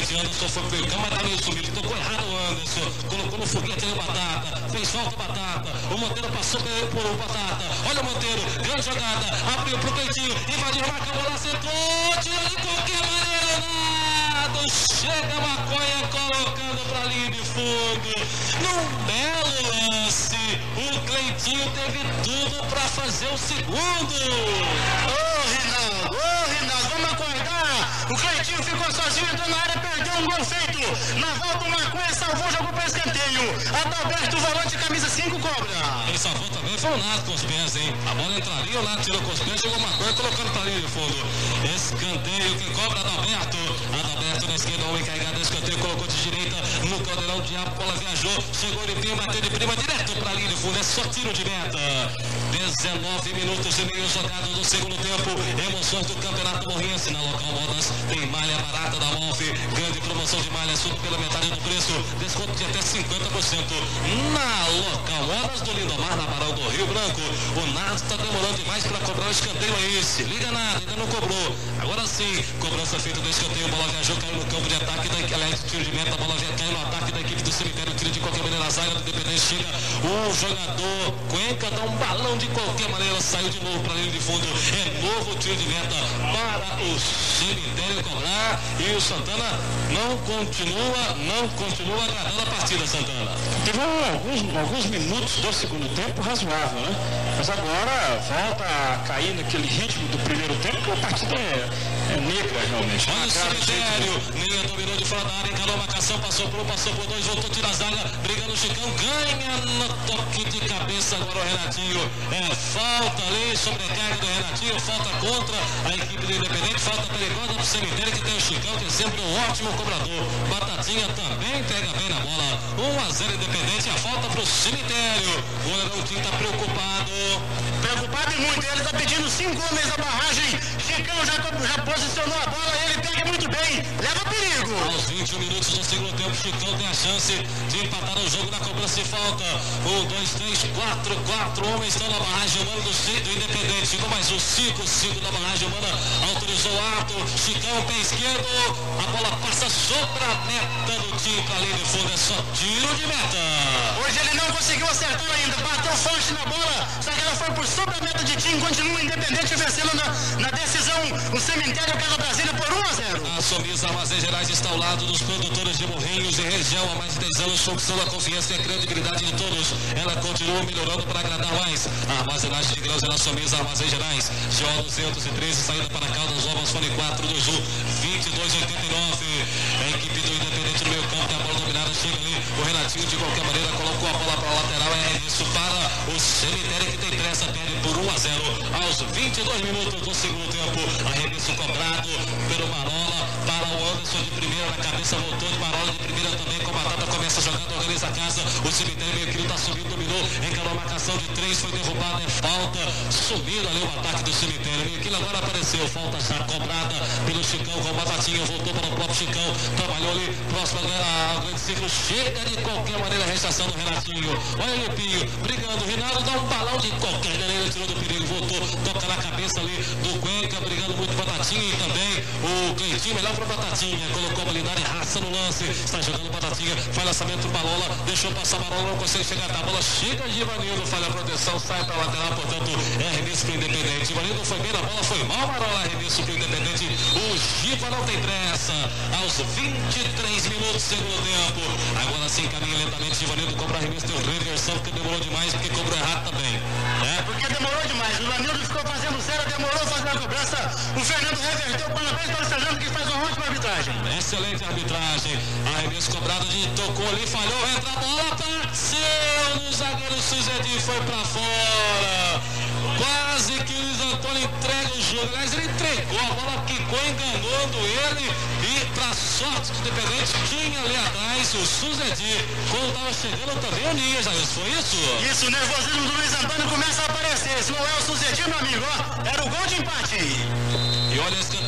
Speaker 4: frente, Anderson foi pro meio campo, mas tá meio sumido, tocou errado o Anderson, colocou no foguete ali o Batata, fez falta o Batata, o Monteiro passou por o Batata, olha o Monteiro, grande jogada, abriu pro Cleitinho, invadiu, marca a bola, acertou, tirou de qualquer maneira, nada, chega a Maconha colocando pra linha de fundo, num belo lance, o Cleitinho teve tudo pra fazer o segundo.
Speaker 5: Ô, Rinaldo, ô, Rinaldo, vamos acordar. O Cleitinho ficou sozinho, entrou na área, perdeu um gol feito. Na volta, o Maconha salvou, jogou para escanteio. Adalberto, volante, camisa cinco, cobra.
Speaker 4: Ele salvou também, foi o Nato com os pés, hein? A bola entraria, o Nato tirou com os pés, jogou o Maconha, colocando pra linha de fundo. Escanteio, quem cobra, Adalberto. Adalberto na esquerda, homem carregado, escanteio, colocou de direita no caldeirão, o diabo, a bola viajou, chegou limpinho, bateu de prima, direto pra linha de fundo, é só tiro de meta. dezenove minutos e meio jogados no segundo tempo. Emoções do Campeonato Morrense na Local Modas. Tem malha barata da Wolf. Grande promoção de malha, tudo pela metade do preço. Desconto de até cinquenta por cento. Na Local Modas do Lindomar, na Barão do Rio Branco. O Nato está demorando demais para cobrar o escanteio. É esse. Liga nada, ainda não cobrou. Agora sim, cobrança feita do escanteio. Bola viajou, caiu no campo de ataque da equipe. Aliás, tiro de meta. A bola já caiu no ataque da equipe do Cemitério. Tira de qualquer maneira na zaga do Independente. Chega o jogador Cuenca, dá um balão de qualquer maneira. Saiu de novo para a linha de fundo. É novo tiro de meta para o Cemitério cobrar. E o Santana não continua, não continua agradando a partida, Santana.
Speaker 6: Teve alguns, alguns minutos do segundo tempo razoável, né? Mas agora volta a cair naquele ritmo do primeiro tempo, que a partida é, é negra realmente.
Speaker 4: Olha o Cemitério, Ninha dominou de fora da área, encarou a marcação, passou por um, passou por dois, voltou, tira a zaga, briga no Chicão, ganha no toque de cabeça agora o Renatinho. É falta ali, sobrecarga do Renatinho, falta contra a equipe do Independente, falta perigosa do Cemitério, que tem o Chicão, que é sempre um ótimo cobrador. Batatinha também pega bem na bola. um a zero Independente, a falta pro Cemitério. O goleirão Tim tá preocupado.
Speaker 5: Preocupado e muito, ele tá pedindo cinco homens da barragem. Chicão já, já posicionou a bola, ele pega muito bem, leva perigo.
Speaker 4: Aos vinte e um minutos do segundo tempo, Chicão tem a chance de empatar o jogo na cobrança de falta. Um, dois, três, quatro, quatro homens estão na barragem humana do, do Independente. Ficou mais um, cinco, cinco da barragem humana. Autorizou o ato. Chicão, pé esquerdo. A bola passa sobre a meta do time para linha de fundo. É só tiro de meta.
Speaker 5: Hoje ele não conseguiu acertar ainda. Bateu forte na bola. Só que ela foi por sobre a meta de time. Continua Independente vencendo na, na decisão. O Cemitério Casa Brasília por um a zero.
Speaker 4: A Somisa Armazéns Gerais está ao lado dos produtores de Morrinhos e região há mais de dez anos, conquistando a confiança e a credibilidade de todos. Ela continua melhorando para agradar mais. A armazenagem de grãos é na Somisa Armazéns Gerais. G O duzentos e treze, saída para Caldas Novas, fone quatro dois um, vinte e dois oitenta e nove. A equipe do Independente no meio campo tem a bola dominada, chega ali. O Renatinho de qualquer maneira colocou a bola para a lateral. É isso para o Cemitério, que tem pressa, perde por um a zero aos vinte e dois minutos do segundo tempo. Arremesso cobrado pelo Marola para o Anderson de primeira, na cabeça voltou de Marola de primeira também, com a Batata começa a jogar, organiza a casa. O Cemitério meio que está subindo, dominou, encarou a marcação de três, foi derrubado, é falta, subindo ali o ataque do Cemitério. Meio que agora apareceu, falta já cobrada pelo Chicão com o Batatinha, voltou para o próprio Chicão, trabalhou ali próximo ao grande ciclo, chega de qualquer maneira a restação do Renatinho. Olha o Limpinho, brigando, o Rinaldo dá um balão de qualquer maneira, tirou do perigo, voltou, toca na cabeça ali do Cuenca, brigando muito Batatinha e também o Cleitinho, melhor para Batatinha, colocou a habilidade, raça no lance, está jogando Batatinha, faz lançamento pro Balola, deixou passar a Balola, não consegue chegar, a bola chega de Ivanildo, falha a proteção, sai para lateral, portanto é arremesso pro Independente. Ivanildo foi bem na bola, foi mal, Marola, arremesso pro Independente. O Giva não tem pressa, aos vinte e três minutos do segundo tempo. Agora sim, caminha lentamente, Ivanildo cobra arremesso, tem reversão, porque demorou demais, porque cobrou errado também.
Speaker 5: É, porque demorou demais, o Ivanildo ficou fazendo zero, demorou fazendo a cobrança, o Fernando reverteu, parabéns para o Fernando, que faz uma ótima arbitragem.
Speaker 4: Excelente arbitragem, arremesso cobrado, de tocou ali, falhou, entra a bola, bateu no zagueiro Suzedi, foi pra fora. Quase que o Luiz Antônio entrega o jogo. Aliás, ele entregou, a bola quicou, enganando ele. E pra sorte do Independente, tinha ali atrás o Suzedi. Quando estava chegando também o Ninha, Jair, foi isso?
Speaker 5: Isso, o nervosismo do Luiz Antônio começa a aparecer. Se não é o Suzedi, meu amigo, ó, era o gol de empate.
Speaker 4: E olha esse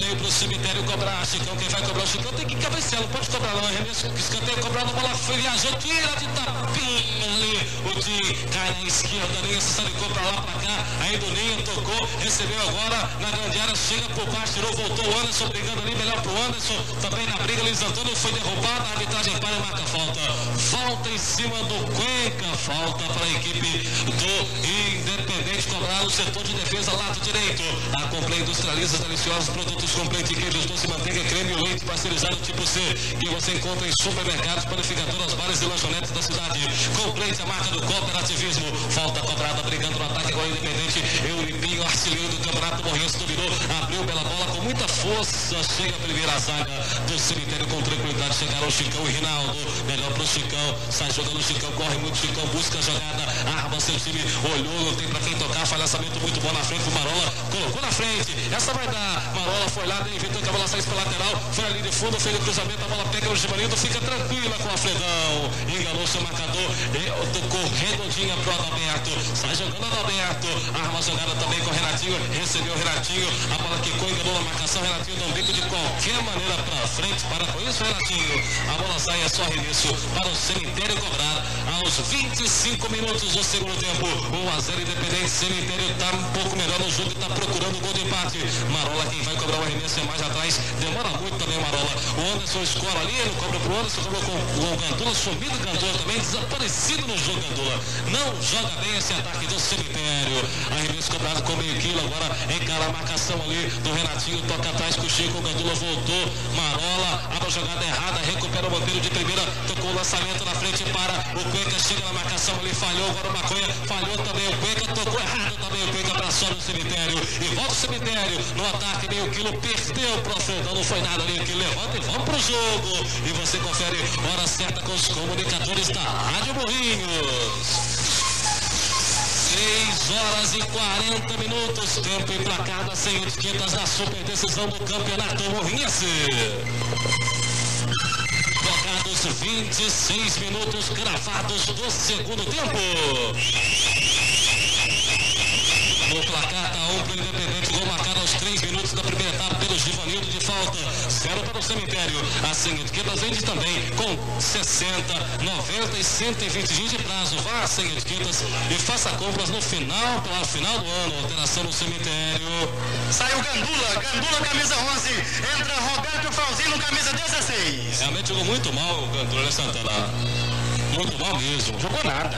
Speaker 4: escanteio pro cemitério cobrar. Chicão, quem vai cobrar o Chicão tem que cabecear, não pode cobrar não. Arremesso, escanteio cobrado, bola foi, viajou, tira de tapinha ali. O Tim cai na esquerda, Ninho se salicou pra lá, pra cá. Aí do Ninho tocou, recebeu agora na grande área, chega por baixo, tirou, voltou o Anderson brigando ali, melhor pro Anderson. Também na briga, Luiz Antônio foi derrubado, a arbitragem para e marca falta. Falta em cima do Cuenca, falta para a equipe do Independente cobrar no setor de defesa, lado direito. A Complay Industrializa deliciosos produtos Complete, queijos, doce, manteiga, creme e leite pasteurizado tipo C, que você encontra em supermercados, panificadoras, bares e lanchonetes da cidade. Complete, a marca do cooperativismo. Falta cobrada, brigando no ataque agora Independente. Euripinho, artilheiro do Campeonato Morrense, dominou, abriu pela bola com muita força. Chega a primeira zaga do cemitério com tranquilidade. Chegaram o Chicão e Rinaldo. Melhor pro Chicão, sai jogando o Chicão, corre muito Chicão, busca a jogada, arma seu time, olhou, não tem pra quem tocar, faz lançamento muito bom na frente pro Marola, colocou na frente, essa vai dar, Marola foi lá, evitou que a bola saísse pra lateral, foi ali de fundo, fez o cruzamento, a bola pega o Givanildo, fica tranquila com a Fredão, enganou seu marcador, tocou redondinha pro Adalberto, sai jogando Adalberto, arma a jogada também com o Renatinho, recebeu o Renatinho, a bola quicou, enganou na marcação, Renatinho dá um bico de qualquer maneira pra frente, para com isso Renatinho, a bola sai, é só arremesso para o cemitério cobrar aos vinte e cinco minutos do segundo tempo. um a zero Independente. Cemitério está um pouco melhor no jogo e está procurando o gol de empate. Marola, quem vai cobrar o arremesso é mais atrás. Demora muito também, Marola. O Anderson escola ali, ele cobra pro Anderson, cobrou com o Gandula, sumido Gandula também, desaparecido no jogo Gandula. Não joga bem esse ataque do cemitério. Arremesso cobrado com meio quilo. Agora encara a marcação ali do Renatinho. Toca atrás com o Chico. O Gandula voltou. Marola, abre a jogada errada, recupera o Monteiro de primeira. Tocou o lançamento na frente para o Cuenca, chega na marcação ali, falhou, agora o Maconha, falhou também o Cuenca, tocou errado também o Cuenca para só no cemitério, e volta o cemitério, no ataque meio quilo, perdeu pro Fredão, não foi nada ali, que levanta e vamos pro jogo, e você confere hora certa com os comunicadores da Rádio Morrinhos. seis horas e quarenta minutos, tempo emplacado sem etiquetas na super decisão do Campeonato Morrinhense. Jogados vinte e seis minutos gravados do segundo tempo. No placar tá um para o Independente, gol marcado aos três minutos da primeira etapa pelo Givanildo de falta, zero para o cemitério. Assim, etiquetas vende também com sessenta, noventa e cento e vinte dias de prazo. Vá sem etiquetas e faça compras no final, para o final do ano. Alteração no cemitério.
Speaker 5: Saiu Gandula, Gandula camisa onze, entra Roberto Franzino camisa dezesseis.
Speaker 4: Realmente jogou muito mal o Gandula, né, Santana? Muito mal mesmo.
Speaker 6: Jogou nada.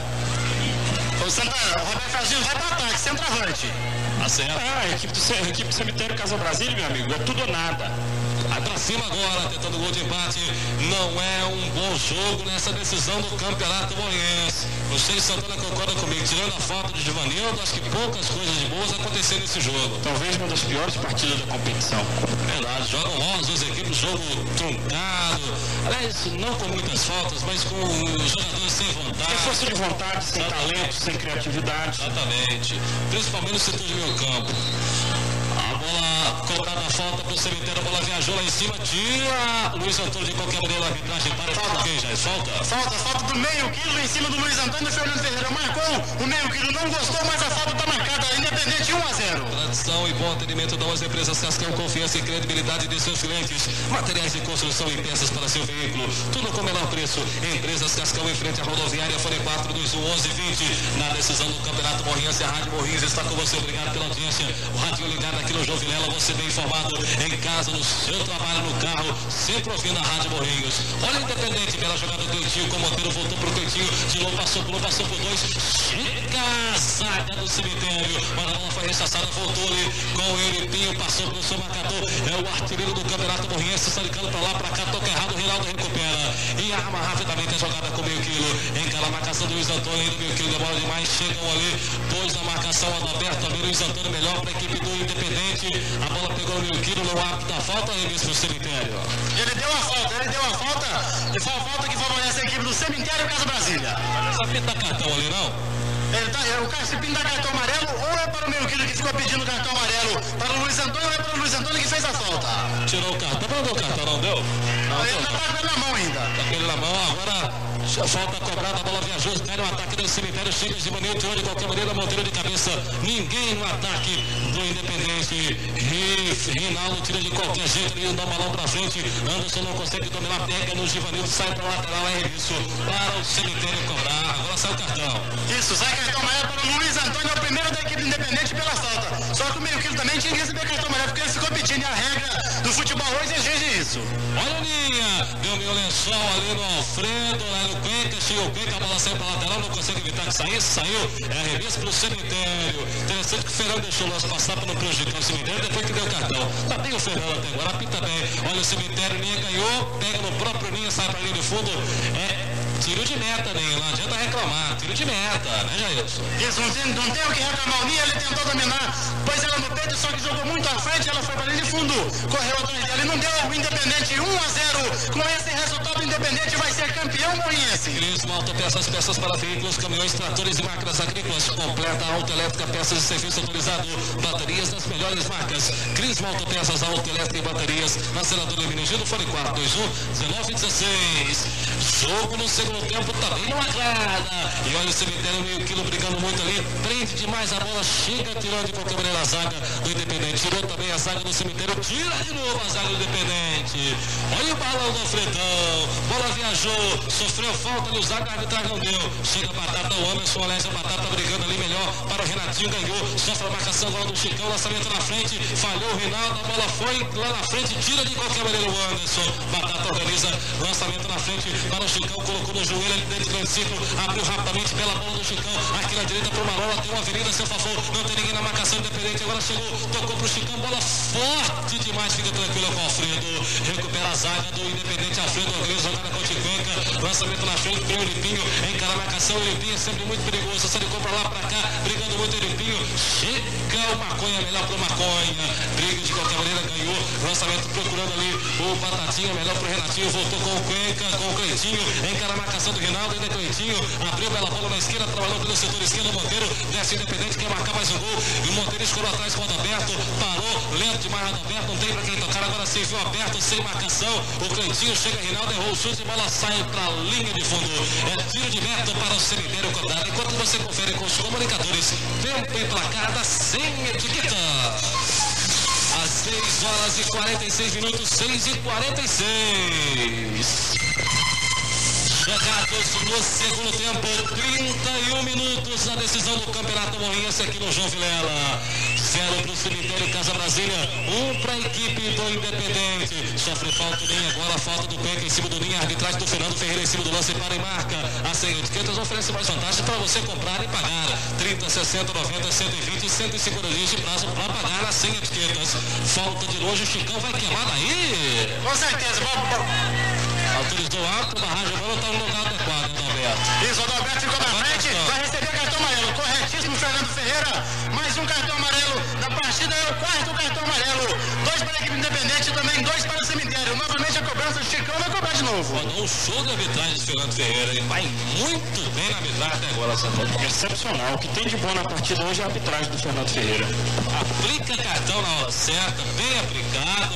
Speaker 5: O Santana, o Roberto Franzino vai para ataque, centroavante.
Speaker 4: Acerta.
Speaker 6: Ah, a equipe do, a equipe do Cemitério Casa Brasília, meu amigo, é tudo ou nada.
Speaker 4: Vai pra cima agora, tentando gol de empate. Não é um bom jogo nessa decisão do Campeonato Morrense. Não sei se Santana concorda comigo. Tirando a falta de Givanildo, acho que poucas coisas de boas aconteceram nesse jogo.
Speaker 6: Talvez uma das piores partidas da competição.
Speaker 4: Verdade, jogam mal as duas equipes, jogo truncado. Aliás, não com muitas faltas, mas com os jogadores sem vontade.
Speaker 6: Sem força de vontade, sem talento, sem criatividade.
Speaker 4: Exatamente. Principalmente no setor de meio campo. A bola cobrada a falta pro cemitério, a bola viajou lá em cima, tira Luiz Antônio de qualquer maneira, a arbitragem para falta. Quem já é falta?
Speaker 5: Falta, falta do meio quilo em cima do Luiz Antônio. Fernando Ferreira marcou, o meio quilo não gostou, mas a falta está marcada, Independente um a zero.
Speaker 4: Tradição e bom atendimento dão às empresas Cascão, confiança e credibilidade de seus clientes. Materiais de construção e peças para seu veículo, tudo com o menor preço. Empresas Cascão em frente à rodoviária, fone quatro dois um onze vinte. Na decisão do Campeonato Morrinhense, a Rádio Morrinhos está com você. Obrigado pela audiência. O rádio ligado aqui no João Vilela, você bem informado em casa, no seu trabalho, no carro, sempre ouvindo a Rádio Morrinhos. Olha o Independente pela jogada do Cleitinho, com o Monteiro voltou pro Cleitinho, de novo passou por um, passou por dois, chega a zaga do cemitério, mas a bola foi rechaçada, voltou ali com o Euripinho, passou pelo seu marcador, é o artilheiro do Campeonato Morrinhense, salicando pra lá, pra cá, toca errado, o Rinaldo recupera e arma rapidamente a jogada com meio quilo, encara a marcação do Luiz Antônio, ainda meio quilo, demora demais, chegam ali, dois na marcação, Adalberto, também Luiz Antônio melhor pra equipe do Independente, a bola pegou no meio quilo, no árbitro da falta, remesso pro cemitério.
Speaker 5: Ele deu a falta, ele deu a falta, e foi a falta que favorece a equipe do Cemitério Casa Brasília.
Speaker 4: Essa pinta cartão ali, não?
Speaker 5: Ele tá, o cara se pinta cartão amarelo, ou é para o meio quilo que ficou pedindo cartão amarelo para o Luiz Antônio, ou é para o Luiz Antônio que fez a falta.
Speaker 4: tirou o cartão, mandou o cartão, não deu? Não,
Speaker 5: ele tá com ele na mão ainda.
Speaker 4: Tá com ele na mão, agora falta cobrada, a bola viajou, cai no ataque do Cemitério, chega de Givanildo, tirou de qualquer maneira, Monteiro de cabeça, ninguém no ataque do Independente. Rinaldo tira de qualquer jeito, ele dá um balão pra frente, Anderson não consegue dominar, pega no Givanildo, sai pra lateral, é isso, para o Cemitério cobrar, agora sai o cartão.
Speaker 5: Isso, sai cartão amarelo para o Luiz Antônio, é o primeiro da equipe Independente pela falta. Só que o meio quilo também tinha que receber cartão amarelo, porque ele ficou pedindo, e a regra do futebol hoje exige isso.
Speaker 4: Olha a linha, deu meu lençol ali no Alfredo, lá no Cuenca, chega o Cuenca, a bola saiu pra lateral, não consegue evitar que saísse, saiu, é arremesso pro Cemitério. Interessante que o Fernando deixou o lance passar para não prejudicar o Cemitério, depois que deu o cartão. Tá bem o Fernando até agora, apita bem. Olha o Cemitério, linha ganhou, pega no próprio linha, sai pra linha de fundo, é tiro de meta, né? Não adianta reclamar, tiro de meta, né, Jailson?
Speaker 5: Isso, não tem, não tem o que reclamar, o Ninha, ele tentou dominar, pôs ela no peito, só que jogou muito à frente, ela foi pra linha de fundo, correu atrás dela, e não deu o Independente um a zero, com esse resultado o Independente vai ser campeão moinhense.
Speaker 4: Crismo Autopeças, peças para veículos, caminhões, tratores e máquinas agrícolas, completa autoelétrica, peças de serviço autorizado, baterias das melhores marcas, Crismo Autopeças, autoelétrica e baterias, na senadora Hermenegildo, fone quatro dois um, dezenove dezesseis, jogo no segundo tempo também não agrada. E olha o Cemitério, meio quilo brigando muito ali. Prende demais a bola, chega tirando de qualquer maneira a zaga do Independente. Tirou também a zaga do Cemitério, tira de novo a zaga do Independente. Olha o balão do Alfredão. Bola viajou, sofreu falta ali, o zaga, a arbitragem não deu. Chega a Batata, o Anderson, Alessio, a Batata brigando ali melhor para o Renatinho, ganhou. Sofre a marcação agora do Chicão, lançamento na frente. Falhou o Rinaldo, a bola foi lá na frente, tira de qualquer maneira o Anderson. Batata organiza, lançamento na frente para o Chicão, colocou no joelho ali dentro do grande círculo, abriu rapidamente pela bola do Chicão, aqui na direita pro Marola, tem uma avenida a seu favor, não tem ninguém na marcação Independente, agora chegou, tocou pro Chicão, bola forte demais, fica tranquilo com o Alfredo, recupera a zaga do Independente, Alfredo organiza, jogada com o Ticuenca, lançamento na frente, tem o Limpinho, encara a marcação, o Limpinho é sempre muito perigoso, se ele compra lá pra cá, brigando muito o Limpinho, chega o Maconha, melhor pro Maconha, briga de qualquer maneira, ganhou, lançamento procurando ali o Batatinha, melhor pro Renatinho, voltou com o Cuenca, com o Cleitinho, encara a marcação do Rinaldo, ainda Cleitinho, abriu bela bola na esquerda, trabalhou pelo setor esquerdo, o Monteiro, desce Independente, quer marcar mais um gol, e o Monteiro escorou atrás com o Adalberto, parou, lento demais o Adalberto, não tem pra quem tocar, agora sim, viu aberto, sem marcação, o Cleitinho chega, Rinaldo errou o chute, e bola sai pra linha de fundo, é tiro de meta para o Cemitério cobrado, enquanto você confere com os comunicadores, tempo e placar da sem etiqueta. Às seis horas e quarenta e seis minutos, seis e quarenta e seis. Jogados no segundo tempo, trinta e um minutos, a decisão do Campeonato Moinhense aqui no João Vilela. Zero para o Cemitério Casa Brasília, um para a equipe do Independente. Sofre falta o Ninha, agora a falta do Cuenca em cima do Ninha, arbitragem do Fernando Ferreira em cima do lance, para e marca. A Senha Etiquetas oferece mais vantagens para você comprar e pagar. trinta, sessenta, noventa, cento e vinte e cento e cinquenta dias de prazo para pagar na Senha Etiquetas. Falta de longe, o Chicão vai queimar daí.
Speaker 5: Com certeza, vamos.
Speaker 4: Autorizou o árbitro, barragem agora está no lugar adequado, né, Alberto?
Speaker 5: Isso, o Adalberto ficou na frente, vai receber cartão amarelo. Corretíssimo, Fernando Ferreira. Mais um cartão amarelo na partida, é o quarto cartão amarelo. Dois para a equipe Independente, também dois para o Cemitério. Novamente a cobrança, o Chicão vai cobrar de novo.
Speaker 4: Mandou um show de arbitragem de Fernando Ferreira. Ele vai muito bem na arbitragem até agora, Santana.
Speaker 6: Excepcional. O que tem de bom na partida hoje é a arbitragem do Fernando Ferreira.
Speaker 4: Aplica cartão na hora certa, bem aplicado.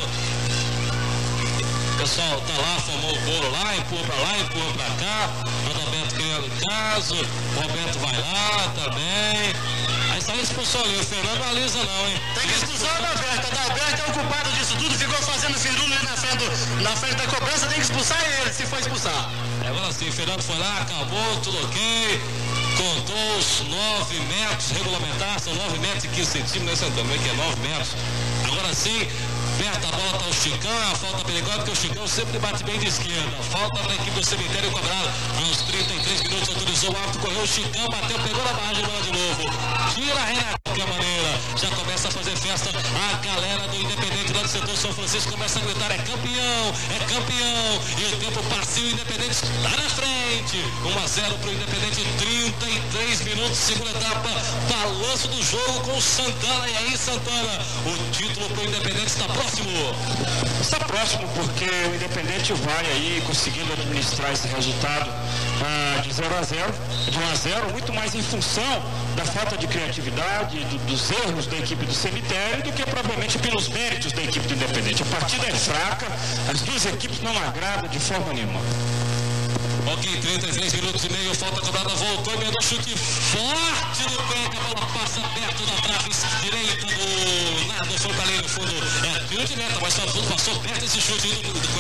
Speaker 4: O pessoal tá lá, formou o bolo lá, empurra pra lá, empurra pra cá. O Roberto criando caso, o Roberto vai lá também. Aí só expulsou ali, o Fernando não alisa não, hein?
Speaker 5: Tem que expulsar o Adalberto. O Adalberto é o culpado disso tudo, ficou fazendo firula ali na frente, do, na frente da cobrança, tem que expulsar ele, se for expulsar.
Speaker 4: Agora sim, o Fernando foi lá, acabou, tudo ok. Contou os nove metros regulamentares, são nove metros e quinze centímetros, né, Santana? Que é nove metros. Agora sim, perto a bola está o Chicão, a falta perigosa, porque o Chicão sempre bate bem de esquerda. Falta para a equipe do Cemitério cobrado. Aos trinta e três minutos, autorizou o árbitro, correu o Chicão, bateu, pegou na barragem, bola de novo. Tira a reta, de qualquer maneira. Já começa a fazer festa. A galera do Independente lá do setor São Francisco começa a gritar: é campeão, é campeão. E o tempo passa, o Independente está na frente. um a zero para o Independente, trinta e três minutos, segunda etapa. Balanço do jogo com o Santana. E aí, Santana, o título para o Independente está próximo.
Speaker 6: está próximo, porque o Independente vai aí conseguindo administrar esse resultado ah, de zero a zero, de um a zero, muito mais em função da falta de criatividade, do, dos erros da equipe do Cemitério, do que provavelmente pelos méritos da equipe do Independente. A partida é fraca, as duas equipes não agradam de forma nenhuma.
Speaker 4: Ok, trinta e três minutos e meio, falta cobrada, voltou, emendou chute forte no peito, a bola passa perto da trave direita do Nardo, foi pra ali no fundo, é tiro de meta, mas passou perto esse chute do, do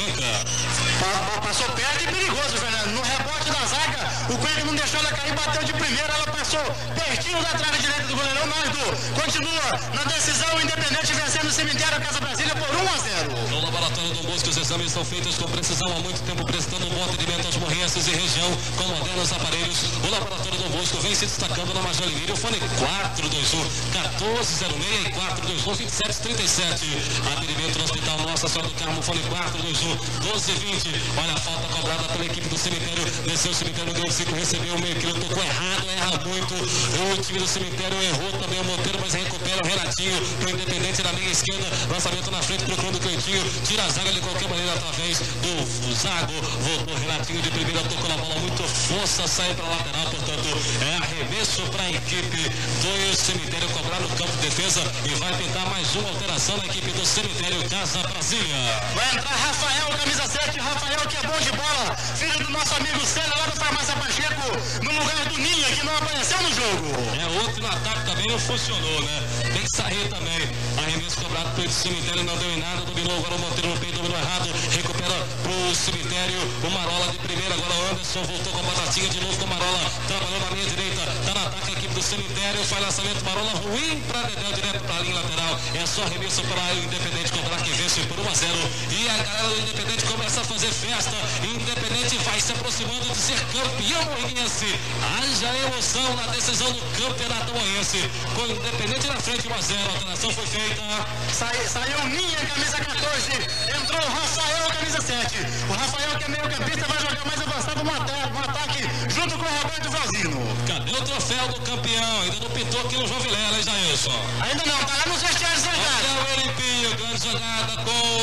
Speaker 4: Cuenca.
Speaker 5: Passou perto e perigoso, Fernando. No rebote da zaga, o Cuenca não deixou ela cair, bateu de primeira, ela passou pertinho da trave direita do goleirão Nardo. Continua na decisão, o Independente vencendo o Cemitério Casa Brasília por um a zero.
Speaker 4: No laboratório do Bosco, os exames são feitos com precisão há muito tempo, prestando um bom atendimento aos morrenses e região com modernos aparelhos. O laboratório do Bosco vem se destacando na Major Limeira. O fone quatro dois um, quatorze zero seis e quatro dois um, vinte e sete trinta e sete. Atendimento no Hospital Nossa Senhora do Carmo, fone quatro dois um, doze vinte. Olha a falta cobrada pela equipe do Cemitério. Desceu o Cemitério, deu cinco, recebeu o meio quilo, tocou errado, erra muito. O time do Cemitério errou também o Monteiro, mas recupera o Renatinho pro Independente na linha esquerda. Lançamento na frente, procurando o Cleitinho. Tira a zaga de qualquer maneira através do Zago. Voltou Renatinho de primeira, tocou na bola, muito força, saiu para a lateral, portanto é arremesso para a equipe do Cemitério cobrar no campo de defesa e vai tentar mais uma alteração na equipe do Cemitério Casa Brasília.
Speaker 5: Vai entrar Rafael, camisa sete, Rafael que é bom de bola, filho do nosso amigo Célio lá do Farmácia Pacheco, no lugar do Ninha que não apareceu no jogo.
Speaker 4: É outro no ataque também não funcionou, né? Tem que sair também. Arremesso cobrado pelo Cemitério, não deu em nada, dominou agora o Monteiro no peito, dominou errado, recupera pro Cemitério, o Marola de primeira, agora o Anderson voltou com a batatinha de novo com o Marola, trabalhou na linha direita, tá no ataque a equipe do Cemitério, faz lançamento, Marola ruim pra Dedéu, direto pra linha lateral, é só arremesso para o Independente cobrar que vence por um a zero e a galera do Independente começa a fazer festa. Independente vai se aproximando de ser campeão morense. Haja emoção na decisão do campeonato morense, com o Independente na frente um a zero, a alteração foi feita.
Speaker 5: Sai, saiu o Ninha, camisa quatorze, entrou o Rafael, camisa sete. O Rafael que é meio campista vai jogar mais avançado no ataque, no ataque junto com o Roberto Valzino.
Speaker 4: Cadê o troféu do campeão? Ainda não pintou aqui no João Vilela, hein, Jailson?
Speaker 5: Ainda não, tá lá nos vestiários da casa.
Speaker 4: Olha o Elimpinho, grande jogada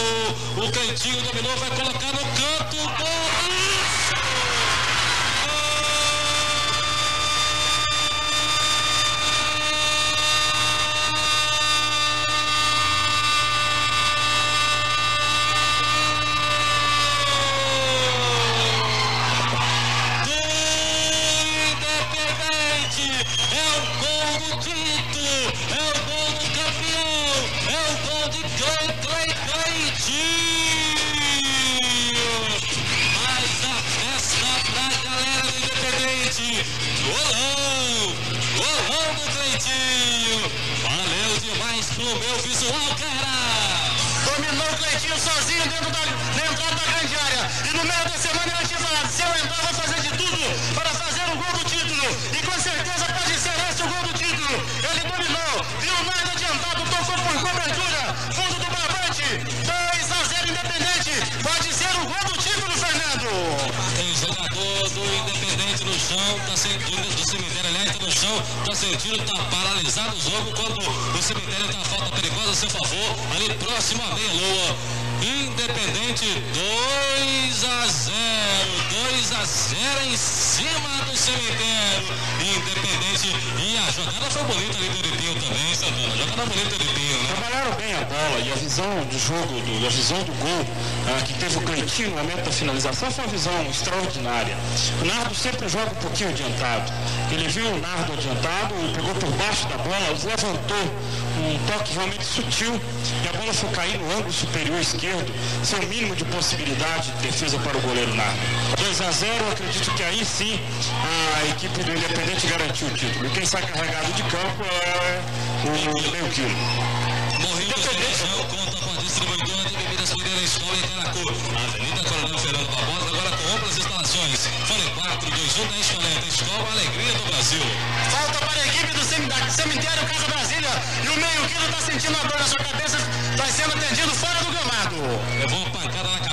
Speaker 4: com o Cleitinho, dominou, vai colocar no canto, gol! Golão! Golão do Cleitinho! Valeu demais pro meu visual, cara!
Speaker 5: Dominou o Cleitinho sozinho dentro da, na entrada da grande área. E no meio da semana eu tinha falado, se eu entrar, vou fazer de tudo para fazer o gol do título. E com certeza pode ser esse o gol do título. Ele dominou, viu o Nardo adiantado, tocou por cobertura, fundo do barbante, dois a zero Independente. Pode ser o gol do título, Fernando.
Speaker 4: Tem jogador do Independente no chão, tá sentindo, do Cemitério, aliás, tá no chão, tá sentindo, tá paralisado o jogo quando o Cemitério tá falta perigosa a seu favor, ali próximo à meia-lua. Independente dois a zero, dois a zero em cima do Cemitério. Independente, e a jogada foi bonita ali do Eripinho também, Santana. Jogada bonita do Eripinho, né?
Speaker 6: Trabalharam bem a bola e a visão do jogo, do, a visão do gol ah, que teve o Cleitinho no momento da finalização foi uma visão extraordinária. O Nardo sempre joga um pouquinho adiantado. Ele viu o Nardo adiantado, pegou por baixo da bola, levantou um toque realmente sutil e a bola foi cair no ângulo superior esquerdo, sem o mínimo de possibilidade de defesa para o goleiro Nardo. dois a zero, acredito que aí sim a equipe do Independente garantiu o título. E quem sai carregado de campo é o meio quilo.
Speaker 4: Morrinho do Feijão conta com a distribuidora de bebidas Mineira Escola em Caracu. Avenida Coronel Fernando Barbosa, agora com amplas instalações. Fone quatro dois um dez quarenta. Escola Alegria do Brasil.
Speaker 5: Falta para a equipe do Cemitério Casa Brasília. E o meio quilo está sentindo a dor na sua cabeça, está sendo atendido fora do gramado.
Speaker 4: Levou uma pancada na cabeça.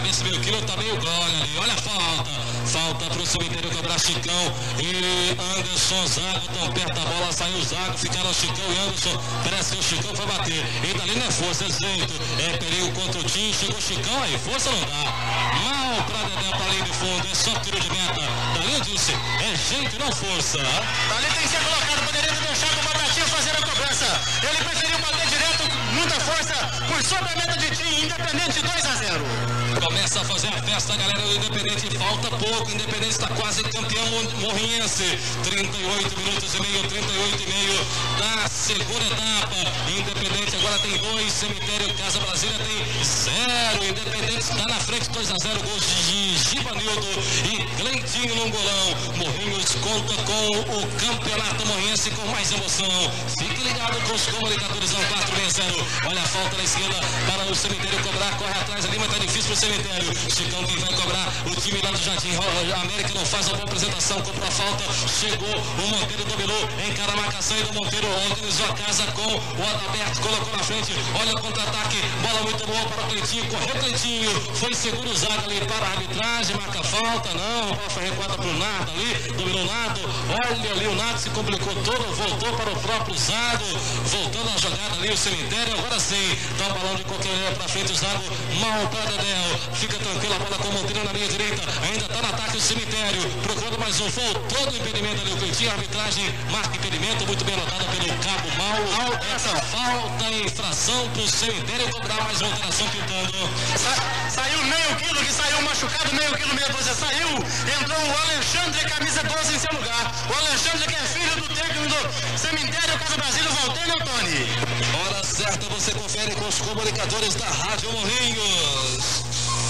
Speaker 4: cabeça, meio quilo, tá meio gole ali. Olha a falta. Falta pro cemitério cobrar Chicão e Anderson, Zago, tão perto da bola, saiu o Zago, ficaram Chicão e Anderson. Parece que o Chicão foi bater. E dali não é força, é jeito. É perigo contra o time. Chegou o Chicão, aí força não dá. Mal pra Dedé, pra linha de fundo. É só tiro de meta. Dali eu disse, é jeito, não força.
Speaker 5: Dali tem que ser colocado, poderia ter deixado o Batatinha fazer a cobrança. Ele preferiu bater direto, muita força, por sobre a meta de time, Independente dois a zero.
Speaker 4: Começa a fazer a festa a galera do Independente, falta pouco, Independente está quase campeão morrinhense, trinta e oito minutos e meio, trinta e oito e meio da segunda etapa. Independente agora tem dois, Cemitério Casa Brasília tem zero. Independente está na frente, dois a zero, gols de Givanildo e Cleitinho no golão. Morrinhos conta com o campeonato morrinhense com mais emoção. Fique ligado com os comunicadores ao quatro seis zero. Olha a falta na esquerda para o Cemitério cobrar, corre atrás ali, mas tá difícil pro Cemitério. Chicão quem vai cobrar, o time lá do Jardim a América não faz uma boa apresentação, comprou a falta, chegou, o Monteiro dominou, encara a marcação e do Monteiro organizou a casa com o Adalberto, colocou na frente, olha o contra-ataque, bola muito boa para o Cleitinho, correu Cleitinho, foi seguro o Zago ali para a arbitragem, marca a falta, não, a bola foi recuada para o Nardo ali, dominou o Nardo, olha ali o Nardo se complicou todo, voltou para o próprio Zago, voltando a jogada ali o Cemitério, agora sim, dá um balão de qualquer maneira para frente o Zago, mal para Dedéu, fica tranquilo, a bola com o Monteiro na linha direita, ainda está no ataque o Cemitério, procurando mais um, voltou do impedimento ali o Cleitinho, a arbitragem marca impedimento, muito bem anotada pelo Cabo Mal, essa falta em infração para o Cemitério cobrar mais uma alteração pintando.
Speaker 5: Sa saiu meio quilo, que saiu machucado, meio quilo, meia dúzia, saiu, entrou o Alexandre, camisa doze em seu lugar, o Alexandre que é filho do técnico do Cemitério Casa Brasília, Valtênio Antônio.
Speaker 4: Hora certa você confere com os comunicadores da Rádio Morrinhos.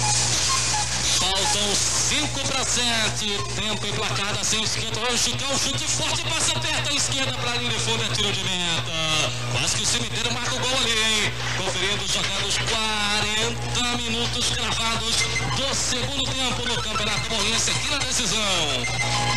Speaker 4: Faltam cinco para sete. Tempo emplacado assim, esquenta. Olha o Chicão, chute forte, passa perto à esquerda para a linha de fundo, é tiro de meta. Quase que o Cemitério marca o gol ali, hein? Conferindo jogados quarenta minutos cravados do segundo tempo no Campeonato Morrinhense aqui na decisão.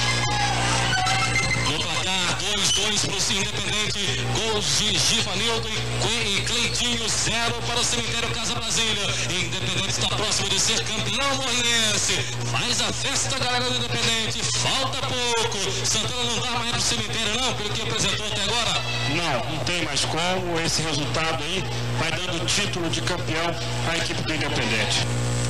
Speaker 4: No placar, dois a dois para o Independente, gols de Givanildo e Cleitinho, zero para o Cemitério Casa Brasília. Independente está próximo de ser campeão morrinhense. Faz a festa, galera do Independente, falta pouco. Santana não dá mais para o Cemitério não, pelo que apresentou até agora?
Speaker 6: Não, não tem mais como. Esse resultado aí vai dando título de campeão à equipe do Independente.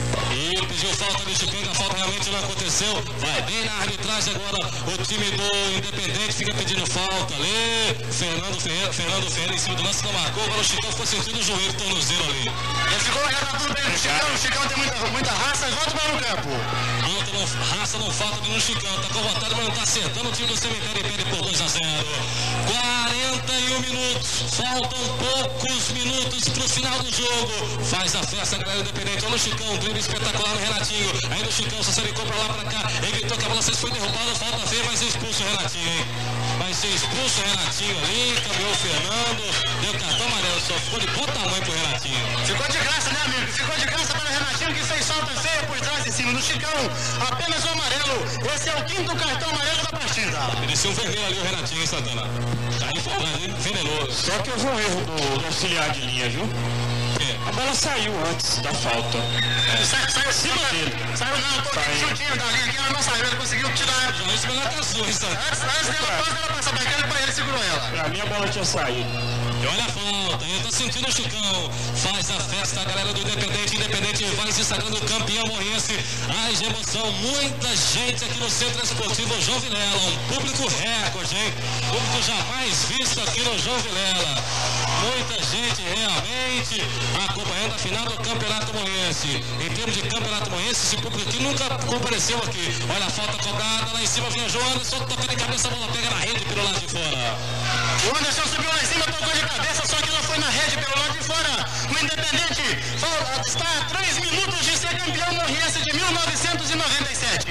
Speaker 4: E pediu falta de Chicão, a falta realmente não aconteceu. Vai bem na arbitragem agora. O time do Independente fica pedindo falta ali. Fernando Ferreira, Fernando Ferreira em cima do lance não marcou. Agora o Chicão ficou sentindo o joelho, tornozelo ali.
Speaker 5: Ele ficou agarrado tudo bem no Chicão. O Chicão tem muita, muita raça e volta para o campo.
Speaker 4: Falta não, raça não falta de no Chicão. Tá com vontade, mas não tá acertando. O time do Cemitério perde por dois a zero. quarenta e um minutos. Faltam poucos minutos pro final do jogo. Faz a festa, galera do Independente. Olha o Chicão, drible espetacular no Renatinho. Aí no Chicão, só se ele compra lá pra cá. Ele gritou que a bola foi derrubada, falta feia, vai ser expulso o Renatinho, hein? Vai ser expulso o Renatinho ali, caminhou o Fernando, deu cartão amarelo, só ficou de bom tamanho pro Renatinho.
Speaker 5: Ficou de graça, né, amigo? Ficou de graça para o Renatinho, que fez falta feia por trás em cima do Chicão. Apenas o amarelo. Esse é o quinto cartão amarelo da partida.
Speaker 4: Mereceu um vermelho ali o Renatinho, hein, Santana? Aí foi lá, venenoso.
Speaker 6: Só que houve um erro do, do auxiliar de linha, viu? A bola saiu antes da falta.
Speaker 5: É. Sa saiu cima dele. Saiu não, tô aqui chutinho da linha aqui, ela não saiu, ele conseguiu tirar.
Speaker 4: Já isso melhor que a sua, hein, Santana?
Speaker 5: Antes, antes dela, quase ela passar pra cá, ele, ele segurou ela.
Speaker 6: Pra mim a bola tinha saído.
Speaker 4: E olha a falta, ele tá sentindo o Chicão. Faz a festa, a galera do Independente. Independente vai se sagrando campeão morrense. Ai, de emoção, muita gente aqui no Centro Esportivo João Vilela. Um público recorde, hein? Público jamais visto aqui no João Vilela. Muita gente realmente acompanhando a final do Campeonato Morrense. Em termos de Campeonato Morrense, esse público aqui nunca compareceu aqui. Olha a falta cobrada, lá em cima viajou o Anderson, toca de cabeça, a bola pega na rede pelo lado de fora.
Speaker 5: O Anderson subiu lá em cima, tocou de cabeça, só que não foi na rede pelo lado de fora. O Independente está a três minutos de ser campeão morrense de mil novecentos e noventa e sete.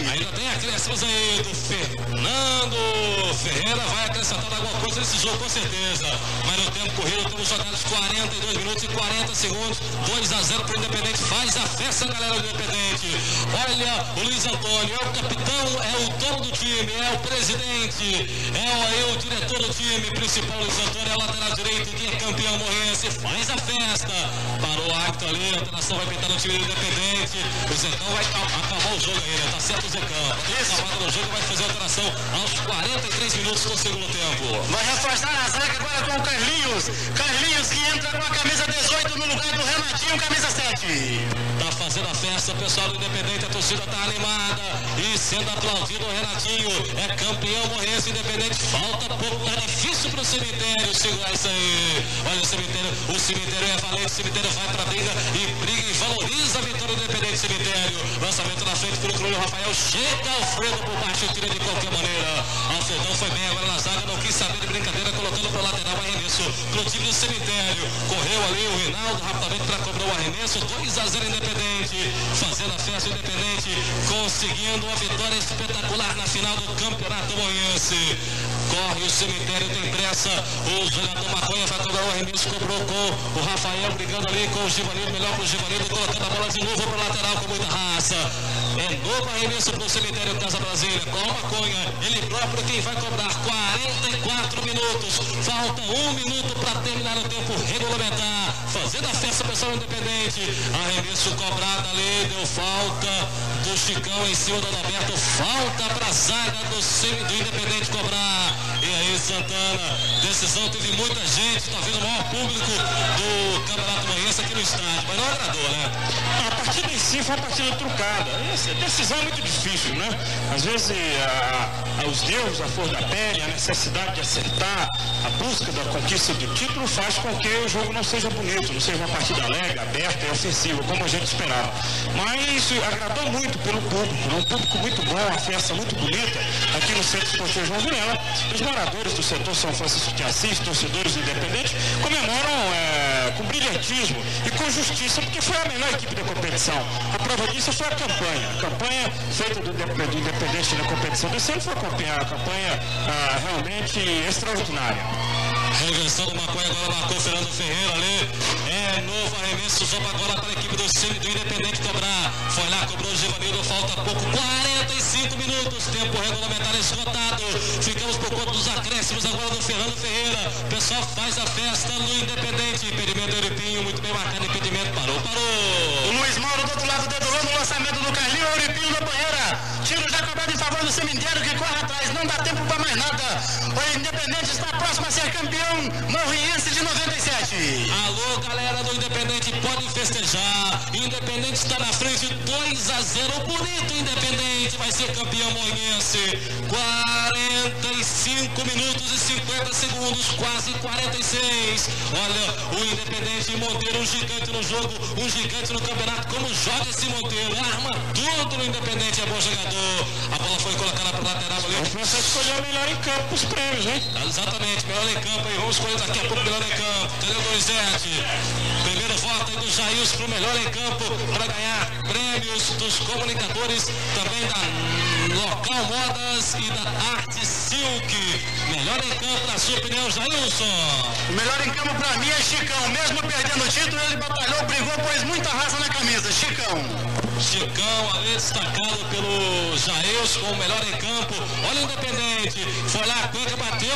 Speaker 4: Ainda tem acréscimos aí do Fernando Ferreira, vai acrescentar alguma coisa nesse jogo com certeza. Mas no tempo corrido temos jogados quarenta e dois minutos e quarenta segundos, dois a zero para o Independente. Faz a festa, galera do Independente. Olha o Luiz Antônio, é o capitão, é o dono do time, é o presidente, é o, aí, o diretor do time principal, Luiz Antônio, é o lateral direito que é campeão morrense. Faz a festa. Parou o árbitro ali, a alteração vai pintar no time do Independente. O Zecão vai acabar o jogo aí, né? Tá certo o Zecão. Acabado no jogo, vai fazer a alteração aos quarenta e três minutos do segundo tempo.
Speaker 5: Vai reforçar a zaga agora com o Carlinhos. Carlinhos que entra com a camisa dezoito no lugar do Renatinho, camisa sete.
Speaker 4: Tá fazendo a festa, o pessoal do Independente, a torcida tá animada e sendo aplaudido o Renatinho. É campeão morrense Independente. Falta pouco, tá difícil pro cemitério segurar isso aí. Olha o cemitério, o cemitério é valente, o cemitério vai pra briga e briga e valoriza a vitória do Independente. Cemitério, lançamento na frente pelo Cruz, Rafael chega Alfredo por baixo e tira de qualquer maneira. Alfredão foi bem agora na zaga, não quis saber de brincadeira, colocando pro lateral o arremesso pro time do cemitério. Correu ali o Rinaldo rapidamente para cobrar o arremesso, dois a zero Independente, fazendo a festa Independente, conseguindo uma vitória espetacular na final do Campeonato Morrense. Corre o cemitério, tem pressa, o jogador Maconha vai cobrar o arremesso, cobrou com o Rafael, brigando ali com o Givanildo, melhor pro Givanildo, colocando a bola de novo pro lateral com muita raça. É novo arremesso pro cemitério Casa Brasília, com o Maconha, ele próprio quem vai cobrar. Quarenta e quatro minutos, falta um minuto para terminar o tempo regulamentar, fazendo a festa pessoal Independente. Arremesso cobrado ali, deu falta do Chicão em cima do Adalberto, falta para a zaga do, do Independente cobrar. E aí Santana, decisão, teve muita gente, talvez o maior público do Campeonato Morrense aqui no estádio, mas não agradou, né?
Speaker 6: A partida em si foi uma partida trucada. Essa decisão é muito difícil, né? Às vezes a, a, os nervos, a flor da pele, a necessidade de acertar, a busca da conquista do título faz com que o jogo não seja bonito, não seja uma partida alegre, aberta e ofensiva, como a gente esperava. Mas agradou muito pelo público, um público muito bom, uma festa muito bonita aqui no Centro Esportivo João Vilela. Os moradores do setor São Francisco de Assis, torcedores independentes, comemoram é, com brilhantismo e com justiça, porque foi a melhor equipe da competição. A prova disso foi a campanha. A campanha feita do, do Independente na competição desse ano foi uma campanha, uma campanha ah, realmente extraordinária.
Speaker 4: Reversão do Maconha, agora marcou Fernando Ferreira ali. É novo arremesso, só agora para a equipe do, do Independente cobrar. Foi lá, cobrou o Givanildo, falta pouco. quarenta e cinco minutos, tempo regulamentar esgotado. Ficamos por conta dos acréscimos agora do Fernando Ferreira. O pessoal faz a festa no Independente. Impedimento do Euripinho, muito bem marcado. Impedimento, parou, parou.
Speaker 5: O Luiz Mauro do outro lado dedurou no lançamento do Carlinho, Euripinho na banheira. Tiro já cobrado em favor do cemitério que corre atrás. Não dá tempo para mais nada. O Independente está próximo a ser campeão morriense de noventa e sete.
Speaker 4: Alô, galera do Independente, pode festejar. Independente está na frente, dois a zero. Bonito Independente, vai ser campeão morriense. quarenta e cinco minutos e cinquenta segundos, quase quarenta e seis. Olha, o Independente Monteiro, um gigante no jogo, um gigante no campeonato. Como joga esse Monteiro? Arma tudo no Independente, é bom jogador. A bola foi colocada para o lateral ali.
Speaker 6: O França escolheu o melhor em campo os prêmios, hein?
Speaker 4: Exatamente, melhor em campo aí. Vamos escolher daqui a pouco melhor em campo. Cadê o Donizete? Primeiro voto aí do Jails para o melhor em campo, para ganhar prêmios dos comunicadores, também da Local Modas e da Arte Silk. Melhor em campo, na sua opinião, Jailson?
Speaker 5: O melhor em campo para mim é Chicão. Mesmo perdendo o título, ele batalhou, brigou, pôs muita raça na camisa. Chicão.
Speaker 4: Chicão ali destacado pelo Jailson como o melhor em campo. Olha o Independente, foi lá, a Cuenca bateu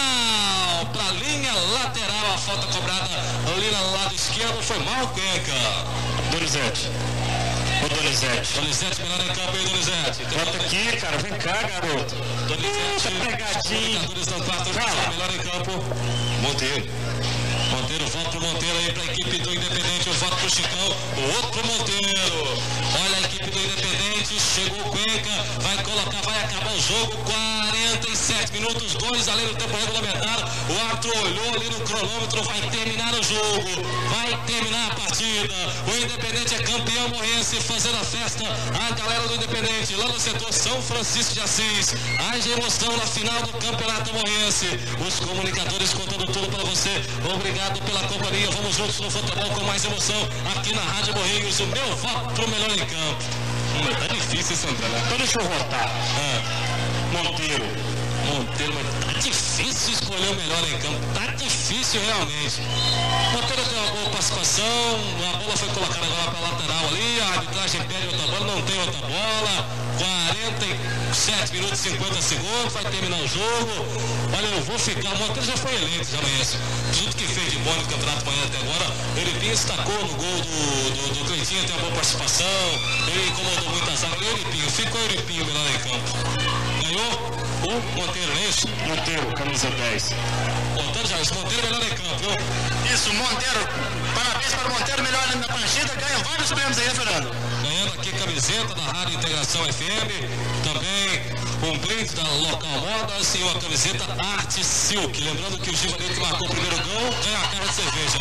Speaker 4: mal para a linha lateral, a falta cobrada ali no lado esquerdo, foi mal Cuenca.
Speaker 6: Donizete. Ô Donizete.
Speaker 4: Donizete, melhor em campo aí, Donizete.
Speaker 6: Bota aqui, cara, vem cá, garoto.
Speaker 4: Donizete,
Speaker 6: pegadinho.
Speaker 4: Melhor em campo, Monteiro. Monteiro, voto pro Monteiro aí para a equipe do Independente, eu voto pro Chicão, o outro Monteiro. Olha a equipe do Independente, chegou o Cuenca, vai colocar, vai acabar o jogo, quarenta e sete minutos, dois além do tempo regulamentar. O árbitro olhou ali no cronômetro, vai terminar o jogo, vai terminar a partida. O Independente é campeão morrense, fazendo a festa. A galera do Independente, lá no setor São Francisco de Assis, haja emoção na final do Campeonato Morrense. Os comunicadores contando tudo para você. Obrigado pela companhia, vamos juntos no futebol com mais emoção aqui na Rádio Morrinhos. O meu voto pro melhor em campo. Hum, tá difícil.
Speaker 6: difícil, Santana. Então deixa eu votar. Ah, Monteiro.
Speaker 4: Monteiro, mas tá difícil escolher o melhor em campo. Tá difícil realmente. Monteiro tem uma boa participação. A bola foi colocada agora para lateral ali. A arbitragem pede outra bola, não tem outra bola. quarenta e sete minutos e cinquenta segundos. Vai terminar o jogo. Olha, eu vou ficar. O Monteiro já foi eleito, já amanhece. Tudo que fez de bom no Campeonato Manhã até agora. Ele destacou no gol do, do, do Cleitinho, tem uma boa participação. Ele incomodou muitas zaga. Euripinho, ficou o Euripinho melhor em campo. Ganhou o Monteiro, não é isso?
Speaker 6: Monteiro, camisa dez.
Speaker 4: Monteiro já, esse Monteiro melhor em campo, viu?
Speaker 5: Isso, Monteiro. Parabéns para o Monteiro, melhor na partida. Ganha vários prêmios aí, Fernando.
Speaker 4: Ganhando aqui camiseta da Rádio Integração F M. Também um brinde da Local Modas e uma camiseta Arte Silk. Lembrando que o Givanildo que marcou o primeiro gol ganha a cara de cerveja.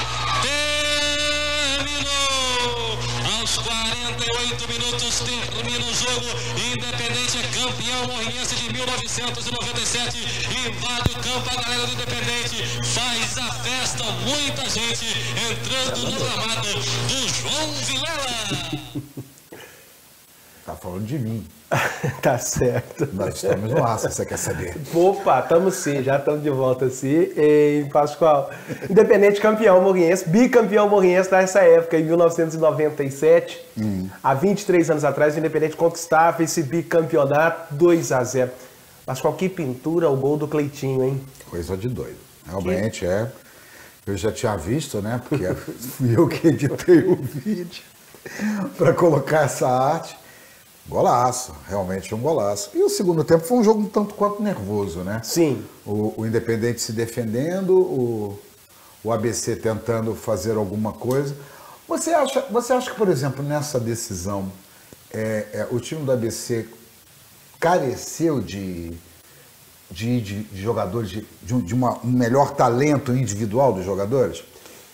Speaker 4: Terminou! Aos quarenta e oito minutos termina o jogo. Independente é campeão morrinhense de mil novecentos e noventa e sete. Invade o campo, a galera do Independente faz a festa. Muita gente entrando no gramado do João Vilela.
Speaker 2: Tá falando de mim.
Speaker 1: Tá certo.
Speaker 2: Nós estamos no ar, se você quer saber.
Speaker 1: Opa, estamos sim, já estamos de volta sim. E, Pascoal, Independente campeão morrinhense, bicampeão morrinhense nessa época, em mil novecentos e noventa e sete. Hum. Há vinte e três anos atrás, o Independente conquistava esse bicampeonato dois a zero. Pascoal, que pintura o gol do Cleitinho, hein?
Speaker 2: Coisa de doido. Realmente que... é. Eu já tinha visto, né? Porque fui eu que editei o vídeo para colocar essa arte. Golaço, realmente um golaço. E o segundo tempo foi um jogo um tanto quanto nervoso, né?
Speaker 1: Sim.
Speaker 2: O, o Independente se defendendo, o, o A B C tentando fazer alguma coisa. Você acha, você acha que, por exemplo, nessa decisão, é, é, o time do A B C careceu de, de, de, de jogadores, de, de uma, um melhor talento individual dos jogadores?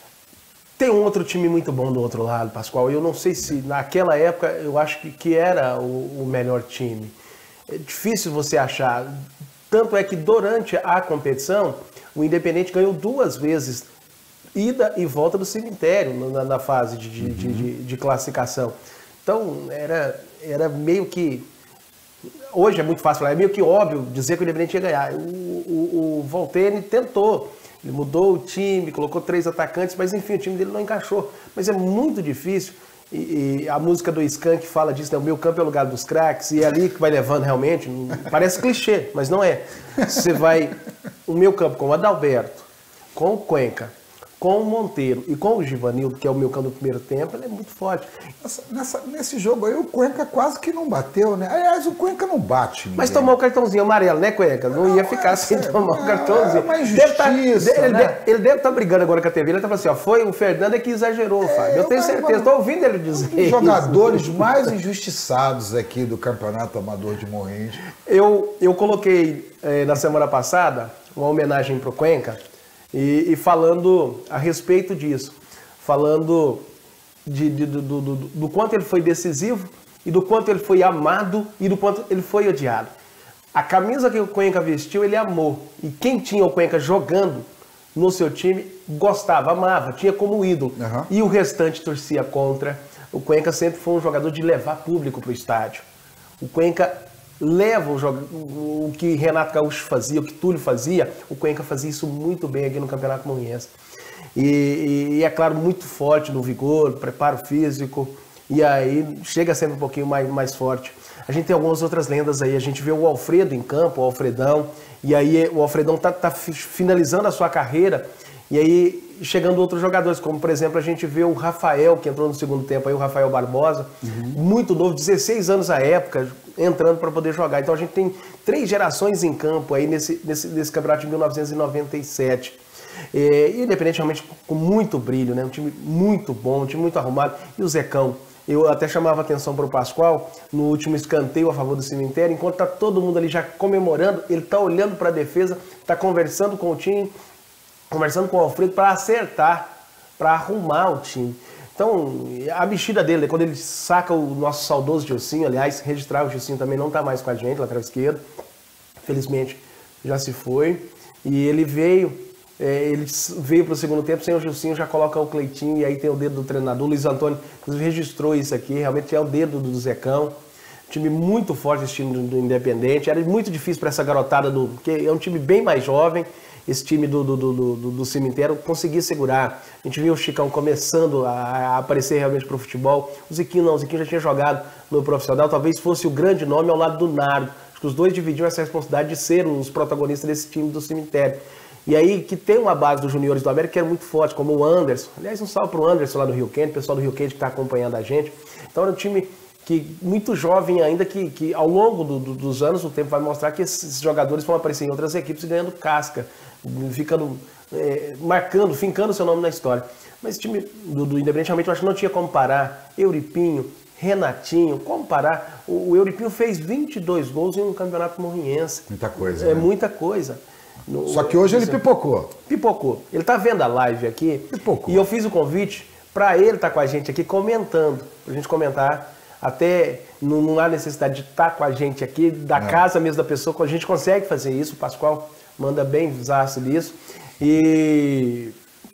Speaker 1: Tem um outro time muito bom do outro lado, Pascoal. Eu não sei se naquela época eu acho que, que era o, o melhor time. É difícil você achar. Tanto é que durante a competição, o Independente ganhou duas vezes ida e volta do cemitério na, na fase de, de, uhum. de, de, de classificação. Então era, era meio que... Hoje é muito fácil falar, é meio que óbvio dizer que o Independente ia ganhar. O, o, o Voltaire tentou. Ele mudou o time, colocou três atacantes, mas enfim, o time dele não encaixou. Mas é muito difícil, e, e a música do Skank fala disso, né? O meu campo é o lugar dos craques, e é ali que vai levando realmente, parece clichê, mas não é. Você vai, o meu campo com o Adalberto, com o Cuenca, com o Monteiro e com o Givanildo, que é o meu campo do primeiro tempo, ele é muito forte.
Speaker 2: Nessa, nessa, nesse jogo aí, o Cuenca quase que não bateu, né? Aliás, o Cuenca não bate ninguém.
Speaker 1: Mas tomou o cartãozinho amarelo, né, Cuenca? Não, não ia ficar é, sem é, tomar o cartãozinho. É uma
Speaker 2: injustiça,
Speaker 1: tá,
Speaker 2: né?
Speaker 1: Ele deve estar tá brigando agora com a T V, ele tá falando assim, ó, foi o Fernando é que exagerou, é, Fábio. Eu tenho certeza, estou ouvindo ele dizer
Speaker 2: um dos jogadores mais injustiçados aqui do Campeonato Amador de Morrinhos.
Speaker 1: Eu, eu coloquei eh, na semana passada uma homenagem pro Cuenca, E, e falando a respeito disso, falando de, de, do, do, do, do quanto ele foi decisivo e do quanto ele foi amado e do quanto ele foi odiado. A camisa que o Cuenca vestiu, ele amou. E quem tinha o Cuenca jogando no seu time, gostava, amava, tinha como ídolo. Uhum. E o restante torcia contra. O Cuenca sempre foi um jogador de levar público para o estádio. O Cuenca... leva o, jogo, o que Renato Gaúcho fazia, o que Túlio fazia, o Cuenca fazia isso muito bem aqui no Campeonato Morrinhense. E, e, e é claro, muito forte no vigor, preparo físico, e aí chega sendo um pouquinho mais, mais forte. A gente tem algumas outras lendas aí, a gente vê o Alfredo em campo, o Alfredão, e aí o Alfredão tá, tá finalizando a sua carreira, e aí chegando outros jogadores, como por exemplo a gente vê o Rafael, que entrou no segundo tempo aí, o Rafael Barbosa, uhum. muito novo, dezesseis anos à época, entrando para poder jogar. Então a gente tem três gerações em campo aí nesse, nesse, nesse campeonato de mil novecentos e noventa e sete. É, e Independente realmente com muito brilho, né? Um time muito bom, um time muito arrumado. E o Zecão, eu até chamava atenção para o Pascoal, no último escanteio a favor do cemitério, enquanto está todo mundo ali já comemorando, ele está olhando para a defesa, está conversando com o time, conversando com o Alfredo para acertar, para arrumar o time. Então, a mexida dele, quando ele saca o nosso saudoso Gilcinho, aliás, registrar o Gilcinho também não está mais com a gente, lateral esquerdo, felizmente já se foi, e ele veio, é, ele veio para o segundo tempo sem o Gilcinho, já coloca o Cleitinho, e aí tem o dedo do treinador, o Luiz Antônio, inclusive registrou isso aqui, realmente é o dedo do Zecão. time muito forte, esse time do, do Independente. Era muito difícil para essa garotada, do, porque é um time bem mais jovem. Esse time do, do, do, do, do Cemitério conseguia segurar. A gente viu o Chicão começando a, a aparecer realmente para o futebol. O Ziquinho não, o Ziquinho já tinha jogado no profissional, talvez fosse o grande nome ao lado do Nardo. Acho que os dois dividiam essa responsabilidade de ser os protagonistas desse time do Cemitério. E aí que tem uma base dos juniores do América que era muito forte, como o Anderson. Aliás, um salve para o Anderson lá do Rio Quente, o pessoal do Rio Quente que está acompanhando a gente. Então era um time que muito jovem ainda, que, que ao longo do, do, dos anos o tempo vai mostrar que esses jogadores vão aparecer em outras equipes ganhando casca, ficando, é, marcando, fincando seu nome na história. Mas esse time do, do Independente realmente eu acho que não tinha como parar. Euripinho, Renatinho, como parar? O, o Euripinho fez vinte e dois gols em um campeonato morriense.
Speaker 2: Muita coisa,
Speaker 1: É
Speaker 2: né?
Speaker 1: muita coisa. No,
Speaker 2: Só que hoje ele pipocou.
Speaker 1: Pipocou. Ele tá vendo a live aqui.
Speaker 2: Pipocou.
Speaker 1: E eu fiz o convite para ele estar tá com a gente aqui comentando, pra gente comentar. Até não, não há necessidade de estar tá com a gente aqui, da é. casa mesmo da pessoa, a gente consegue fazer isso. O Pascoal manda bem zaço nisso. E...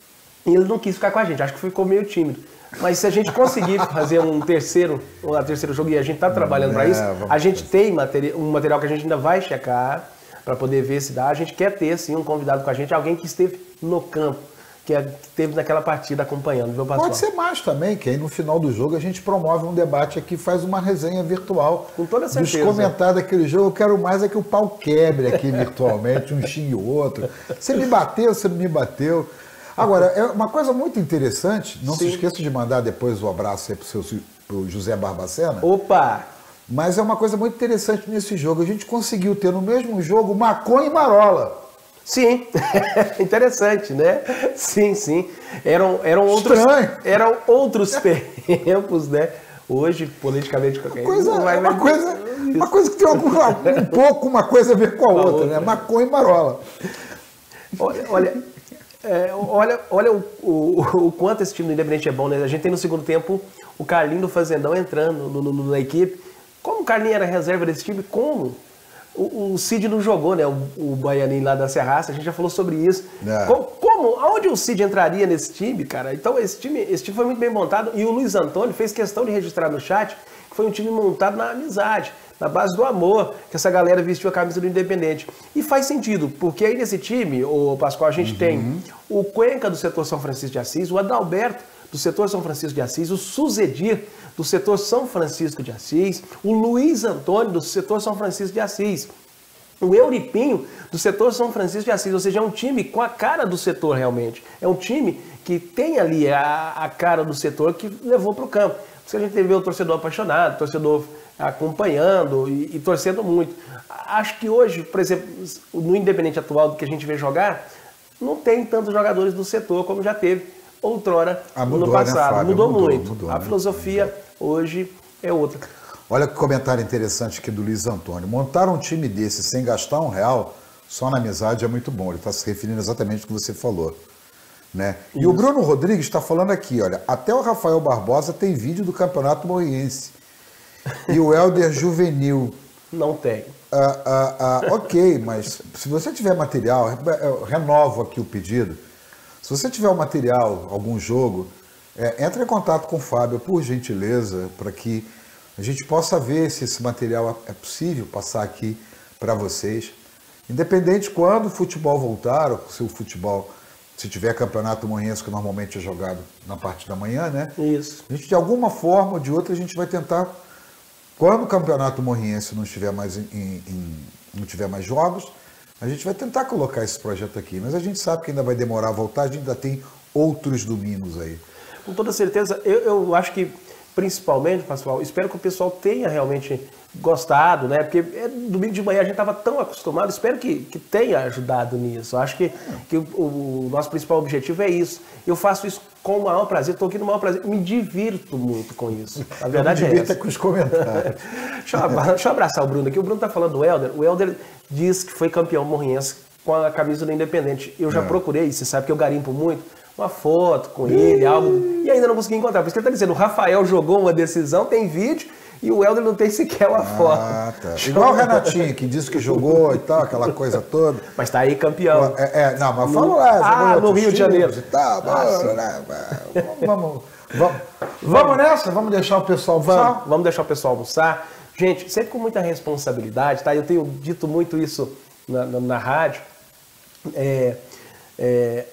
Speaker 1: e ele não quis ficar com a gente, acho que ficou meio tímido. Mas se a gente conseguir fazer um terceiro, um terceiro jogo, e a gente está trabalhando é, para isso, a gente tem materi- um material que a gente ainda vai checar para poder ver se dá. A gente quer ter, sim, um convidado com a gente, alguém que esteve no campo, que esteve naquela partida acompanhando, viu, Pascoal?
Speaker 2: Pode ser mais também, que aí no final do jogo a gente promove um debate aqui, faz uma resenha virtual.
Speaker 1: Com toda certeza.
Speaker 2: Dos comentários daquele jogo, eu quero mais é que o pau quebre aqui virtualmente, um xingue o outro. Você me bateu, você não me bateu. Agora, é uma coisa muito interessante, não Sim. se esqueça de mandar depois o abraço aí pro, seu, pro José Barbacena.
Speaker 1: Opa!
Speaker 2: Mas é uma coisa muito interessante nesse jogo. A gente conseguiu ter no mesmo jogo maconha e marola.
Speaker 1: Sim, interessante, né? Sim, sim. Eram, eram outros, eram outros tempos, né? Hoje, politicamente...
Speaker 2: Uma coisa, vai, uma, coisa, uma coisa que tem algum, um pouco uma coisa a ver com a outra, outra, né? Maconha e marola.
Speaker 1: Olha... olha... É, olha olha o, o, o quanto esse time do Independente é bom, né? A gente tem no segundo tempo o Carlinho do Fazendão entrando no, no, na equipe. Como o Carlinho era reserva desse time? Como? O, o Cid não jogou, né? O, o baianinho lá da Serraça, a gente já falou sobre isso. É. Como, como? Aonde o Cid entraria nesse time, cara? Então esse time, esse time foi muito bem montado e o Luiz Antônio fez questão de registrar no chat que foi um time montado na amizade, na base do amor, que essa galera vestiu a camisa do Independente. E faz sentido, porque aí nesse time, o Pascoal, a gente uhum. tem o Cuenca do setor São Francisco de Assis, o Adalberto do setor São Francisco de Assis, o Suzedir do setor São Francisco de Assis, o Luiz Antônio do setor São Francisco de Assis, o Euripinho do setor São Francisco de Assis, ou seja, é um time com a cara do setor realmente. É um time que tem ali a, a cara do setor que levou para o campo. Por isso a gente vê o torcedor apaixonado, o torcedor acompanhando e, e torcendo muito. Acho que hoje, por exemplo, no Independente atual do que a gente vê jogar, não tem tantos jogadores do setor como já teve outrora ah, mudou, no passado. Né, mudou, mudou muito. Mudou, a né? filosofia mudou. Hoje é outra.
Speaker 2: Olha que comentário interessante aqui do Luiz Antônio. Montar um time desse sem gastar um real, só na amizade é muito bom. Ele está se referindo exatamente ao que você falou. Né? E o Bruno Rodrigues está falando aqui, olha, até o Rafael Barbosa tem vídeo do Campeonato Morriense. E o Helder Juvenil.
Speaker 1: Não tem.
Speaker 2: Ah, ah, ah, ok, mas se você tiver material, eu renovo aqui o pedido. Se você tiver o material, algum jogo, é, entre em contato com o Fábio, por gentileza, para que a gente possa ver se esse material é possível passar aqui para vocês. Independente quando o futebol voltar, ou se o futebol... Se tiver campeonato morriense, que normalmente é jogado na parte da manhã, né?
Speaker 1: Isso.
Speaker 2: A gente, de alguma forma ou de outra, a gente vai tentar, quando o campeonato morriense não estiver mais em, em, não tiver mais jogos, a gente vai tentar colocar esse projeto aqui. Mas a gente sabe que ainda vai demorar a voltar, a gente ainda tem outros domingos aí.
Speaker 1: Com toda certeza, eu, eu acho que, principalmente, pessoal, espero que o pessoal tenha realmente gostado, né? Porque é, domingo de manhã a gente estava tão acostumado, espero que, que tenha ajudado nisso. Eu acho que, que o, o nosso principal objetivo é isso. Eu faço isso com o maior prazer, estou aqui no maior prazer, me divirto muito com isso. A verdade
Speaker 2: eu me
Speaker 1: é essa.
Speaker 2: com os comentários.
Speaker 1: deixa, eu, deixa eu abraçar o Bruno aqui. O Bruno está falando do Helder. O Helder diz que foi campeão morriense com a camisa do Independente. Eu já é. procurei, você sabe que eu garimpo muito, uma foto com ele, algo, e ainda não consegui encontrar. Por isso que ele está dizendo, o Rafael jogou uma decisão, tem vídeo, e o Helder não tem sequer uma ah, foto.
Speaker 2: Tá. Igual o Renatinho, que disse que jogou e tal, aquela coisa toda.
Speaker 1: Mas tá aí campeão.
Speaker 2: É, é, não, mas fala lá.
Speaker 1: Ah, no Rio de Janeiro.
Speaker 2: E tal, ah, né? vamos, vamos, vamos nessa? Vamos deixar o pessoal almoçar?
Speaker 1: Vamos, vamos deixar o pessoal almoçar. Gente, sempre com muita responsabilidade, tá? Eu tenho dito muito isso na, na, na rádio. É, é,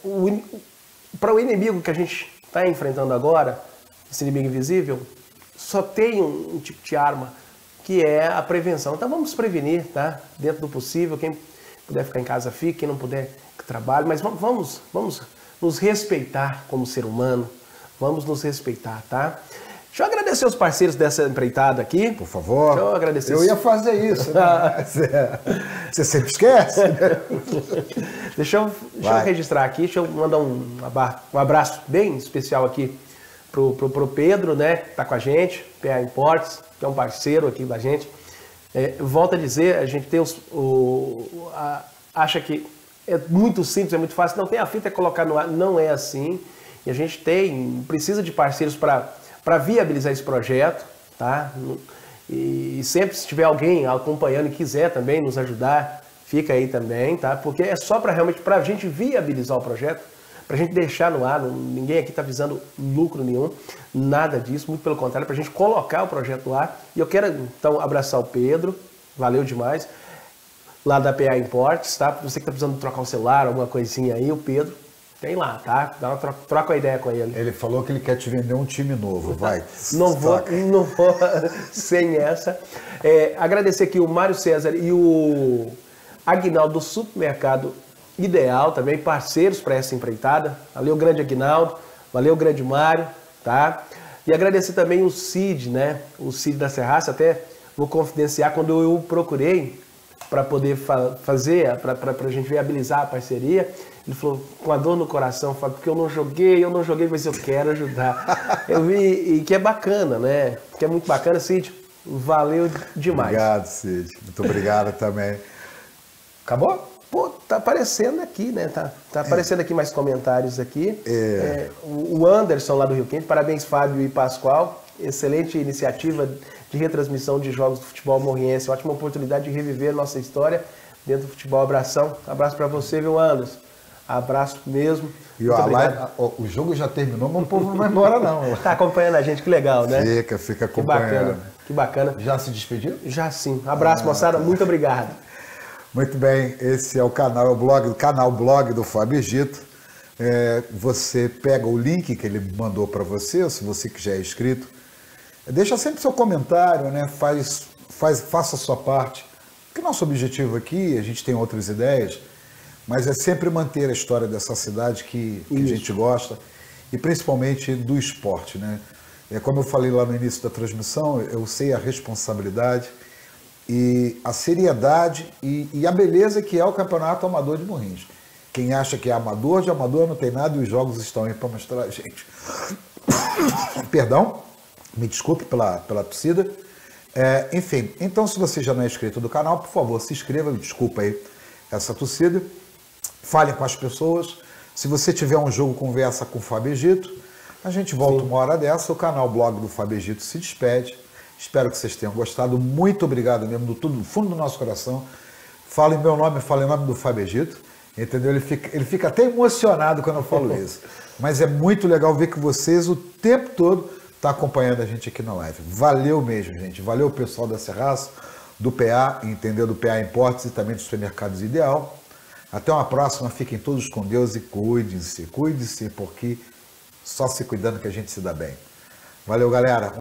Speaker 1: para o inimigo que a gente está enfrentando agora, esse inimigo invisível, só tem um, um tipo de arma, que é a prevenção. Então vamos prevenir, tá? Dentro do possível, quem puder ficar em casa fique, quem não puder que trabalhe, mas vamos, vamos nos respeitar como ser humano, vamos nos respeitar, tá? Deixa eu agradecer os parceiros dessa empreitada aqui.
Speaker 2: Por favor.
Speaker 1: Deixa eu agradecer.
Speaker 2: Eu ia fazer isso, né? Você sempre esquece, né?
Speaker 1: Deixa eu, deixa eu registrar aqui, deixa eu mandar um, um abraço bem especial aqui pro, pro, pro Pedro, né, que tá com a gente, P A Imports, que é um parceiro aqui da gente. É, volto a dizer, a gente tem os, o, a, acha que é muito simples, é muito fácil, não tem a fita é colocar no ar, não é assim. E a gente tem, precisa de parceiros para para viabilizar esse projeto, tá? E sempre se tiver alguém acompanhando e quiser também nos ajudar, fica aí também, tá? Porque é só para realmente para a gente viabilizar o projeto, para a gente deixar no ar, não, ninguém aqui está visando lucro nenhum, nada disso, muito pelo contrário, para a gente colocar o projeto no ar. E eu quero então abraçar o Pedro, valeu demais, lá da P A Imports, tá? Você que está precisando trocar um celular, alguma coisinha aí, o Pedro tem lá, tá? Dá uma troca, troca a ideia com ele.
Speaker 2: Ele falou que ele quer te vender um time novo, vai.
Speaker 1: Não vou, não vou sem essa. É, agradecer aqui o Mário César e o Aguinaldo do Supermercado Ideal, também parceiros para essa empreitada. Valeu, grande Aguinaldo, valeu, grande Mário, tá? E agradecer também o Cid, né? O Cid da Serraça, até vou confidenciar, quando eu procurei para poder fa fazer, para a gente viabilizar a parceria, ele falou, com a dor no coração, falou, porque eu não joguei, eu não joguei, mas eu quero ajudar. Eu vi, e que é bacana, né? Que é muito bacana, Cid. Valeu demais.
Speaker 2: Obrigado, Cid. Muito obrigado também. Acabou?
Speaker 1: Pô, tá aparecendo aqui, né? Tá, tá aparecendo é. aqui mais comentários aqui.
Speaker 2: É.
Speaker 1: É, o Anderson lá do Rio Quente, parabéns Fábio e Pascoal. Excelente iniciativa de retransmissão de jogos do futebol morriense. Ótima oportunidade de reviver nossa história dentro do futebol. Abração. Abraço para você, viu, Anderson? Abraço mesmo.
Speaker 2: E ó, a live, o jogo já terminou, mas o povo não vai embora, não.
Speaker 1: Tá acompanhando a gente, que legal, né?
Speaker 2: Fica, fica acompanhando.
Speaker 1: Que bacana, que bacana.
Speaker 2: Já se despediu?
Speaker 1: Já sim. Abraço, ah, moçada. Tá. Muito obrigado.
Speaker 2: Muito bem, esse é o canal, é o blog, o canal blog do Fábio Egito. É, você pega o link que ele mandou para você, se você que já é inscrito. Deixa sempre seu comentário, né? Faz, faz, faça a sua parte. Porque nosso objetivo aqui, a gente tem outras ideias, mas é sempre manter a história dessa cidade que, que a gente gosta, e principalmente do esporte, né? É, como eu falei lá no início da transmissão, eu sei a responsabilidade e a seriedade e, e a beleza que é o Campeonato Amador de Morrinhos. Quem acha que é amador, de amador não tem nada, e os jogos estão aí para mostrar a gente. Perdão, me desculpe pela, pela tossida. É, enfim, então se você já não é inscrito do canal, por favor, se inscreva, me desculpa aí essa tossida. Falem com as pessoas. Se você tiver um jogo, conversa com o Fábio Egito. A gente volta Sim. uma hora dessa. O canal blog do Fábio Egito se despede. Espero que vocês tenham gostado. Muito obrigado mesmo, do, tudo, do fundo do nosso coração. Fala em meu nome, fala em nome do Fábio Egito. Entendeu? Ele fica, ele fica até emocionado quando eu falo isso. Mas é muito legal ver que vocês o tempo todo estão acompanhando a gente aqui na live. Valeu mesmo, gente. Valeu o pessoal da Serraça, do P A, entendeu? Do P A Imports e também dos supermercados Ideal. Até uma próxima, fiquem todos com Deus e cuidem-se, cuidem-se, porque só se cuidando que a gente se dá bem. Valeu, galera.